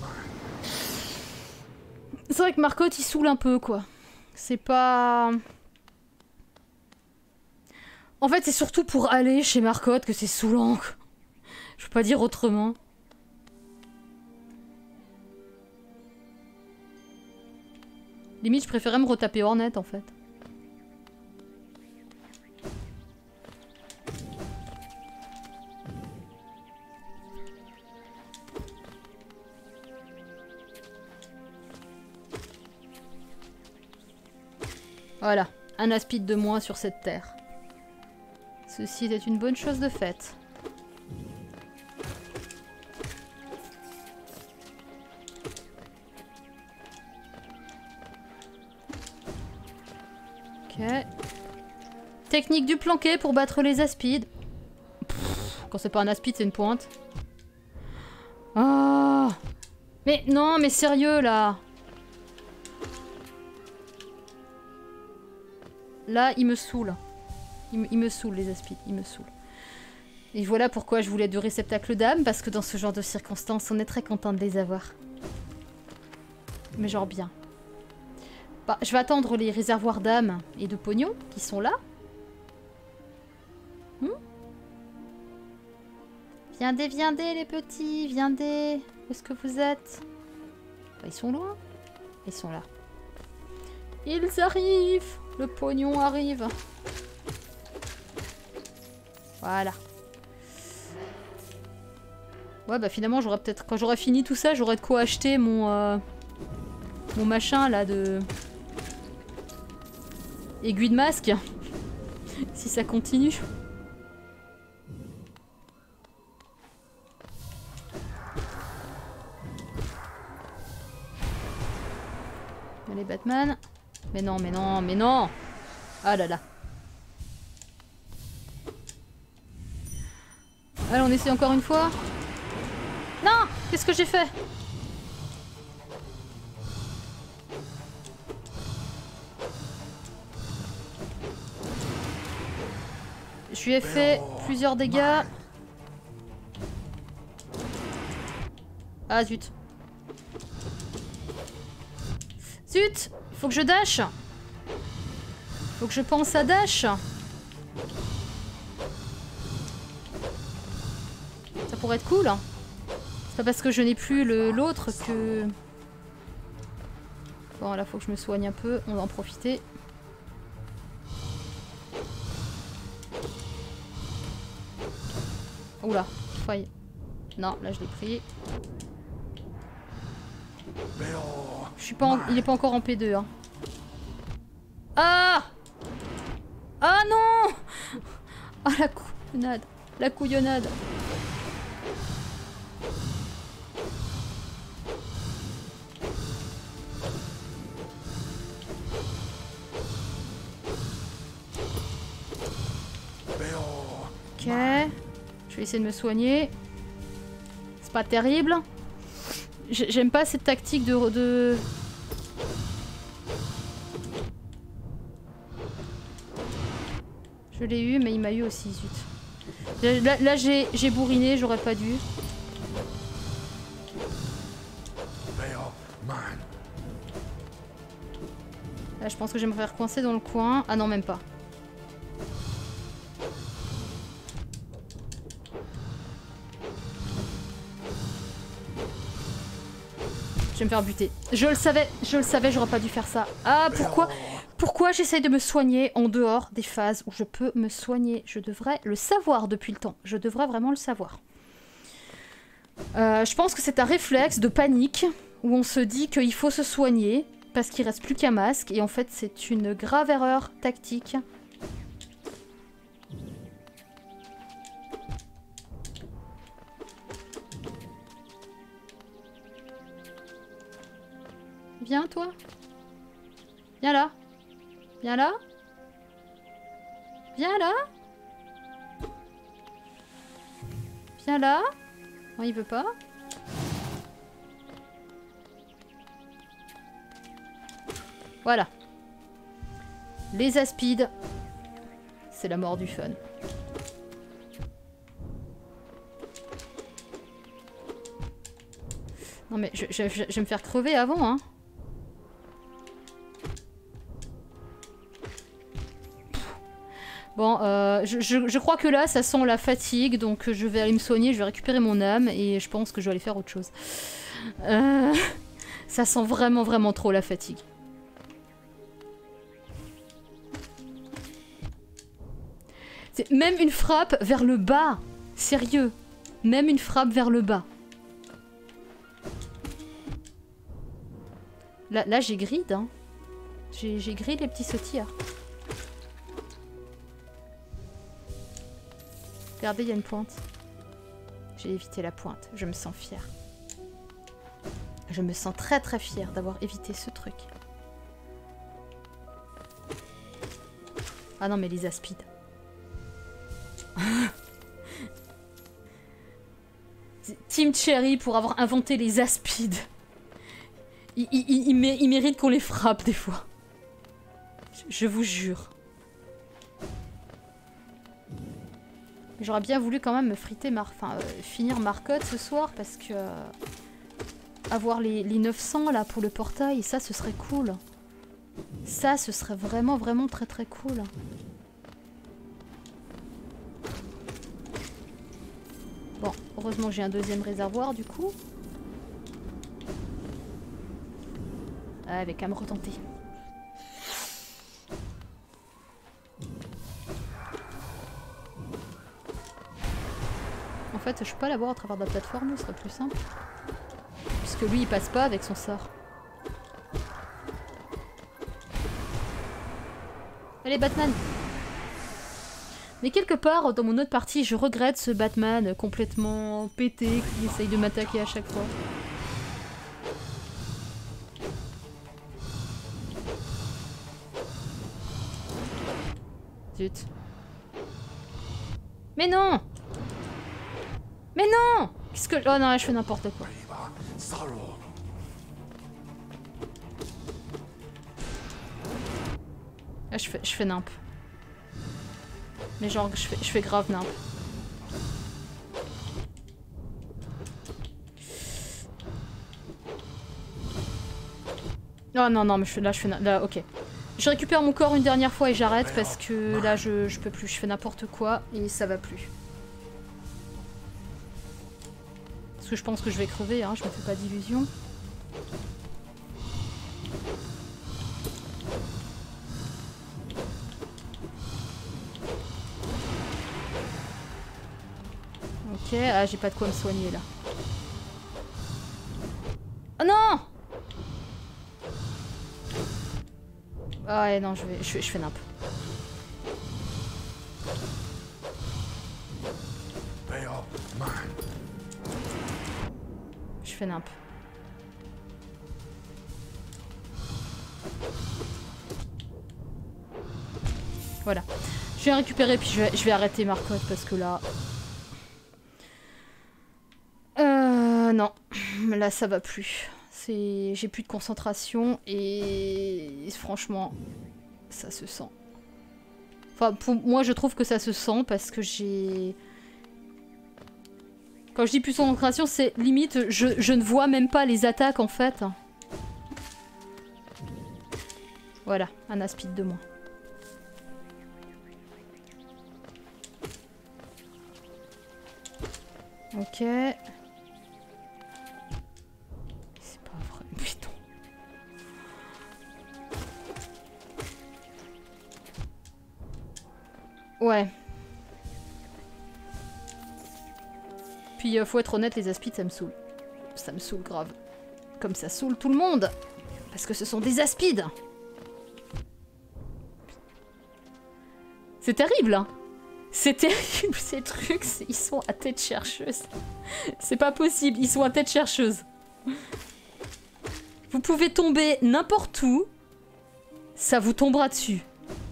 C'est vrai que Marcotte, il saoule un peu, quoi. C'est pas... En fait, c'est surtout pour aller chez Marcotte que c'est saoulant, quoi. Je peux pas dire autrement. Limite, je préférais me retaper Hornet, en fait. Voilà, un aspide de moins sur cette terre. Ceci était une bonne chose de faite. Ok. Technique du planqué pour battre les aspides. Pff, quand c'est pas un aspide, c'est une pointe. Ah. Mais non, mais sérieux là. Là, ils me saoulent. Ils me saoulent, les aspides. Ils me saoulent. Et voilà pourquoi je voulais du réceptacle d'âme, parce que dans ce genre de circonstances, on est très content de les avoir. Mais genre bien. Bah, je vais attendre les réservoirs d'âme et de pognon qui sont là. Viendez les petits, viendez. Où est-ce que vous êtes? Bah, ils sont loin. Ils sont là. Ils arrivent. Le pognon arrive. Voilà. Ouais bah finalement j'aurais peut-être... Quand j'aurai fini tout ça, j'aurai de quoi acheter mon... mon machin là de... aiguille de masque. Si ça continue. Allez Batman. Mais non, mais non, mais non. Ah là là. Allez, on essaie encore une fois. Non! Qu'est-ce que j'ai fait? Je lui ai fait plusieurs dégâts. Ah zut. Zut! Faut que je dash! Faut que je pense à dash! Ça pourrait être cool. C'est pas parce que je n'ai plus l'autre que... Bon là faut que je me soigne un peu, on va en profiter. Oula, faille. Non, là je l'ai pris. Je suis pas en... Il est pas encore en P2 hein. Ah! Ah non! Ah la couillonnade. La couillonnade. Ok. Je vais essayer de me soigner. C'est pas terrible. J'aime pas cette tactique de... Je l'ai eu, mais il m'a eu aussi, zut. Là j'ai bourriné, j'aurais pas dû. Là, je pense que je vais me faire coincer dans le coin. Ah non, même pas. Je vais me faire buter. Je le savais, j'aurais pas dû faire ça. Ah, pourquoi j'essaye de me soigner en dehors des phases où je peux me soigner? Je devrais le savoir depuis le temps. Je devrais vraiment le savoir. Je pense que c'est un réflexe de panique où on se dit qu'il faut se soigner parce qu'il reste plus qu'un masque et en fait c'est une grave erreur tactique. Viens toi. Viens là. Viens là. Viens là. Viens là. Non, il veut pas. Voilà. Les aspides. C'est la mort du fun. Non mais je vais me faire crever avant, hein. Bon, je crois que là, ça sent la fatigue, donc je vais aller me soigner, je vais récupérer mon âme, et je pense que je vais aller faire autre chose. Ça sent vraiment, vraiment trop la fatigue. Même une frappe vers le bas, sérieux, même une frappe vers le bas. Là j'ai grid, hein. J'ai grid les petits sautillards. Regardez, il y a une pointe. J'ai évité la pointe. Je me sens fière. Je me sens très très fière d'avoir évité ce truc. Ah non, mais les aspides. Team Cherry pour avoir inventé les aspides. Il mérite qu'on les frappe des fois. Je vous jure. J'aurais bien voulu quand même me friter, finir Marcotte ce soir parce que... avoir les 900 là pour le portail, ça ce serait cool. Ça ce serait vraiment vraiment très très cool. Bon, heureusement que j'ai un deuxième réservoir du coup. Avec à me retenter. En fait, je peux pas l'avoir à travers de la plateforme, ce serait plus simple. Puisque lui, il passe pas avec son sort. Allez, Batman! Mais quelque part, dans mon autre partie, je regrette ce Batman complètement pété qui essaye de m'attaquer à chaque fois. Zut. Mais non! Mais non! Qu'est-ce que... Oh non, là, je fais n'importe quoi. Là, je fais nimp. Mais genre, je fais grave nimp. Oh non, non, mais là, je fais nimp. Là, ok. Je récupère mon corps une dernière fois et j'arrête parce que là, je peux plus. Je fais n'importe quoi et ça va plus. Parce que je pense que je vais crever, hein, je me fais pas d'illusions. Ok, ah j'ai pas de quoi me soigner là. Oh non! Ah ouais non, je fais nimp. Je fais nimp. Voilà. Je vais récupérer puis je vais arrêter Marcotte parce que là... non. Là ça va plus. J'ai plus de concentration et franchement, ça se sent. Enfin, pour moi je trouve que ça se sent parce que j'ai... Quand je dis plus de concentration, c'est limite, je ne vois même pas les attaques en fait. Voilà, un aspide de moins. Ok. C'est pas vrai, putain. Ouais. Puis faut être honnête, les aspides ça me saoule. Ça me saoule grave. Comme ça saoule tout le monde. Parce que ce sont des aspides. C'est terrible hein. C'est terrible ces trucs, ils sont à tête chercheuse. C'est pas possible, ils sont à tête chercheuse. Vous pouvez tomber n'importe où, ça vous tombera dessus.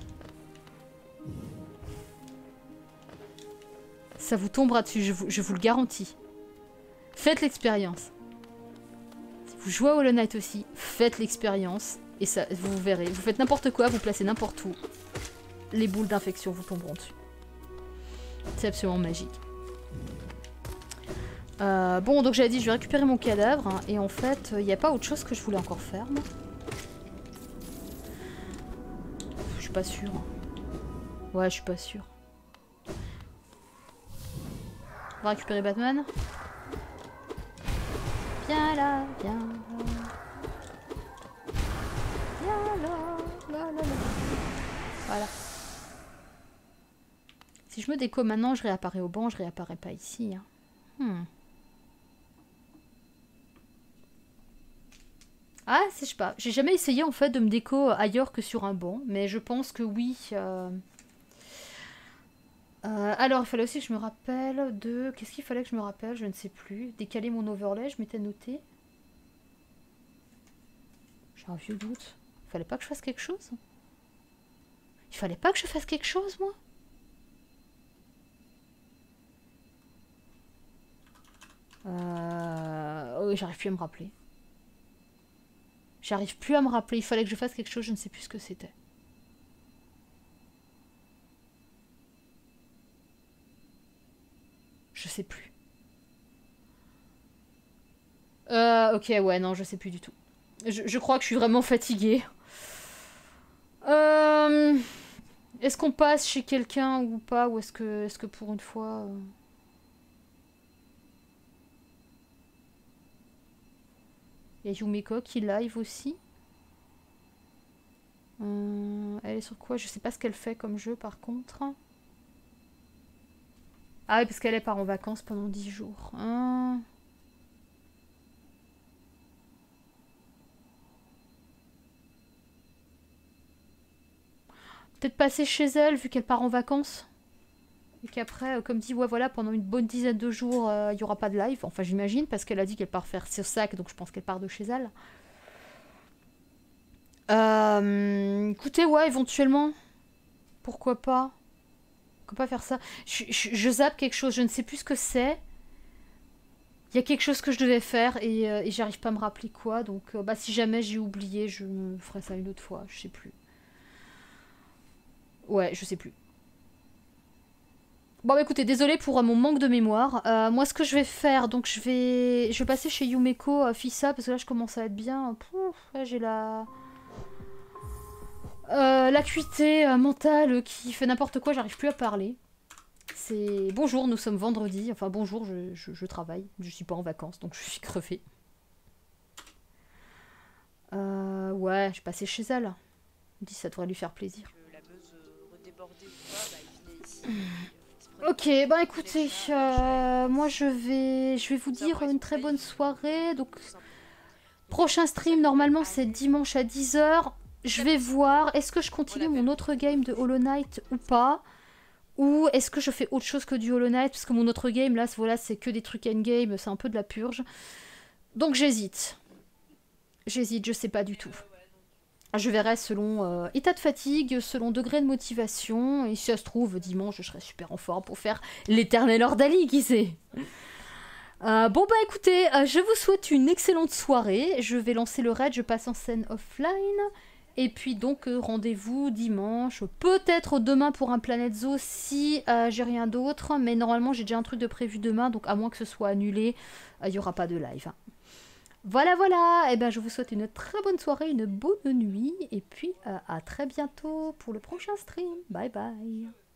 Ça vous tombera dessus, je vous le garantis. Faites l'expérience. Si vous jouez à Hollow Knight aussi, faites l'expérience. Et ça, vous verrez. Vous faites n'importe quoi, vous placez n'importe où. Les boules d'infection vous tomberont dessus. C'est absolument magique. Bon, donc j'avais dit, je vais récupérer mon cadavre. Hein, et en fait, il n'y a pas autre chose que je voulais encore faire. Moi. Je suis pas sûre. Ouais, je suis pas sûre. On va récupérer Batman. Viens là, viens là. Viens là, là, là, là. Voilà. Si je me déco maintenant, je réapparais au banc, je réapparais pas ici. Hein. Ah, je sais pas. J'ai jamais essayé en fait de me déco ailleurs que sur un banc, mais je pense que oui. Alors, il fallait aussi que je me rappelle de... Qu'est-ce qu'il fallait que je me rappelle? Je ne sais plus. Décaler mon overlay, je m'étais noté. J'ai un vieux doute. Il fallait pas que je fasse quelque chose? Il fallait pas que je fasse quelque chose, moi? Oh, j'arrive plus à me rappeler. J'arrive plus à me rappeler. Il fallait que je fasse quelque chose, je ne sais plus ce que c'était. Je sais plus. Ok, ouais, non, je sais plus du tout. Je crois que je suis vraiment fatiguée. Est-ce qu'on passe chez quelqu'un ou pas? Ou est-ce que pour une fois... Il y a Yumeko qui live aussi. Elle est sur quoi? Je sais pas ce qu'elle fait comme jeu par contre. Ah oui, parce qu'elle part en vacances pendant 10 jours. Peut-être passer chez elle vu qu'elle part en vacances. Et qu'après, comme dit, ouais voilà, pendant une bonne dizaine de jours, il n'y aura pas de live. Enfin j'imagine, parce qu'elle a dit qu'elle part faire ses sacs, donc je pense qu'elle part de chez elle. Écoutez, ouais, éventuellement. Pourquoi pas? Pourquoi pas faire ça? Je zappe quelque chose, je ne sais plus ce que c'est. Il y a quelque chose que je devais faire et j'arrive pas à me rappeler quoi. Donc bah, si jamais j'ai oublié, je me ferai ça une autre fois. Je sais plus. Ouais, je sais plus. Bon bah écoutez, désolé pour mon manque de mémoire. Moi ce que je vais faire, donc je vais passer chez Yumeko Fissa parce que là je commence à être bien. Pouf, là j'ai l'acuité mentale qui fait n'importe quoi, j'arrive plus à parler. C'est bonjour, nous sommes vendredi. Enfin bonjour, je travaille. Je suis pas en vacances, donc je suis crevée. Ouais, je passais chez elle. Je me dis ça devrait lui faire plaisir. Ok, bah écoutez, moi je vais vous dire une très bonne soirée. Donc prochain stream normalement c'est dimanche à 10 h. Je vais voir, est-ce que je continue mon autre game de Hollow Knight ou pas? Ou est-ce que je fais autre chose que du Hollow Knight? Parce que mon autre game là, voilà, c'est que des trucs endgame, c'est un peu de la purge. Donc j'hésite. J'hésite, je sais pas du tout. Je verrai selon état de fatigue, selon degré de motivation. Et si ça se trouve, dimanche, je serai super en forme pour faire l'éternel Ordali, qui sait. Bon bah écoutez, je vous souhaite une excellente soirée. Je vais lancer le raid, je passe en scène offline. Et puis donc rendez-vous dimanche, peut-être demain pour un Planet Zoo si j'ai rien d'autre. Mais normalement j'ai déjà un truc de prévu demain, donc à moins que ce soit annulé, il n'y aura pas de live. Voilà, voilà, et ben je vous souhaite une très bonne soirée, une bonne nuit, et puis à très bientôt pour le prochain stream. Bye bye.